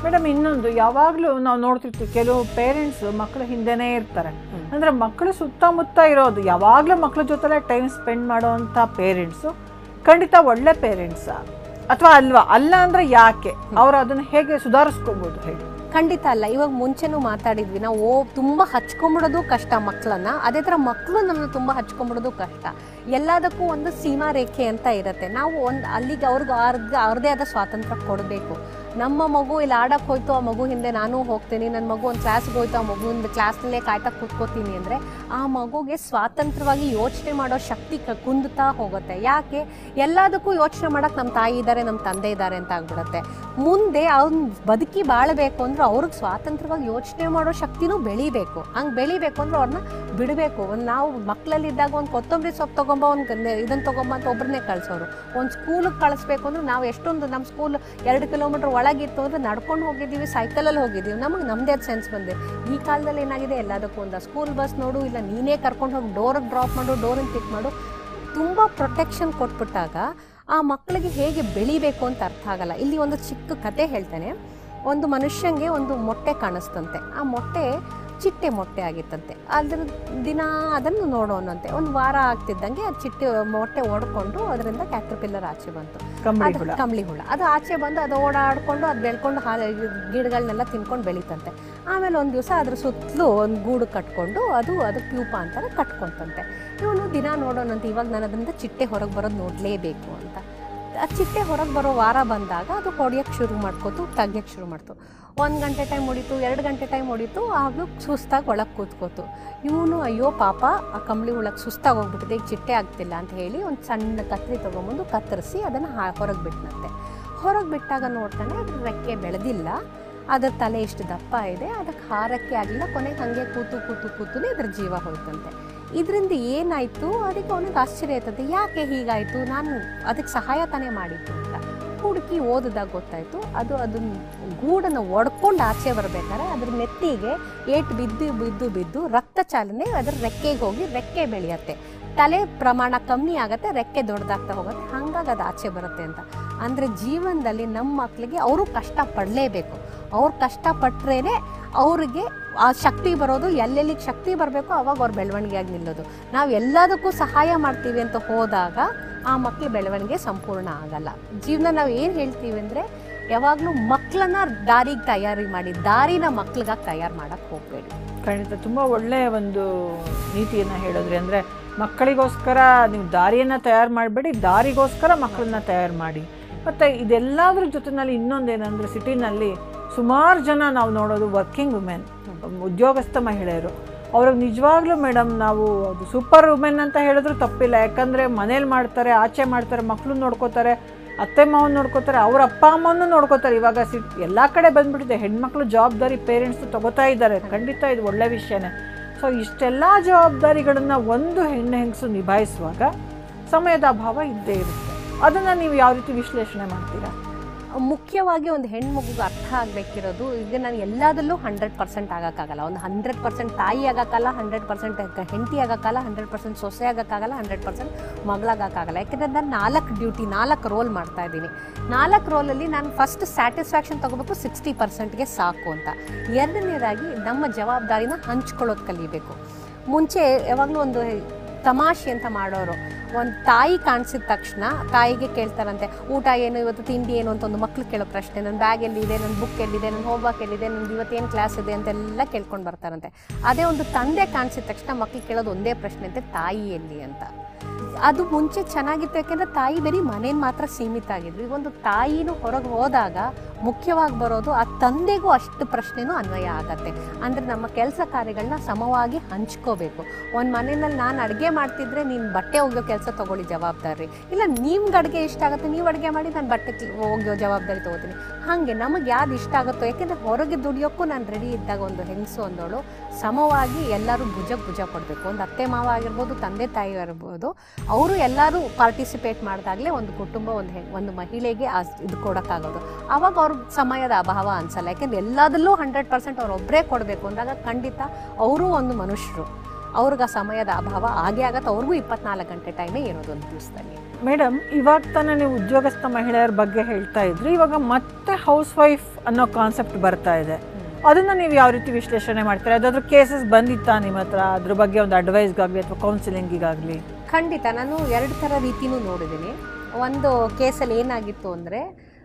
ಮೇಡಮ್ ಇನ್ನೊಂದು, ಯಾವಾಗಲೂ ನಾವು ನೋಡ್ತಿರ್ತೀವಿ ಕೆಲವು ಪೇರೆಂಟ್ಸ್ ಮಕ್ಕಳ ಹಿಂದೆನೇ ಇರ್ತಾರೆ. ಅಂದರೆ ಮಕ್ಕಳು ಸುತ್ತಮುತ್ತ ಇರೋದು, ಯಾವಾಗಲೂ ಮಕ್ಕಳ ಜೊತೆ ಟೈಮ್ ಸ್ಪೆಂಡ್ ಮಾಡೋವಂಥ ಪೇರೆಂಟ್ಸು ಖಂಡಿತ ಒಳ್ಳೆ ಪೇರೆಂಟ್ಸಾ ಅಥವಾ ಅಲ್ವಾ? ಅಲ್ಲ ಅಂದರೆ ಯಾಕೆ? ಅವರು ಅದನ್ನು ಹೇಗೆ ಸುಧಾರಿಸ್ಕೋಬೋದು ಹೇಳಿ?
ಖಂಡಿತ ಅಲ್ಲ. ಇವಾಗ ಮುಂಚೆನೂ ಮಾತಾಡಿದ್ವಿ, ನಾವು ತುಂಬ ಹಚ್ಕೊಂಬಿಡೋದು ಕಷ್ಟ ಮಕ್ಕಳನ್ನ, ಅದೇ ಥರ ಮಕ್ಕಳು ನಮ್ಮನ್ನು ತುಂಬ ಹಚ್ಕೊಂಬಿಡೋದು ಕಷ್ಟ. ಎಲ್ಲದಕ್ಕೂ ಒಂದು ಸೀಮಾ ರೇಖೆ ಅಂತ ಇರುತ್ತೆ. ನಾವು ಅಲ್ಲಿಗೆ ಅವ್ರಿಗೆ ಅವ್ರದ್ದೇ ಆದ ಸ್ವಾತಂತ್ರ್ಯ ಕೊಡಬೇಕು. ನಮ್ಮ ಮಗು ಇಲ್ಲಿ ಆಡಕ್ಕೆ ಹೋಯ್ತು, ಆ ಮಗು ಹಿಂದೆ ನಾನು ಹೋಗ್ತೀನಿ, ನನ್ನ ಮಗು ಒಂದು ಕ್ಲಾಸ್ಗೆ ಹೋಯ್ತು, ಆ ಮಗುವಿಂದ ಕ್ಲಾಸ್ನಲ್ಲೇ ಕಾಯ್ತಾ ಕೂತ್ಕೋತೀನಿ ಅಂದರೆ ಆ ಮಗುಗೆ ಸ್ವಾತಂತ್ರ್ಯವಾಗಿ ಯೋಚನೆ ಮಾಡೋ ಶಕ್ತಿ ಕುಂದುತ್ತಾ ಹೋಗುತ್ತೆ. ಯಾಕೆ? ಎಲ್ಲದಕ್ಕೂ ಯೋಚನೆ ಮಾಡೋಕ್ಕೆ ನಮ್ಮ ತಾಯಿ ಇದ್ದಾರೆ, ನಮ್ಮ ತಂದೆ ಇದ್ದಾರೆ ಅಂತ ಆಗ್ಬಿಡುತ್ತೆ. ಮುಂದೆ ಅವ್ನು ಬದುಕಿ ಬಾಳಬೇಕು ಅಂದ್ರೆ ಅವ್ರಿಗೆ ಸ್ವಾತಂತ್ರ್ಯವಾಗಿ ಯೋಚನೆ ಮಾಡೋ ಶಕ್ತಿನೂ ಬೆಳಿಬೇಕು. ಹಂಗೆ ಬೆಳಿಬೇಕು ಅಂದ್ರೆ ಅವ್ರನ್ನ ಬಿಡಬೇಕು. ಒಂದು ನಾವು ಮಕ್ಕಳಲ್ಲಿದ್ದಾಗ ಒಂದು ಕೊತ್ತಂಬರಿ ಸೊಪ್ಪು ತೊಗೊಂಬ, ಒಂದು ಇದನ್ನು ತೊಗೊಂಬ ಅಂತ ಒಬ್ಬರನ್ನೇ ಕಳಿಸೋರು. ಒಂದು ಸ್ಕೂಲಿಗೆ ಕಳಿಸ್ಬೇಕು ಅಂದ್ರೆ ನಾವು ಎಷ್ಟೊಂದು, ನಮ್ಮ ಸ್ಕೂಲ್ 2 ಕಿಲೋಮೀಟ್ರ್ ಒಳಗಿತ್ತು ಅಂದರೆ ನಡ್ಕೊಂಡು ಹೋಗಿದ್ದೀವಿ, ಸೈಕಲಲ್ಲಿ ಹೋಗಿದ್ದೀವಿ, ನಮಗೆ ನಮ್ಮದೇ ಸೆನ್ಸ್ ಬಂದೆ. ಈ ಕಾಲದಲ್ಲಿ ಏನಾಗಿದೆ, ಎಲ್ಲದಕ್ಕೂ ಒಂದು ಸ್ಕೂಲ್ ಬಸ್ ನೋಡು, ಇಲ್ಲ ನೀನೇ ಕರ್ಕೊಂಡು ಹೋಗಿ ಡೋರಿಗೆ ಡ್ರಾಪ್ ಮಾಡು, ಡೋರಿಗೆ ಪಿಕ್ ಮಾಡು. ತುಂಬ ಪ್ರೊಟೆಕ್ಷನ್ ಕೊಟ್ಬಿಟ್ಟಾಗ ಆ ಮಕ್ಕಳಿಗೆ ಹೇಗೆ ಬೆಳಿಬೇಕು ಅಂತ ಅರ್ಥ ಆಗಲ್ಲ. ಇಲ್ಲಿ ಒಂದು ಚಿಕ್ಕ ಕತೆ ಹೇಳ್ತೇನೆ. ಒಂದು ಮನುಷ್ಯಂಗೆ ಒಂದು ಮೊಟ್ಟೆ ಕಾಣಿಸ್ತಂತೆ. ಆ ಮೊಟ್ಟೆ ಚಿಟ್ಟೆ ಮೊಟ್ಟೆ ಆಗಿತ್ತಂತೆ. ಅದ್ರ ದಿನ ಅದನ್ನು ನೋಡೋಣಂತೆ. ಒಂದು ವಾರ ಆಗ್ತಿದ್ದಂಗೆ ಆ ಚಿಟ್ಟೆ ಮೊಟ್ಟೆ ಓಡ್ಕೊಂಡು ಅದರಿಂದ ಕ್ಯಾಟರ್ಪಿಲ್ಲರ್ ಆಚೆ ಬಂತು, ಕಂಬಳಿ ಹುಳ. ಅದು ಆಚೆ ಬಂದು ಅದು ಓಡಾಡ್ಕೊಂಡು ಅದು ಬೆಳ್ಕೊಂಡು ಗಿಡಗಳನ್ನೆಲ್ಲ ತಿನ್ಕೊಂಡು ಬೆಳೀತಂತೆ. ಆಮೇಲೆ ಒಂದು ದಿವಸ ಅದ್ರ ಸುತ್ತಲೂ ಒಂದು ಗೂಡು ಕಟ್ಕೊಂಡು ಅದು ಪ್ಯೂಪ ಅಂತಾರೆ ಕಟ್ಕೊಂತಂತೆ. ಇವನು ದಿನ ನೋಡೋಣಂತೆ, ಇವಾಗ ನಾನು ಅದರಿಂದ ಚಿಟ್ಟೆ ಹೊರಗೆ ಬರೋದು ನೋಡಲೇಬೇಕು ಅಂತ. ಆ ಚಿಟ್ಟೆ ಹೊರಗೆ ಬರೋ ವಾರ ಬಂದಾಗ ಅದು ಹೊಡಿಯೋಕ್ಕೆ ಶುರು ಮಾಡ್ಕೋತು, ತೆಗಿಯೋಕ್ಕೆ ಶುರು ಮಾಡ್ತು. 1 ಗಂಟೆ ಟೈಮ್ ಹೊಡಿತು, 2 ಗಂಟೆ ಟೈಮ್ ಹೊಡಿತು. ಆಗ ಸುಸ್ತಾಗಿ ಒಳಗೆ ಕೂತ್ಕೋತು. ಇವನು ಅಯ್ಯೋ ಪಾಪ, ಆ ಕಂಬಳಿ ಹುಳಕ್ಕೆ ಸುಸ್ತಾಗಿ ಹೋಗ್ಬಿಟ್ಟಿದೆ, ಈಗ ಚಿಟ್ಟೆ ಆಗ್ತಿಲ್ಲ ಅಂತ ಹೇಳಿ ಒಂದು ಸಣ್ಣ ಕತ್ತರಿ ತೊಗೊಂಬಂದು ಕತ್ತರಿಸಿ ಅದನ್ನು ಹೊರಗೆ ಬಿಟ್ಟನಂತೆ. ಹೊರಗೆ ಬಿಟ್ಟಾಗ ನೋಡ್ತಾನೆ ಅದ್ರ ರೆಕ್ಕೆ ಬೆಳೆದಿಲ್ಲ, ಅದರ ತಲೆ ಇಷ್ಟು ದಪ್ಪ ಇದೆ, ಅದಕ್ಕೆ ಹಾರಕ್ಕೆ ಆಗಲಿಲ್ಲ. ಕೊನೆಗೆ ಹಾಗೆ ಕೂತುನೇ ಅದ್ರ ಜೀವ ಹೋಯ್ತಂತೆ. ಇದರಿಂದ ಏನಾಯಿತು, ಅದಕ್ಕೆ ಅವನಿಗೆ ಆಶ್ಚರ್ಯ ಆಯ್ತದೆ, ಯಾಕೆ ಹೀಗಾಯಿತು, ನಾನು ಅದಕ್ಕೆ ಸಹಾಯ ತಾನೇ ಮಾಡಿದ್ದು ಅಂತ ಹುಡುಕಿ ಓದಿದಾಗ ಗೊತ್ತಾಯಿತು. ಅದನ್ನ ಗೂಡನ್ನು ಒಡ್ಕೊಂಡು ಆಚೆ ಬರಬೇಕಾದ್ರೆ ಅದ್ರ ನೆತ್ತಿಗೆ ಏಟು ಬಿದ್ದು ರಕ್ತ ಚಾಲನೆ ಅದರ ರೆಕ್ಕೆಗೆ ಹೋಗಿ ರೆಕ್ಕೆ ಬೆಳೆಯುತ್ತೆ. ತಲೆ ಪ್ರಮಾಣ ಕಮ್ಮಿ ಆಗುತ್ತೆ, ರೆಕ್ಕೆ ದೊಡ್ಡದಾಗ್ತಾ ಹೋಗುತ್ತೆ, ಹಾಗಾಗಿ ಅದು ಆಚೆ ಬರುತ್ತೆ ಅಂತ. ಅಂದರೆ ಜೀವನದಲ್ಲಿ ನಮ್ಮ ಮಕ್ಕಳಿಗೆ ಅವರು ಕಷ್ಟಪಡಲೇಬೇಕು. ಅವ್ರು ಕಷ್ಟಪಟ್ಟರೆ ಅವ್ರಿಗೆ ಆ ಶಕ್ತಿ ಬರೋದು. ಎಲ್ಲೆಲ್ಲಿಗೆ ಶಕ್ತಿ ಬರಬೇಕು ಅವಾಗ ಅವ್ರ ಬೆಳವಣಿಗೆಯಾಗಿ ನಿಲ್ಲೋದು. ನಾವು ಎಲ್ಲದಕ್ಕೂ ಸಹಾಯ ಮಾಡ್ತೀವಿ ಅಂತ ಹೋದಾಗ ಆ ಮಕ್ಕಳ ಬೆಳವಣಿಗೆ ಸಂಪೂರ್ಣ ಆಗಲ್ಲ. ಜೀವನ ನಾವು ಏನು ಹೇಳ್ತೀವಿ ಅಂದರೆ, ಯಾವಾಗಲೂ ಮಕ್ಕಳನ್ನ ದಾರಿಗೆ ತಯಾರಿ ಮಾಡಿ, ದಾರಿನ ಮಕ್ಳಿಗಾಗಿ ತಯಾರು ಮಾಡೋಕ್ಕೆ ಹೋಗಬೇಡಿ.
ಖಂಡಿತ ತುಂಬ ಒಳ್ಳೆಯ ಒಂದು ನೀತಿಯನ್ನು ಹೇಳಿದ್ರಿ. ಅಂದರೆ ಮಕ್ಕಳಿಗೋಸ್ಕರ ನೀವು ದಾರಿಯನ್ನು ತಯಾರು ಮಾಡಬೇಡಿ, ದಾರಿಗೋಸ್ಕರ ಮಕ್ಕಳನ್ನ ತಯಾರು ಮಾಡಿ. ಮತ್ತು ಇದೆಲ್ಲದ್ರ ಜೊತೆಯಲ್ಲಿ ಇನ್ನೊಂದೇನೆಂದರೆ, ಸಿಟಿನಲ್ಲಿ ಸುಮಾರು ಜನ ನಾವು ನೋಡೋದು ವರ್ಕಿಂಗ್ ವುಮೆನ್, ಉದ್ಯೋಗಸ್ಥ ಮಹಿಳೆಯರು. ಅವ್ರಿಗೆ ನಿಜವಾಗ್ಲೂ ಮೇಡಮ್ ನಾವು ಅದು ಸೂಪರ್ ವುಮೆನ್ ಅಂತ ಹೇಳಿದ್ರು ತಪ್ಪಿಲ್ಲ. ಯಾಕಂದರೆ ಮನೇಲಿ ಮಾಡ್ತಾರೆ, ಆಚೆ ಮಾಡ್ತಾರೆ, ಮಕ್ಕಳು ನೋಡ್ಕೋತಾರೆ, ಅತ್ತೆ ಮಾವನ್ನ ನೋಡ್ಕೋತಾರೆ, ಅವ್ರ ಅಪ್ಪ ಅಮ್ಮನೂ ನೋಡ್ಕೋತಾರೆ. ಇವಾಗ ಎಲ್ಲ ಕಡೆ ಬಂದುಬಿಟ್ಟಿದೆ, ಹೆಣ್ಮಕ್ಳು ಜವಾಬ್ದಾರಿ ಪೇರೆಂಟ್ಸು ತಗೋತಾ ಇದ್ದಾರೆ. ಖಂಡಿತ ಇದು ಒಳ್ಳೆ ವಿಷಯನೇ. ಸೊ ಇಷ್ಟೆಲ್ಲ ಜವಾಬ್ದಾರಿಗಳನ್ನು ಒಂದು ಹೆಂಗಸು ನಿಭಾಯಿಸುವಾಗ ಸಮಯದ ಅಭಾವ ಇದ್ದೇ ಇರುತ್ತೆ. ಅದನ್ನು ನೀವು ಯಾವ ರೀತಿ ವಿಶ್ಲೇಷಣೆ ಮಾಡ್ತೀರಾ?
ಮುಖ್ಯವಾಗಿ ಒಂದು ಹೆಣ್ಮಗುಗೆ ಅರ್ಥ ಆಗಬೇಕಿರೋದು, ಈಗ ನಾನು ಎಲ್ಲದಲ್ಲೂ 100% ಆಗೋಕ್ಕಾಗಲ್ಲ. ಒಂದು 100% ತಾಯಿ ಆಗೋಕ್ಕಲ್ಲ, 100% ಹೆಂಡತಿ ಆಗೋಕ್ಕಲ್ಲ, 100% ಸೊಸೆ ಆಗೋಕ್ಕಾಗಲ್ಲ, 100% ಮಗಳಾಗೋಕ್ಕಾಗಲ್ಲ. ಯಾಕೆಂದರೆ ನಾನು 4 ಡ್ಯೂಟಿ, 4 ರೋಲ್ ಮಾಡ್ತಾಯಿದ್ದೀನಿ. 4 ರೋಲಲ್ಲಿ ನಾನು ಫಸ್ಟ್ ಸ್ಯಾಟಿಸ್ಫ್ಯಾಕ್ಷನ್ ತೊಗೋಬೇಕು, 60%ಗೆ ಸಾಕು ಅಂತ. ಎರಡನೇದಾಗಿ ನಮ್ಮ ಜವಾಬ್ದಾರಿನ ಹಂಚ್ಕೊಳ್ಳೋದು ಕಲಿಬೇಕು. ಮುಂಚೆ ಯಾವಾಗಲೂ ಒಂದು ತಮಾಷೆ ಅಂತ ಮಾಡೋರು, ಒಂದು ತಾಯಿ ಕಾಣಿಸಿದ ತಕ್ಷಣ ತಾಯಿಗೆ ಕೇಳ್ತಾರಂತೆ, ಊಟ ಏನು, ಇವತ್ತು ತಿಂಡಿ ಏನು ಅಂತ ಒಂದು ಮಕ್ಳು ಕೇಳೋ ಪ್ರಶ್ನೆ. ನನ್ನ ಬ್ಯಾಗ್ ಎಲ್ಲಿದೆ, ನನ್ನ ಬುಕ್ ಎಲ್ಲಿದೆ, ನನ್ನ ಹೋಮ್ವರ್ಕ್ ಎಲ್ಲಿದೆ, ನಂದು ಇವತ್ತೇನು ಕ್ಲಾಸ್ ಇದೆ ಅಂತೆಲ್ಲ ಕೇಳ್ಕೊಂಡು ಬರ್ತಾರಂತೆ. ಅದೇ ಒಂದು ತಂದೆ ಕಾಣಿಸಿದ ತಕ್ಷಣ ಮಕ್ಳು ಕೇಳೋದು ಒಂದೇ ಪ್ರಶ್ನೆ ಅಂತೆ, ತಾಯಿ ಎಲ್ಲಿ ಅಂತ. ಅದು ಮುಂಚೆ ಚೆನ್ನಾಗಿತ್ತು, ಯಾಕೆಂದರೆ ತಾಯಿ ಬರೀ ಮನೇಲಿ ಮಾತ್ರ ಸೀಮಿತ ಆಗಿದ್ರು. ಈಗ ಒಂದು ತಾಯಿನೂ ಹೊರಗೆ ಹೋದಾಗ ಮುಖ್ಯವಾಗಿ ಬರೋದು ಆ ತಂದೆಗೂ ಅಷ್ಟು ಪ್ರಶ್ನೆನೂ ಅನ್ವಯ ಆಗತ್ತೆ. ಅಂದರೆ ನಮ್ಮ ಕೆಲಸ ಕಾರ್ಯಗಳನ್ನ ಸಮವಾಗಿ ಹಂಚ್ಕೋಬೇಕು. ಒಂದು ಮನೆಯಲ್ಲಿ ನಾನು ಅಡುಗೆ ಮಾಡ್ತಿದ್ರೆ ನೀನು ಬಟ್ಟೆ ಒಗೆಯೋ ಕೆಲಸ ತೊಗೊಳ್ಳಿ ಜವಾಬ್ದಾರಿ, ಇಲ್ಲ ನಿಮ್ಗೆ ಅಡುಗೆ ಇಷ್ಟ ಆಗುತ್ತೆ ನೀವು ಅಡುಗೆ ಮಾಡಿ ನಾನು ಬಟ್ಟೆ ಒಗೆಯೋ ಜವಾಬ್ದಾರಿ ತೊಗೋತೀನಿ. ಹಾಗೆ ನಮಗೆ ಯಾವ್ದು ಇಷ್ಟ ಆಗುತ್ತೋ, ಯಾಕೆಂದರೆ ಹೊರಗೆ ದುಡಿಯೋಕ್ಕೂ ನಾನು ರೆಡಿ ಇದ್ದಾಗ ಒಂದು ಹೆಂಗಸು ಅಂದೋಳು ಸಮವಾಗಿ ಎಲ್ಲರೂ ಭುಜ ಕೊಡಬೇಕು. ಒಂದು ಅತ್ತೆ ಮಾವ ಆಗಿರ್ಬೋದು, ತಂದೆ ತಾಯಿ ಆಗಿರ್ಬೋದು, ಅವರು ಎಲ್ಲರೂ ಪಾರ್ಟಿಸಿಪೇಟ್ ಮಾಡಿದಾಗಲೇ ಒಂದು ಕುಟುಂಬ, ಒಂದು ಮಹಿಳೆಗೆ ಇದು ಕೊಡೋಕ್ಕಾಗೋದು. ಆವಾಗ ಅವ್ರ ಸಮಯದ ಅಭಾವ ಅನಿಸಲ್ಲ. ಯಾಕೆಂದರೆ ಎಲ್ಲದಲ್ಲೂ 100% ಅವರೊಬ್ಬರೇ ಕೊಡಬೇಕು ಅಂದಾಗ ಖಂಡಿತ ಅವರೂ ಒಂದು ಮನುಷ್ಯರು. ಅವ್ರಿಗೆ ಆ ಸಮಯದ ಅಭಾವ ಆಗೇ ಆಗತ್ತೆ. ಅವ್ರಿಗೂ 24 ಗಂಟೆ ಟೈಮೇ ಇರೋದು ಒಂದು ದಿವಸದಲ್ಲಿ.
ಮೇಡಮ್, ಇವಾಗ ತಾನೇ ನೀವು ಉದ್ಯೋಗಸ್ಥ ಮಹಿಳೆಯರ ಬಗ್ಗೆ ಹೇಳ್ತಾ ಇದ್ರಿ, ಇವಾಗ ಮತ್ತೆ ಹೌಸ್ ವೈಫ್ ಅನ್ನೋ ಕಾನ್ಸೆಪ್ಟ್ ಬರ್ತಾ ಇದೆ. ಅದನ್ನು ನೀವು ಯಾವ ರೀತಿ ವಿಶ್ಲೇಷಣೆ ಮಾಡ್ತೀರಾ? ಅದಾದ್ರೂ ಕೇಸಸ್ ಬಂದಿತ್ತಾ ನಿಮ್ಮ ಹತ್ರ? ಅದ್ರ ಬಗ್ಗೆ ಒಂದು ಅಡ್ವೈಸ್ಗಾಗಲಿ ಅಥವಾ ಕೌನ್ಸಿಲಿಂಗಿಗಾಗಲಿ?
ಖಂಡಿತ ನಾನು 2 ಥರ ರೀತಿನೂ ನೋಡಿದ್ದೀನಿ. ಒಂದು ಕೇಸಲ್ಲಿ ಏನಾಗಿತ್ತು ಅಂದರೆ,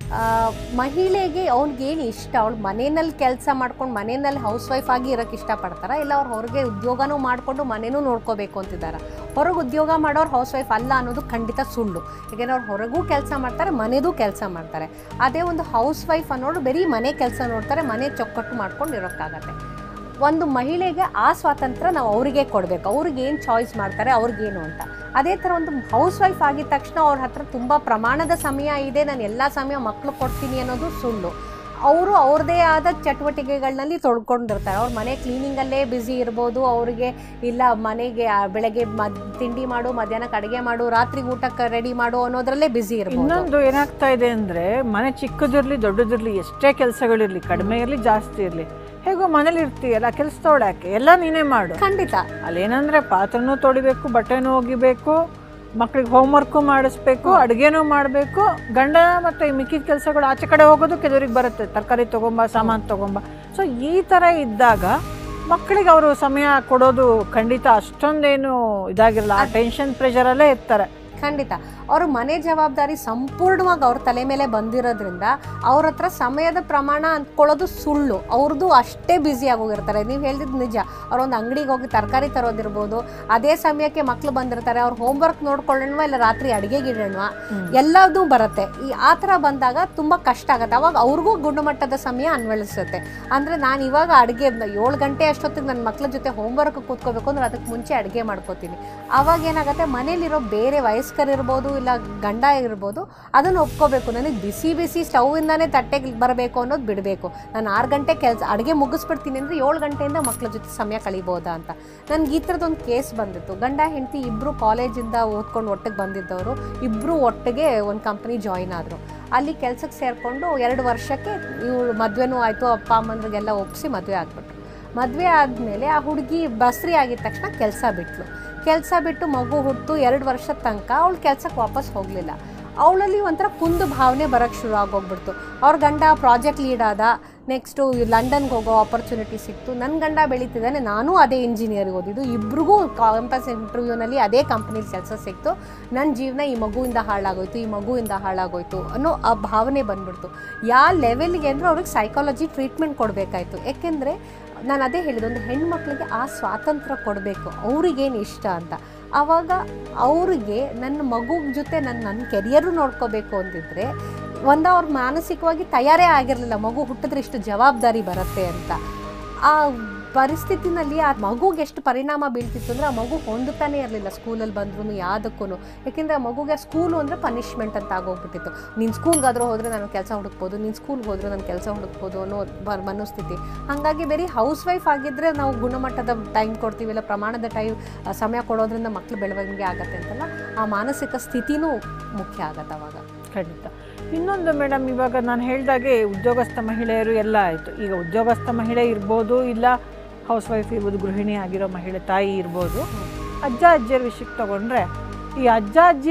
ಮಹಿಳೆಗೆ ಅವ್ಳಿಗೇನು ಇಷ್ಟ, ಅವಳು ಮನೆಯಲ್ಲಿ ಕೆಲಸ ಮಾಡ್ಕೊಂಡು ಮನೆಯಲ್ಲಿ ಹೌಸ್ ವೈಫ್ ಆಗಿ ಇರೋಕ್ಕೆ ಇಷ್ಟಪಡ್ತಾರೆ, ಇಲ್ಲ ಅವ್ರು ಹೊರಗೆ ಉದ್ಯೋಗನೂ ಮಾಡಿಕೊಂಡು ಮನೆಯೂ ನೋಡ್ಕೋಬೇಕು ಅಂತಿದ್ದಾರೆ. ಹೊರಗೆ ಉದ್ಯೋಗ ಮಾಡೋರು ಹೌಸ್ ವೈಫ್ ಅಲ್ಲ ಅನ್ನೋದು ಖಂಡಿತ ಸುಳ್ಳು. ಯಾಕೆಂದರೆ ಅವ್ರು ಹೊರಗೂ ಕೆಲಸ ಮಾಡ್ತಾರೆ, ಮನೆಯದು ಕೆಲಸ ಮಾಡ್ತಾರೆ. ಅದೇ ಒಂದು ಹೌಸ್ ವೈಫ್ ಅನ್ನೋರು ಬರೀ ಮನೆ ಕೆಲಸ ನೋಡ್ತಾರೆ, ಮನೆ ಚೊಕ್ಕಟ್ಟು ಮಾಡ್ಕೊಂಡು ಇರೋಕ್ಕಾಗತ್ತೆ. ಒಂದು ಮಹಿಳೆಗೆ ಆ ಸ್ವಾತಂತ್ರ್ಯ ನಾವು ಅವರಿಗೆ ಕೊಡಬೇಕು, ಅವ್ರಿಗೇನು ಚಾಯ್ಸ್ ಮಾಡ್ತಾರೆ ಅವ್ರಿಗೇನು ಅಂತ. ಅದೇ ಥರ ಒಂದು ಹೌಸ್ ವೈಫ್ ಆಗಿದ ತಕ್ಷಣ ಅವ್ರ ಹತ್ರ ತುಂಬ ಪ್ರಮಾಣದ ಸಮಯ ಇದೆ, ನಾನು ಎಲ್ಲ ಸಮಯ ಮಕ್ಕಳು ಕೊಡ್ತೀನಿ ಅನ್ನೋದು ಸುಳ್ಳು. ಅವರು ಅವ್ರದ್ದೇ ಆದ ಚಟುವಟಿಕೆಗಳಲ್ಲಿ ತೊಡ್ಕೊಂಡಿರ್ತಾರೆ. ಅವ್ರ ಮನೆ ಕ್ಲೀನಿಂಗಲ್ಲೇ ಬ್ಯುಸಿ ಇರ್ಬೋದು, ಅವ್ರಿಗೆ ಇಲ್ಲ ಮನೆಗೆ ಬೆಳಗ್ಗೆ ತಿಂಡಿ ಮಾಡು, ಮಧ್ಯಾಹ್ನಕ್ಕೆ ಅಡುಗೆ ಮಾಡು, ರಾತ್ರಿ ಊಟಕ್ಕೆ ರೆಡಿ ಮಾಡು ಅನ್ನೋದ್ರಲ್ಲೇ ಬ್ಯುಸಿ ಇರ್ಬೋದು.
ಇನ್ನೊಂದು ಏನಾಗ್ತಾ ಇದೆ ಅಂದರೆ, ಮನೆ ಚಿಕ್ಕದಿರಲಿ ದೊಡ್ಡದಿರಲಿ, ಎಷ್ಟೇ ಕೆಲಸಗಳಿರಲಿ, ಕಡಿಮೆ ಇರಲಿ ಜಾಸ್ತಿ ಇರಲಿ, ಹೇಗೋ ಮನೇಲಿ ಇರ್ತೀಯಲ್ಲ, ಕೆಲಸ ತೊಡಕ್ಕೆ ಎಲ್ಲ ನೀನೇ ಮಾಡು.
ಖಂಡಿತ
ಅಲ್ಲೇನಂದ್ರೆ ಪಾತ್ರನೂ ತೊಳಿಬೇಕು, ಬಟ್ಟೆನೂ ಒಗಿಬೇಕು, ಮಕ್ಳಿಗೆ ಹೋಮ್ವರ್ಕು ಮಾಡಿಸ್ಬೇಕು, ಅಡುಗೆನೂ ಮಾಡಬೇಕು, ಗಂಡ ಮತ್ತು ಮಿಕ್ಕಿದ ಕೆಲಸಗಳು ಆಚೆ ಕಡೆ ಹೋಗೋದು ಕೆಲವ್ರಿಗೆ ಬರುತ್ತೆ, ತರಕಾರಿ ತೊಗೊಂಬ, ಸಾಮಾನು ತೊಗೊಂಬ. ಸೊ ಈ ಥರ ಇದ್ದಾಗ ಮಕ್ಕಳಿಗೆ ಅವರು ಸಮಯ ಕೊಡೋದು ಖಂಡಿತ ಅಷ್ಟೊಂದೇನು ಇದಾಗಿರಲ್ಲ, ಆ ಟೆನ್ಷನ್ ಪ್ರೆಷರಲ್ಲೇ ಇರ್ತಾರೆ.
ಖಂಡಿತ ಅವ್ರ ಮನೆ ಜವಾಬ್ದಾರಿ ಸಂಪೂರ್ಣವಾಗಿ ಅವ್ರ ತಲೆ ಮೇಲೆ ಬಂದಿರೋದ್ರಿಂದ ಅವ್ರ ಹತ್ರ ಸಮಯದ ಪ್ರಮಾಣ ಅಂದ್ಕೊಳ್ಳೋದು ಸುಳ್ಳು. ಅವ್ರದ್ದು ಅಷ್ಟೇ ಬ್ಯುಸಿ ಆಗೋಗಿರ್ತಾರೆ. ನೀವು ಹೇಳಿದ್ದು ನಿಜ. ಅವ್ರೊಂದು ಅಂಗಡಿಗೆ ಹೋಗಿ ತರಕಾರಿ ತರೋದಿರ್ಬೋದು, ಅದೇ ಸಮಯಕ್ಕೆ ಮಕ್ಳು ಬಂದಿರ್ತಾರೆ, ಅವ್ರ ಹೋಮ್ವರ್ಕ್ ನೋಡ್ಕೊಳ್ಳೋಣ ಇಲ್ಲ ರಾತ್ರಿ ಅಡುಗೆಗಿಡೋಣ, ಎಲ್ಲದೂ ಬರುತ್ತೆ. ಆ ಥರ ಬಂದಾಗ ತುಂಬ ಕಷ್ಟ ಆಗುತ್ತೆ. ಅವಾಗ ಅವ್ರಿಗೂ ಗುಣಮಟ್ಟದ ಸಮಯ ಅನ್ವಯಿಸುತ್ತೆ. ಅಂದರೆ ನಾನು ಇವಾಗ ಅಡುಗೆ 7 ಗಂಟೆ ಅಷ್ಟೊತ್ತಿಗೆ ನನ್ನ ಮಕ್ಳ ಜೊತೆ ಹೋಮ್ವರ್ಕ್ ಕೂತ್ಕೋಬೇಕು ಅಂದ್ರೆ ಅದಕ್ಕೆ ಮುಂಚೆ ಅಡುಗೆ ಮಾಡ್ಕೋತೀನಿ. ಆವಾಗ ಏನಾಗುತ್ತೆ, ಮನೇಲಿರೋ ಬೇರೆ ವಯಸ್ಕರಿರ್ಬೋದು ಇಲ್ಲ ಗಂಡ ಇರ್ಬೋದು, ಅದನ್ನು ಒಪ್ಕೋಬೇಕು. ನನಗೆ ಬಿಸಿ ಬಿಸಿ ಸ್ಟೌವಿಂದಾನೇ ತಟ್ಟೆಗೆ ಬರಬೇಕು ಅನ್ನೋದು ಬಿಡಬೇಕು. ನಾನು 6 ಗಂಟೆ ಅಡುಗೆ ಮುಗಿಸ್ಬಿಡ್ತೀನಿ ಅಂದರೆ 7 ಗಂಟೆಯಿಂದ ಮಕ್ಕಳ ಜೊತೆ ಸಮಯ ಕಳಿಬೋದಾ ಅಂತ. ನನಗೆ ಈ ಥರದೊಂದು ಕೇಸ್ ಬಂದಿತ್ತು. ಗಂಡ ಹೆಂಡತಿ ಇಬ್ಬರು ಕಾಲೇಜಿಂದ ಓದ್ಕೊಂಡು ಒಟ್ಟಿಗೆ ಬಂದಿದ್ದವರು, ಇಬ್ಬರು ಒಟ್ಟಿಗೆ ಒಂದು ಕಂಪ್ನಿ ಜಾಯಿನ್ ಆದರು. ಅಲ್ಲಿ ಕೆಲಸಕ್ಕೆ ಸೇರಿಕೊಂಡು 2 ವರ್ಷಕ್ಕೆ ಇವಳು ಮದುವೆನೂ ಆಯಿತು, ಅಪ್ಪ ಅಮ್ಮಂದ್ರಿಗೆಲ್ಲ ಒಪ್ಪಿಸಿ ಮದುವೆ ಆಗಿಬಿಟ್ರು. ಮದುವೆ ಆದಮೇಲೆ ಆ ಹುಡುಗಿ ಬಸ್ರಿ ಆಗಿದ ತಕ್ಷಣ ಕೆಲಸ ಬಿಟ್ಟು ಮಗು ಹುಟ್ಟು 2 ವರ್ಷದ ತನಕ ಅವಳು ಕೆಲಸಕ್ಕೆ ವಾಪಸ್ ಹೋಗಲಿಲ್ಲ. ಅವಳಲ್ಲಿ ಒಂಥರ ಕುಂದು ಭಾವನೆ ಬರೋಕ್ಕೆ ಶುರು ಆಗೋಗ್ಬಿಡ್ತು. ಅವ್ರ ಗಂಡ ಪ್ರಾಜೆಕ್ಟ್ ಲೀಡ್ ಆದ, ನೆಕ್ಸ್ಟು ಲಂಡನ್ಗೆ ಹೋಗೋ ಆಪರ್ಚುನಿಟಿ ಸಿಕ್ತು. ನನ್ನ ಗಂಡ ಬೆಳೀತಿದ್ದಾನೆ, ನಾನು ಅದೇ ಇಂಜಿನಿಯರಿಂಗ್ ಓದಿದ್ದು, ಇಬ್ರಿಗೂ ಕ್ಯಾಂಪಸ್ ಇಂಟರ್ವ್ಯೂನಲ್ಲಿ ಅದೇ ಕಂಪ್ನಿಲಿ ಕೆಲಸ ಸಿಕ್ತು. ನನ್ನ ಜೀವನ ಈ ಮಗುವಿಂದ ಹಾಳಾಗೋಯ್ತು ಅನ್ನೋ ಆ ಭಾವನೆ ಬಂದ್ಬಿಡ್ತು. ಯಾವ ಲೆವೆಲ್ಗೆ ಅಂದರೆ ಅವ್ರಿಗೆ ಸೈಕಾಲಜಿ ಟ್ರೀಟ್ಮೆಂಟ್ ಕೊಡಬೇಕಾಯ್ತು. ಏಕೆಂದರೆ ನಾನು ಅದೇ ಹೇಳಿದೆ, ಒಂದು ಹೆಣ್ಮಕ್ಳಿಗೆ ಆ ಸ್ವಾತಂತ್ರ್ಯ ಕೊಡಬೇಕು, ಅವ್ರಿಗೇನು ಇಷ್ಟ ಅಂತ. ಆವಾಗ ಅವ್ರಿಗೆ ನನ್ನ ಮಗು ಜೊತೆ ನನ್ನ ಕೆರಿಯರು ನೋಡ್ಕೋಬೇಕು ಅಂತಿದ್ರೆ ಅವ್ರ ಮಾನಸಿಕವಾಗಿ ತಯಾರೇ ಆಗಿರಲಿಲ್ಲ, ಮಗು ಹುಟ್ಟಿದ್ರೆ ಇಷ್ಟು ಜವಾಬ್ದಾರಿ ಬರುತ್ತೆ ಅಂತ. ಆ ಪರಿಸ್ಥಿತಿನಲ್ಲಿ ಆ ಮಗುಗೆ ಎಷ್ಟು ಪರಿಣಾಮ ಬೀಳ್ತಿತ್ತು ಅಂದರೆ, ಆ ಮಗು ಹೊಂದುತ್ತಾನೆ ಇರಲಿಲ್ಲ ಸ್ಕೂಲಲ್ಲಿ ಬಂದ್ರೂ ಯಾವುದಕ್ಕೂ. ಯಾಕೆಂದರೆ ಆ ಮಗುಗೆ ಸ್ಕೂಲು ಅಂದರೆ ಪನಿಷ್ಮೆಂಟ್ ಅಂತ ಆಗೋಗ್ಬಿಟ್ಟಿತ್ತು. ನೀನು ಸ್ಕೂಲ್ಗಾದರೂ ಹೋದರೆ ನಾನು ಕೆಲಸ ಹುಡುಕ್ಬೋದು, ನೀನು ಸ್ಕೂಲ್ಗೆ ಹೋದರೆ ನಾನು ಕೆಲಸ ಹುಡುಕ್ಬೋದು ಅನ್ನೋ ಮನಸ್ಥಿತಿ. ಹಾಗಾಗಿ ಬರೀ ಹೌಸ್ ವೈಫ್ ಆಗಿದ್ದರೆ ನಾವು ಗುಣಮಟ್ಟದ ಟೈಮ್ ಕೊಡ್ತೀವಿ, ಇಲ್ಲ ಪ್ರಮಾಣದ ಸಮಯ ಕೊಡೋದ್ರಿಂದ ಮಕ್ಕಳು ಬೆಳವಣಿಗೆ ಆಗುತ್ತೆ ಅಂತಲ್ಲ, ಆ ಮಾನಸಿಕ ಸ್ಥಿತಿನೂ ಮುಖ್ಯ ಆಗತ್ತೆ ಅವಾಗ.
ಖಂಡಿತ. ಇನ್ನೊಂದು ಮೇಡಮ್, ಇವಾಗ ನಾನು ಹೇಳಿದಾಗೆ ಉದ್ಯೋಗಸ್ಥ ಮಹಿಳೆಯರು ಎಲ್ಲ ಆಯಿತು. ಈಗ ಉದ್ಯೋಗಸ್ಥ ಮಹಿಳೆ ಇರ್ಬೋದು, ಇಲ್ಲ ಹೌಸ್ ವೈಫ್ ಇರ್ಬೋದು, ಗೃಹಿಣಿ ಆಗಿರೋ ಮಹಿಳೆ ತಾಯಿ ಇರ್ಬೋದು. ಅಜ್ಜ ಅಜ್ಜಿಯರ ವಿಷಯಕ್ಕೆ ತೊಗೊಂಡ್ರೆ, ಈ ಅಜ್ಜ ಅಜ್ಜಿ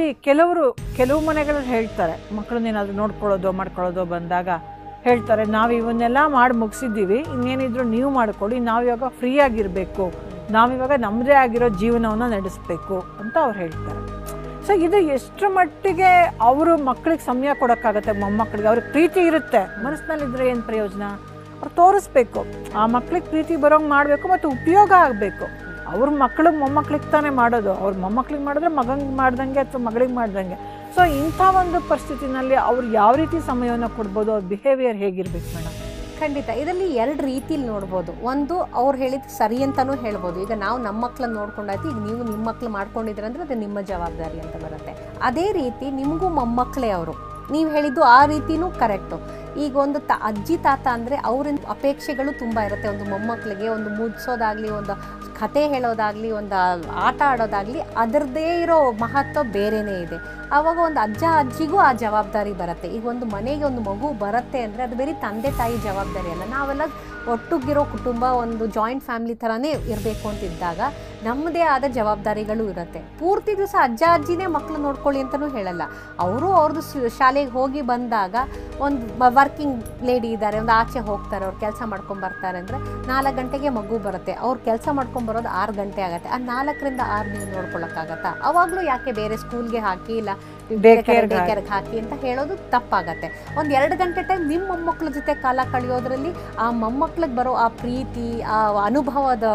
ಕೆಲವು ಮನೆಗಳಲ್ಲಿ ಹೇಳ್ತಾರೆ, ಮಕ್ಕಳನ್ನೇನಾದರೂ ಮಾಡ್ಕೊಳ್ಳೋದು ಬಂದಾಗ ಹೇಳ್ತಾರೆ, ನಾವು ಇವನ್ನೆಲ್ಲ ಮಾಡಿ ಮುಗಿಸಿದ್ದೀವಿ, ಇನ್ನೇನಿದ್ರು ನೀವು ಮಾಡಿಕೊಡಿ, ನಾವಿವಾಗ ಫ್ರೀಯಾಗಿರಬೇಕು, ನಾವಿವಾಗ ನಮ್ಮದೇ ಆಗಿರೋ ಜೀವನವನ್ನು ನಡೆಸಬೇಕು ಅಂತ ಅವ್ರು ಹೇಳ್ತಾರೆ. ಸೊ ಇದು ಎಷ್ಟರ ಮಟ್ಟಿಗೆ ಅವರು ಮಕ್ಕಳಿಗೆ ಸಮಯ ಕೊಡೋಕ್ಕಾಗತ್ತೆ? ಮೊಮ್ಮಕ್ಕಳಿಗೆ ಅವ್ರಿಗೆ ಪ್ರೀತಿ ಇರುತ್ತೆ, ಮನಸ್ಸಿನಲ್ಲಿದ್ದರೆ ಏನು ಪ್ರಯೋಜನ? ಅವ್ರು ತೋರಿಸ್ಬೇಕು, ಆ ಮಕ್ಳಿಗೆ ಪ್ರೀತಿ ಬರೋಂಗೆ ಮಾಡಬೇಕು ಮತ್ತು ಉಪಯೋಗ ಆಗಬೇಕು. ಅವ್ರ ಮೊಮ್ಮಕ್ಳಿಗೆ ತಾನೇ ಮಾಡೋದು, ಅವ್ರ ಮೊಮ್ಮಕ್ಳಿಗೆ ಮಾಡಿದ್ರೆ ಮಗಂಗೆ ಮಾಡ್ದಂಗೆ ಅಥವಾ ಮಗಳಿಗೆ ಮಾಡ್ದಂಗೆ. ಸೊ ಇಂಥ ಒಂದು ಪರಿಸ್ಥಿತಿನಲ್ಲಿ ಅವ್ರು ಯಾವ ರೀತಿ ಸಮಯವನ್ನು ಕೊಡ್ಬೋದು, ಅವ್ರ ಬಿಹೇವಿಯರ್ ಹೇಗಿರ್ಬೇಕು ಮೇಡಮ್?
ಖಂಡಿತ ಇದರಲ್ಲಿ 2 ರೀತಿಲಿ ನೋಡ್ಬೋದು. ಒಂದು, ಅವ್ರು ಹೇಳಿದ್ದು ಸರಿ ಅಂತಲೂ ಹೇಳ್ಬೋದು. ಈಗ ನಾವು ನಮ್ಮ ಮಕ್ಕಳನ್ನ ನೋಡ್ಕೊಂಡಾಯ್ತು, ಈಗ ನೀವು ನಿಮ್ಮ ಮಕ್ಕಳು ಮಾಡ್ಕೊಂಡಿದ್ರೆ ಅಂದರೆ ಅದು ನಿಮ್ಮ ಜವಾಬ್ದಾರಿ ಅಂತ ಬರುತ್ತೆ. ಅದೇ ರೀತಿ ನಿಮಗೂ ಮೊಮ್ಮಕ್ಕಳೇ ಅವರು, ನೀವು ಹೇಳಿದ್ದು ಆ ರೀತಿನೂ ಕರೆಕ್ಟು. ಈಗ ಒಂದು ಅಜ್ಜಿ ತಾತ ಅಂದರೆ ಅವ್ರಿಂದ ಅಪೇಕ್ಷೆಗಳು ತುಂಬ ಇರುತ್ತೆ. ಒಂದು ಮೊಮ್ಮಕ್ಕಳಿಗೆ ಒಂದು ಮುದ್ಸೋದಾಗಲಿ, ಒಂದು ಕತೆ ಹೇಳೋದಾಗಲಿ, ಒಂದು ಆಟ ಆಡೋದಾಗಲಿ, ಅದರದ್ದೇ ಇರೋ ಮಹತ್ವ ಬೇರೆಯೇ ಇದೆ. ಆವಾಗ ಒಂದು ಅಜ್ಜ ಅಜ್ಜಿಗೂ ಆ ಜವಾಬ್ದಾರಿ ಬರುತ್ತೆ. ಈಗ ಒಂದು ಮನೆಗೆ ಒಂದು ಮಗು ಬರುತ್ತೆ ಅಂದರೆ ಅದು ಬರೀ ತಂದೆ ತಾಯಿ ಜವಾಬ್ದಾರಿ ಅಲ್ಲ, ನಾವೆಲ್ಲ ಒಟ್ಟಿಗಿರೋ ಕುಟುಂಬ, ಒಂದು ಜಾಯಿಂಟ್ ಫ್ಯಾಮಿಲಿ ಥರನೇ ಇರಬೇಕು ಅಂತಿದ್ದಾಗ ನಮ್ಮದೇ ಆದ ಜವಾಬ್ದಾರಿಗಳು ಇರುತ್ತೆ. ಪೂರ್ತಿ ದಿವಸ ಅಜ್ಜ ಅಜ್ಜಿನೇ ಮಕ್ಕಳು ನೋಡ್ಕೊಳ್ಳಿ ಅಂತಲೂ ಹೇಳಲ್ಲ. ಅವರು ಅವ್ರದ್ದು ಶಾಲೆಗೆ ಹೋಗಿ ಬಂದಾಗ ಒಂದು ವರ್ಕಿಂಗ್ ಲೇಡಿ ಇದ್ದಾರೆ, ಒಂದು ಆಚೆ ಹೋಗ್ತಾರೆ, ಅವ್ರು ಕೆಲಸ ಮಾಡ್ಕೊಂಬರ್ತಾರೆ ಅಂದರೆ 4 ಗಂಟೆಗೆ ಮಗು ಬರುತ್ತೆ, ಅವ್ರು ಕೆಲಸ ಮಾಡ್ಕೊಂಬರೋದು 6 ಗಂಟೆ ಆಗುತ್ತೆ. ಆ 4ರಿಂದ 6 ನೀವು ನೋಡ್ಕೊಳ್ಳೋಕ್ಕಾಗತ್ತಾ? ಅವಾಗಲೂ ಯಾಕೆ ಬೇರೆ ಸ್ಕೂಲ್ಗೆ ಹಾಕಿ ಇಲ್ಲ ಡೇ ಕೇರ್ಗೆ ಹಾಕಿ ಅಂತ ಹೇಳೋದು ತಪ್ಪಾಗತ್ತೆ. ಒಂದು 2 ಗಂಟೆ ಟೈಮ್ ನಿಮ್ಮ ಮೊಮ್ಮಕ್ಕಳ ಜೊತೆ ಕಾಲ ಕಳೆಯೋದ್ರಲ್ಲಿ ಆ ಮೊಮ್ಮಕ್ಳಿಗೆ ಬರೋ ಆ ಪ್ರೀತಿ, ಆ ಅನುಭವದ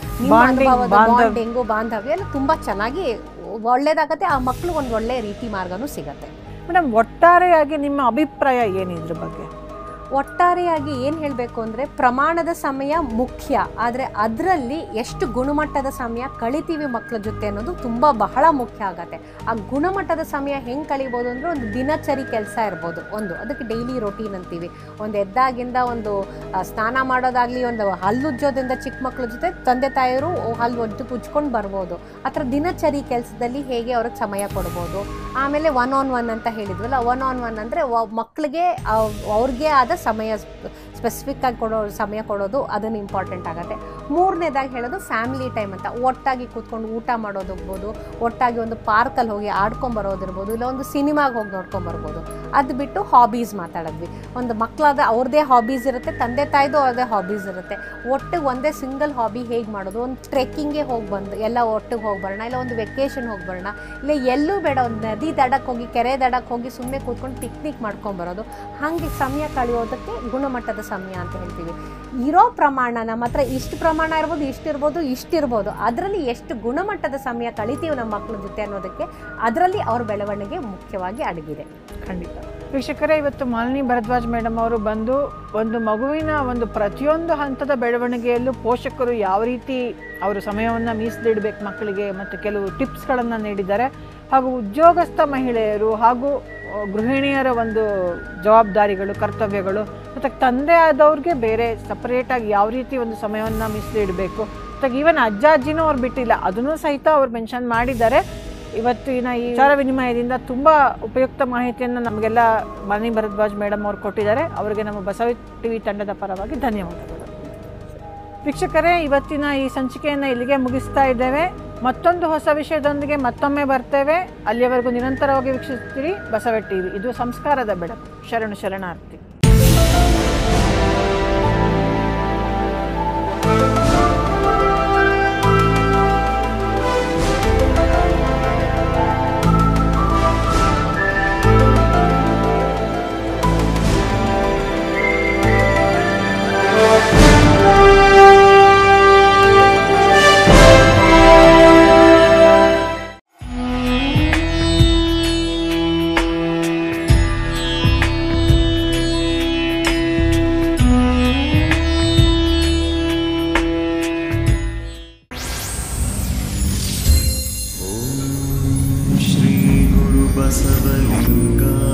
ಬಾಂಡಿಂಗು, ಬಾಂಧವ್ಯ ಎಲ್ಲ ತುಂಬ ಚೆನ್ನಾಗಿ ಒಳ್ಳೇದಾಗತ್ತೆ. ಆ ಮಕ್ಳಿಗೆ ಒಂದು ಒಳ್ಳೆಯ ರೀತಿ ಮಾರ್ಗನೂ ಸಿಗತ್ತೆ.
ಮೇಡಮ್, ಒಟ್ಟಾರೆಯಾಗಿ ನಿಮ್ಮ ಅಭಿಪ್ರಾಯ ಏನು ಇದ್ರ ಬಗ್ಗೆ?
ಒಟ್ಟಾರೆಯಾಗಿ ಏನು ಹೇಳಬೇಕು ಅಂದರೆ, ಪ್ರಮಾಣದ ಸಮಯ ಮುಖ್ಯ, ಆದರೆ ಅದರಲ್ಲಿ ಎಷ್ಟು ಗುಣಮಟ್ಟದ ಸಮಯ ಕಳಿತೀವಿ ಮಕ್ಕಳ ಜೊತೆ ಅನ್ನೋದು ಬಹಳ ಮುಖ್ಯ ಆಗುತ್ತೆ. ಆ ಗುಣಮಟ್ಟದ ಸಮಯ ಹೆಂಗೆ ಕಳಿಬೋದು ಅಂದರೆ, ಒಂದು ದಿನಚರಿ ಕೆಲಸ ಇರ್ಬೋದು, ಅದಕ್ಕೆ ಡೈಲಿ ರೊಟೀನ್ ಅಂತೀವಿ. ಒಂದು ಎದ್ದಾಗಿಂದ ಒಂದು ಸ್ನಾನ ಮಾಡೋದಾಗಲಿ, ಒಂದು ಹಲ್ಲುಜ್ಜೋದ್ರಿಂದ ಚಿಕ್ಕ ಮಕ್ಕಳ ಜೊತೆ ತಂದೆ ತಾಯಿಯರು ಹಲ್ಲು ಉಜ್ಕೊಂಡು ಬರ್ಬೋದು. ಆ ಥರ ದಿನಚರಿ ಕೆಲಸದಲ್ಲಿ ಹೇಗೆ ಅವ್ರಿಗೆ ಸಮಯ ಕೊಡ್ಬೋದು. ಆಮೇಲೆ 1-on-1 ಅಂತ ಹೇಳಿದ್ವಲ್ಲ, 1-on-1 ಅಂದರೆ ಮಕ್ಕಳಿಗೆ ಅವ್ರಿಗೆ ಆದ ಸಮಯ ಸ್ಪೆಸಿಫಿಕ್ ಆಗಿ ಸಮಯ ಕೊಡೋದು, ಅದನ್ನು ಇಂಪಾರ್ಟೆಂಟ್ ಆಗುತ್ತೆ. 3ನೇದಾಗಿ ಹೇಳೋದು ಫ್ಯಾಮಿಲಿ ಟೈಮ್ ಅಂತ. ಒಟ್ಟಾಗಿ ಕೂತ್ಕೊಂಡು ಊಟ ಮಾಡೋದಿರ್ಬೋದು, ಒಟ್ಟಾಗಿ ಒಂದು ಪಾರ್ಕಲ್ಲಿ ಹೋಗಿ ಆಡ್ಕೊಂಬರೋದಿರ್ಬೋದು, ಇಲ್ಲ ಒಂದು ಸಿನಿಮಾಗೆ ಹೋಗಿ ನೋಡ್ಕೊಂಬರ್ಬೋದು. ಅದು ಬಿಟ್ಟು ಹಾಬೀಸ್ ಮಾತಾಡಿದ್ವಿ. ಒಂದು ಮಕ್ಕಳಾದ ಅವ್ರದ್ದೇ ಹಾಬೀಸ್ ಇರುತ್ತೆ, ತಂದೆ ತಾಯಿದು ಅವ್ರದ್ದೇ ಹಾಬೀಸ್ ಇರುತ್ತೆ. ಒಟ್ಟಿಗೆ ಒಂದೇ ಸಿಂಗಲ್ ಹಾಬಿ ಹೇಗೆ ಮಾಡೋದು, ಒಂದು ಟ್ರೆಕ್ಕಿಂಗ್ಗೆ ಹೋಗಿ ಬಂದು ಎಲ್ಲ ಒಟ್ಟಿಗೆ ಹೋಗಿ ಬರೋಣ, ಇಲ್ಲ ಒಂದು ವೆಕೇಷನ್ ಹೋಗಿ ಬರೋಣ, ಇಲ್ಲ ಎಲ್ಲೂ ಬೇಡ ಒಂದು ನದಿ ದಡಕ್ಕೆ ಹೋಗಿ, ಕೆರೆ ದಡಕ್ಕೆ ಹೋಗಿ ಸುಮ್ಮನೆ ಕೂತ್ಕೊಂಡು ಪಿಕ್ನಿಕ್ ಮಾಡ್ಕೊಂಬರೋದು. ಹಾಗೆ ಸಮಯ ಕಳೆಯೋದಕ್ಕೆ ಗುಣಮಟ್ಟದ ಸಮಯ ಅಂತ ಹೇಳ್ತೀವಿ. ಇರೋ ಪ್ರಮಾಣ ನಮ್ಮ ಹತ್ರ ಇಷ್ಟು ಪ್ರಮಾಣ ಇರ್ಬೋದು, ಇಷ್ಟಿರ್ಬೋದು, ಅದರಲ್ಲಿ ಎಷ್ಟು ಗುಣಮಟ್ಟದ ಸಮಯ ಕಳಿತೀವಿ ನಮ್ಮ ಮಕ್ಕಳ ಜೊತೆ ಅನ್ನೋದಕ್ಕೆ, ಅದರಲ್ಲಿ ಅವ್ರ ಬೆಳವಣಿಗೆ ಮುಖ್ಯವಾಗಿ ಅಡಗಿದೆ.
ಖಂಡಿತ. ವೀಕ್ಷಕರೇ, ಇವತ್ತು ಮಾಲಿನಿ ಭರದ್ವಾಜ್ ಮೇಡಮ್ ಅವರು ಬಂದು ಒಂದು ಮಗುವಿನ ಒಂದು ಪ್ರತಿಯೊಂದು ಹಂತದ ಬೆಳವಣಿಗೆಯಲ್ಲೂ ಪೋಷಕರು ಯಾವ ರೀತಿ ಅವರು ಸಮಯವನ್ನು ಮೀಸಲಿಡಬೇಕು ಮಕ್ಕಳಿಗೆ ಮತ್ತು ಕೆಲವು ಟಿಪ್ಸ್ಗಳನ್ನು ನೀಡಿದ್ದಾರೆ. ಹಾಗೂ ಉದ್ಯೋಗಸ್ಥ ಮಹಿಳೆಯರು ಹಾಗೂ ಗೃಹಿಣಿಯರ ಒಂದು ಜವಾಬ್ದಾರಿಗಳು, ಕರ್ತವ್ಯಗಳು, ಮತ್ತು ತಂದೆ ಆದವ್ರಿಗೆ ಬೇರೆ ಸಪರೇಟಾಗಿ ಯಾವ ರೀತಿ ಒಂದು ಸಮಯವನ್ನು ಮೀಸಲಿಡಬೇಕು, ಮತ್ತು ಈವನ್ ಅಜ್ಜ ಅಜ್ಜಿನೂ ಅವ್ರು ಬಿಟ್ಟಿಲ್ಲ, ಅದನ್ನು ಸಹಿತ ಅವ್ರು ಮೆನ್ಷನ್ ಮಾಡಿದ್ದಾರೆ. ಇವತ್ತಿನ ಈ ವಿಚಾರ ವಿನಿಮಯದಿಂದ ತುಂಬ ಉಪಯುಕ್ತ ಮಾಹಿತಿಯನ್ನು ನಮಗೆಲ್ಲ ಮಾಲಿನಿ ಭರದ್ವಾಜ್ ಮೇಡಮ್ ಅವರು ಕೊಟ್ಟಿದ್ದಾರೆ. ಅವರಿಗೆ ನಮ್ಮ ಬಸವ ಟಿವಿ ತಂಡದ ಪರವಾಗಿ ಧನ್ಯವಾದಗಳು. ವೀಕ್ಷಕರೇ, ಇವತ್ತಿನ ಈ ಸಂಚಿಕೆಯನ್ನು ಇಲ್ಲಿಗೆ ಮುಗಿಸ್ತಾ ಇದ್ದೇವೆ. ಮತ್ತೊಂದು ಹೊಸ ವಿಷಯದೊಂದಿಗೆ ಮತ್ತೊಮ್ಮೆ ಬರ್ತೇವೆ. ಅಲ್ಲಿಯವರೆಗೂ ನಿರಂತರವಾಗಿ ವೀಕ್ಷಿಸ್ತೀರಿ ಬಸವ ಟಿವಿ. ಇದು ಸಂಸ್ಕಾರದ ಬೆಳಕು. ಶರಣಾರ್ಥಿ.
बसवलिंगाय